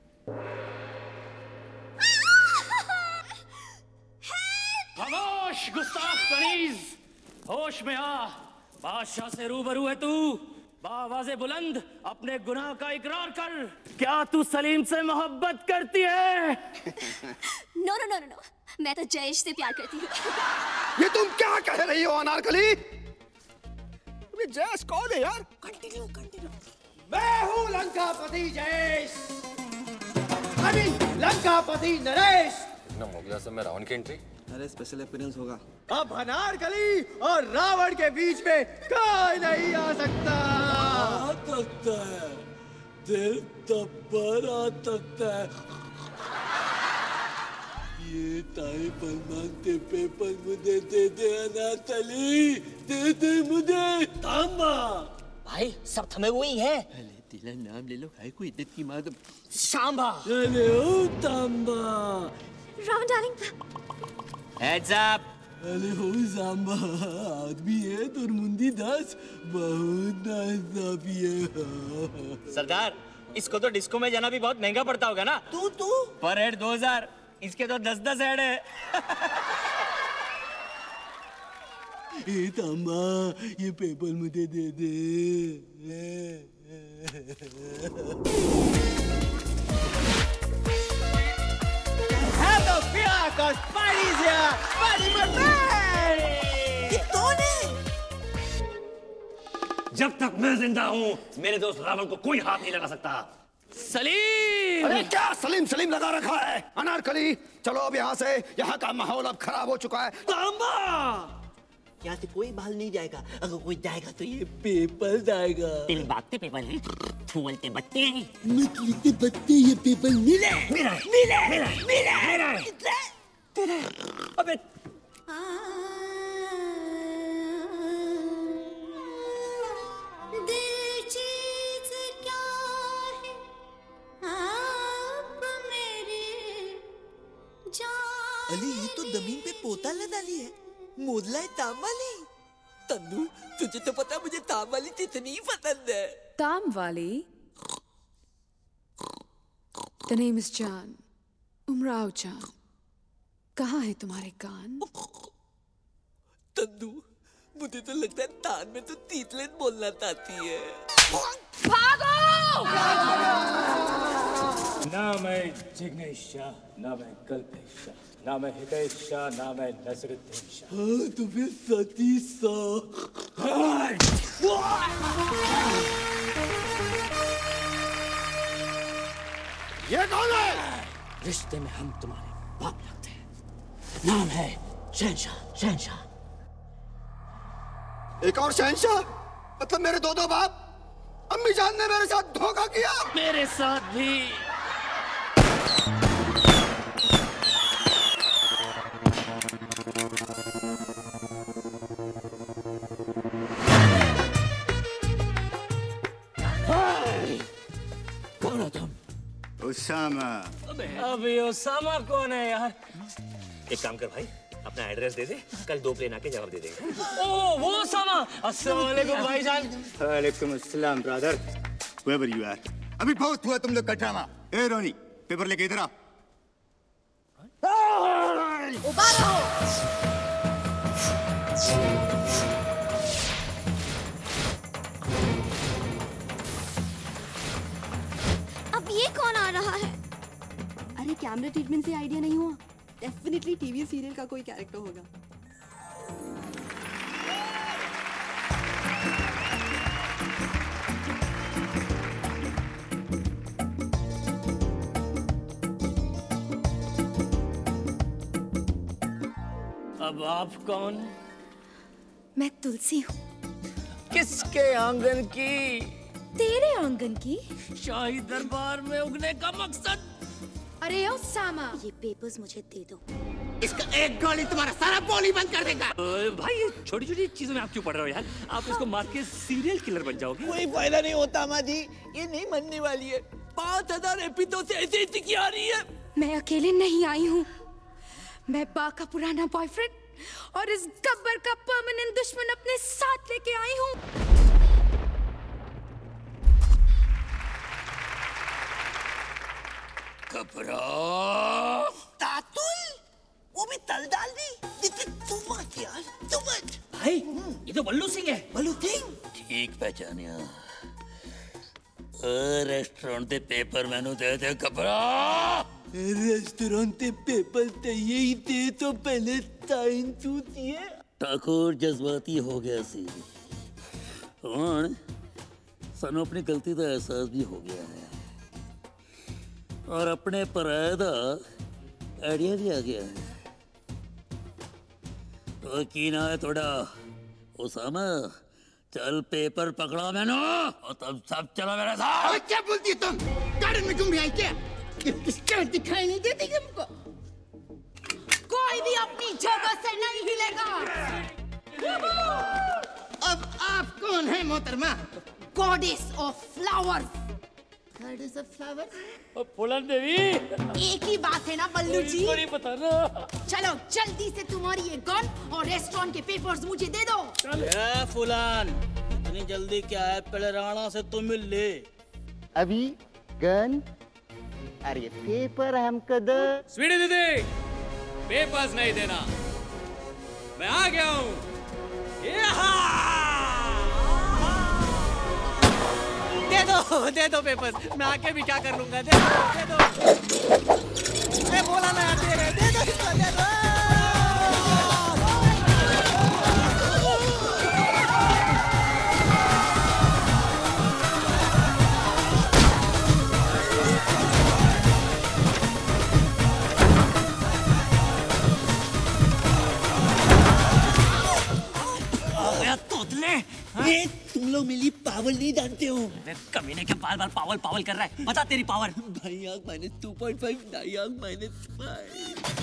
खामोश गुस्ताख कनीज, होश में आ, बादशाह से रूबरू है तू। बावाज़े बुलंद अपने गुनाह का इकरार कर। क्या तू सलीम से मोहब्बत करती है? नो नो नो नो, मैं तो जयेश से प्यार करती हूँ। ये तुम क्या कह रही हो अनारकली? अबे जयेश कौन है यार? Continue continue. मैं हूँ लंकापति जयेश, अभी लंकापति नरेश। इतना मोगला सब में रावण की एंट्री? अरे स्पेशल अपीयरेंस होगा। अब अनारकली और रावण के बीच में कोई नहीं आ सकता। आ सकता है, दिल तब पर आ सकता है। ये ताई पर मांगते पेपर मुझे दे दे अनारकली, दे दे मुझे। तांबा भाई सब थमे हुए ही हैं। अरे तेरा नाम ले लो, भाई को इज्जत की मार दो। शांबा। अरे ओ तांबा। रावण डार्लिंग। Heads up. अरे हो सांबा, आदमी है तो मुंदी दास, बहुत नाइंसाफी है। सरदार, इसको तो डिस्को में जाना भी बहुत महंगा पड़ता होगा ना? तू तू पर हेड दो हजार, इसके तो दस दस हेड है। ए तांबा, ये पेपर मुझे दे दे। Have no fear, 'cause Spidey's here. Spidey, my friend. ये कौन है? जब तक मैं जिंदा हूँ मेरे दोस्त रावण को कोई हाथ नहीं लगा सकता। सलीम! अरे क्या सलीम सलीम लगा रखा है? अनारकली चलो अब यहाँ से, यहाँ का माहौल अब खराब हो चुका है। तांबा, यहाँ से कोई बाहर नहीं जाएगा, अगर कोई जाएगा तो ये पेपर जाएगा। तेरे बात पे पेपर है, फूलते बत्ते हैं। मत लिखते बत्ते, ये पेपर मिला है। मेरा है, मिला है, मेरा है, मिला है। मेरा है। तेरा है। अबे दिल चीज क्या है आप मेरे जान। अली ये तो जमीन पे पोता लगा ली है, मोदला है ताम वाली। तन्नू तुझे तो पता मुझे ताम वाली कितनी पसंद है। ताम वाली? The name is Jan. Umrao जान। कहाँ है तुम्हारे कान? तन्नू मुझे तो लगता है तान में तो तीतलेन बोलना चाहती है। भागो! ना मैं जिग्नेश शाह, ना मैं कल्पेश शाह, ना मैं हितेश शाह, ना मैं नसरुद्दीन शाह। हाँ तो फिर सती शाह। ये कौन है? रिश्ते में हम तुम्हारे बाप लगते हैं। नाम है शहनशाह। शहनशाह। एक और शहनशाह? मतलब मेरे दो दो बाप? अम्मी जान ने मेरे साथ धोखा किया। मेरे साथ भी। कौन हो तुम? उसामा। अबे उसामा कौन है यार? एक काम कर भाई, अपना एड्रेस दे दे, कल दो प्लेन आके जवाब दे देंगे। ओ वो उसामा। अस्सलाम वालेकुम भाईजान। वालेकुम अस्सलाम ब्रदर, whoever you are। अभी बहुत हुआ तुम लोग का ड्रामा। ए रोनी, पेपर लेके इधर आ। अब ये कौन आ रहा है? अरे कैमरा ट्रीटमेंट से आइडिया नहीं हुआ? डेफिनेटली टीवी सीरियल का कोई कैरेक्टर होगा। अब आप कौन? मैं तुलसी हूँ। किसके आंगन की? तेरे आंगन की। शाही दरबार में उगने का मकसद? अरे ओसामा, ये पेपर्स मुझे दे दो। इसका एक गोली तुम्हारा सारा बोली बंद कर देगा। भाई ये छोटी छोटी चीजों में आप क्यों पढ़ रहे हो यार? आप इसको मार के सीरियल किलर बन जाओगे। कोई फायदा नहीं होता माँ जी, ये नहीं मनने वाली है। पाँच हजार एपिसोड से ऐसे ऐसे आ रही है। मैं अकेले नहीं आई हूँ। मैं बा का पुराना बॉयफ्रेंड और इस गब्बर का परमानेंट दुश्मन अपने साथ लेके आई हूँ। कपड़ा तातुल, वो भी तल डाल दी। तू मत यार, तू मत। भाई ये तो बल्लू सिंह है। बल्लू सिंह ठीक पहचानिया। रेस्टोरेंट के पेपर मैनू दे दे कपड़ा। रेस्टोरेंट के पेपर चाहिए ही थे तो पहले साइन तू दिए। ठाकुर जज्बाती हो गया सी। ਹੁਣ ਸਾਨੂੰ ਆਪਣੀ ਗਲਤੀ ਦਾ ਅਹਿਸਾਸ ਵੀ ਹੋ ਗਿਆ ਹੈ ਔਰ ਆਪਣੇ ਪਰਾਏ ਦਾ ਆਈਡੀਆ ਵੀ ਆ ਗਿਆ ਹੈ। तो की ना है थोड़ा उसामा, चल पेपर पकड़ा मैंने और तब सब चलो मेरे साथ। अरे क्या बोलती है तुम? गार्डन में घूम रही है क्या? क्या दिखाई नहीं देती तुमको? कोई भी अपनी जगह से नहीं हिलेगा। अब आप कौन है मोहतरमा? Goddess of flowers. Goddess of flowers? Phoolan Devi. एक ही बात है ना बल्लू जी? नहीं पता ना। चलो जल्दी से तुम्हारी ये गन और रेस्टोरेंट के पेपर्स मुझे दे दो। ए फुलान, इतनी जल्दी क्या है? पहले राणा से तो मिल ले। अभी गन, अरे ये पेपर हमको दो। स्वीटी दीदी, पेपर्स नहीं देना, मैं आ गया हूँ। दे दो, दे दो पेपर्स, मैं आके भी क्या कर लूंगा। दे दो, दे दो। मैं बोला ना दे रहे, दे दो, दे दो। ये तुम लोग मेरी पावर नहीं जानते हो। कमीने के बार बार पावल पावल कर रहा है, बता तेरी पावर। भाई आग माइनस टू पॉइंट फाइव, ढाई आग माइनस फाइव।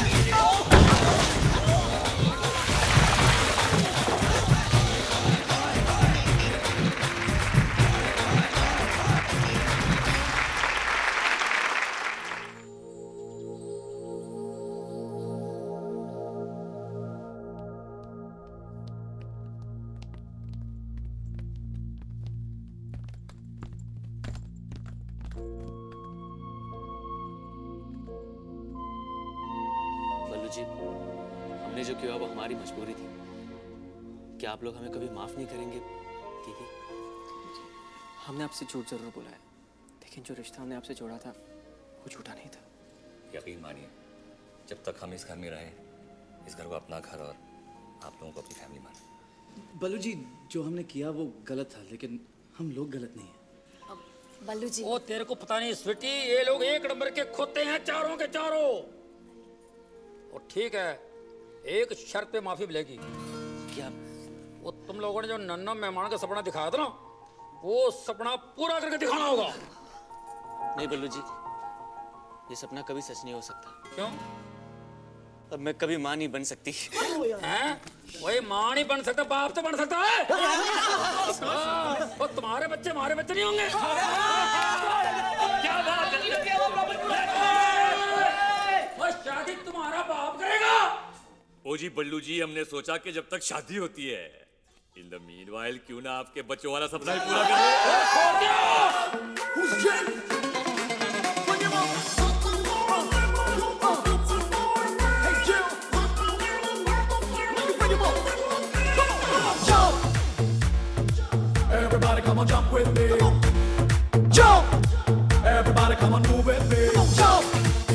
जी, हमने जो किया वो हमारी मजबूरी थी। क्या आप लोग हमें कभी माफ नहीं करेंगे दीदी? हमने आपसे झूठ जरूर बोला है, लेकिन जो रिश्ता हमने आपसे जोड़ा था वो झूठा नहीं था। यकीन मानिए, जब तक हम इस घर में रहे, इस घर को अपना घर और आप लोगों को अपनी फैमिली माने। बल्लू जी, जो हमने किया वो गलत था, लेकिन हम लोग गलत नहीं हैं। बल्लू जी, ओ तेरे को पता नहीं स्वीटी, ये लोग एक नंबर के खोते हैं, चारों के चारों। और ठीक है, एक शर्त पे माफी मिलेगी। क्या? वो तुम लोगों ने जो नन्ना मेहमान का सपना दिखाया था ना, वो सपना पूरा करके दिखाना होगा। नहीं बल्लू जी, ये सपना कभी सच नहीं हो सकता। क्यों? अब मैं कभी मां नहीं बन सकती। हैं? वही मां नहीं बन सकता, बाप तो बन सकता है। वो तुम्हारे बच्चे हमारे बच्चे नहीं होंगे। क्या बात है? शादी तुम्हारा बाप करेगा। ओ जी बल्लू जी, हमने सोचा कि जब तक शादी होती है, इन द मीनवाइल क्यों ना आपके बच्चों वाला सपना ही पूरा कर Everybody come on jump with me. Jump. Everybody come on move with me. Jump.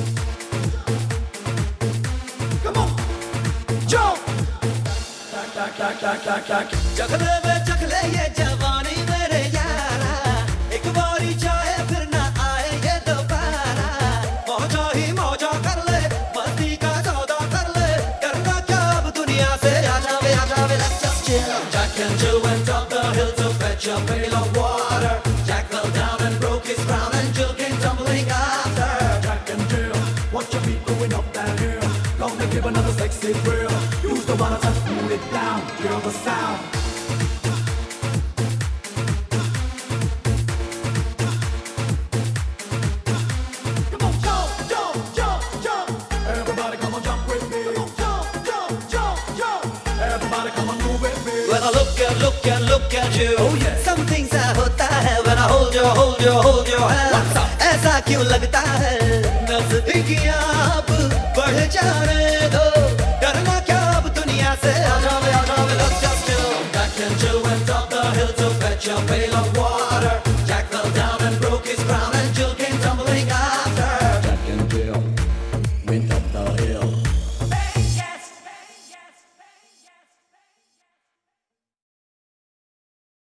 चखले वे चखले ये जवानी मेरे यारा, एक बारी चाहे फिर ना आए ये दोबारा। मौजा ही मौजा कर ले, मस्ती का सौदा कर ले, करना क्या अब दुनिया से आ जावे आ जावे। Let's just chill. Jack and Jill went up the hill to fetch a pail of water. Jack fell down and broke his crown and Jill came tumbling after. Jack and Jill, watch your feet going up that hill. Gonna give another sexy thrill. Use the water to cool it down, hear the sound. Come on, jump, jump, jump, jump. Everybody come on jump with me. Jump, jump, jump, jump. Everybody come on move with me. When I look and look and look at you, oh yeah. Something सा होता है when I hold your, hold your, hold your hand. ऐसा क्यों लगता है? नज़दीकियाँ अब बढ़ जाने दो, डरना क्या अब दुनिया से आ जावे आ जावे। Let's just chill. Jack and Jill went up the hill to fetch a pail of water.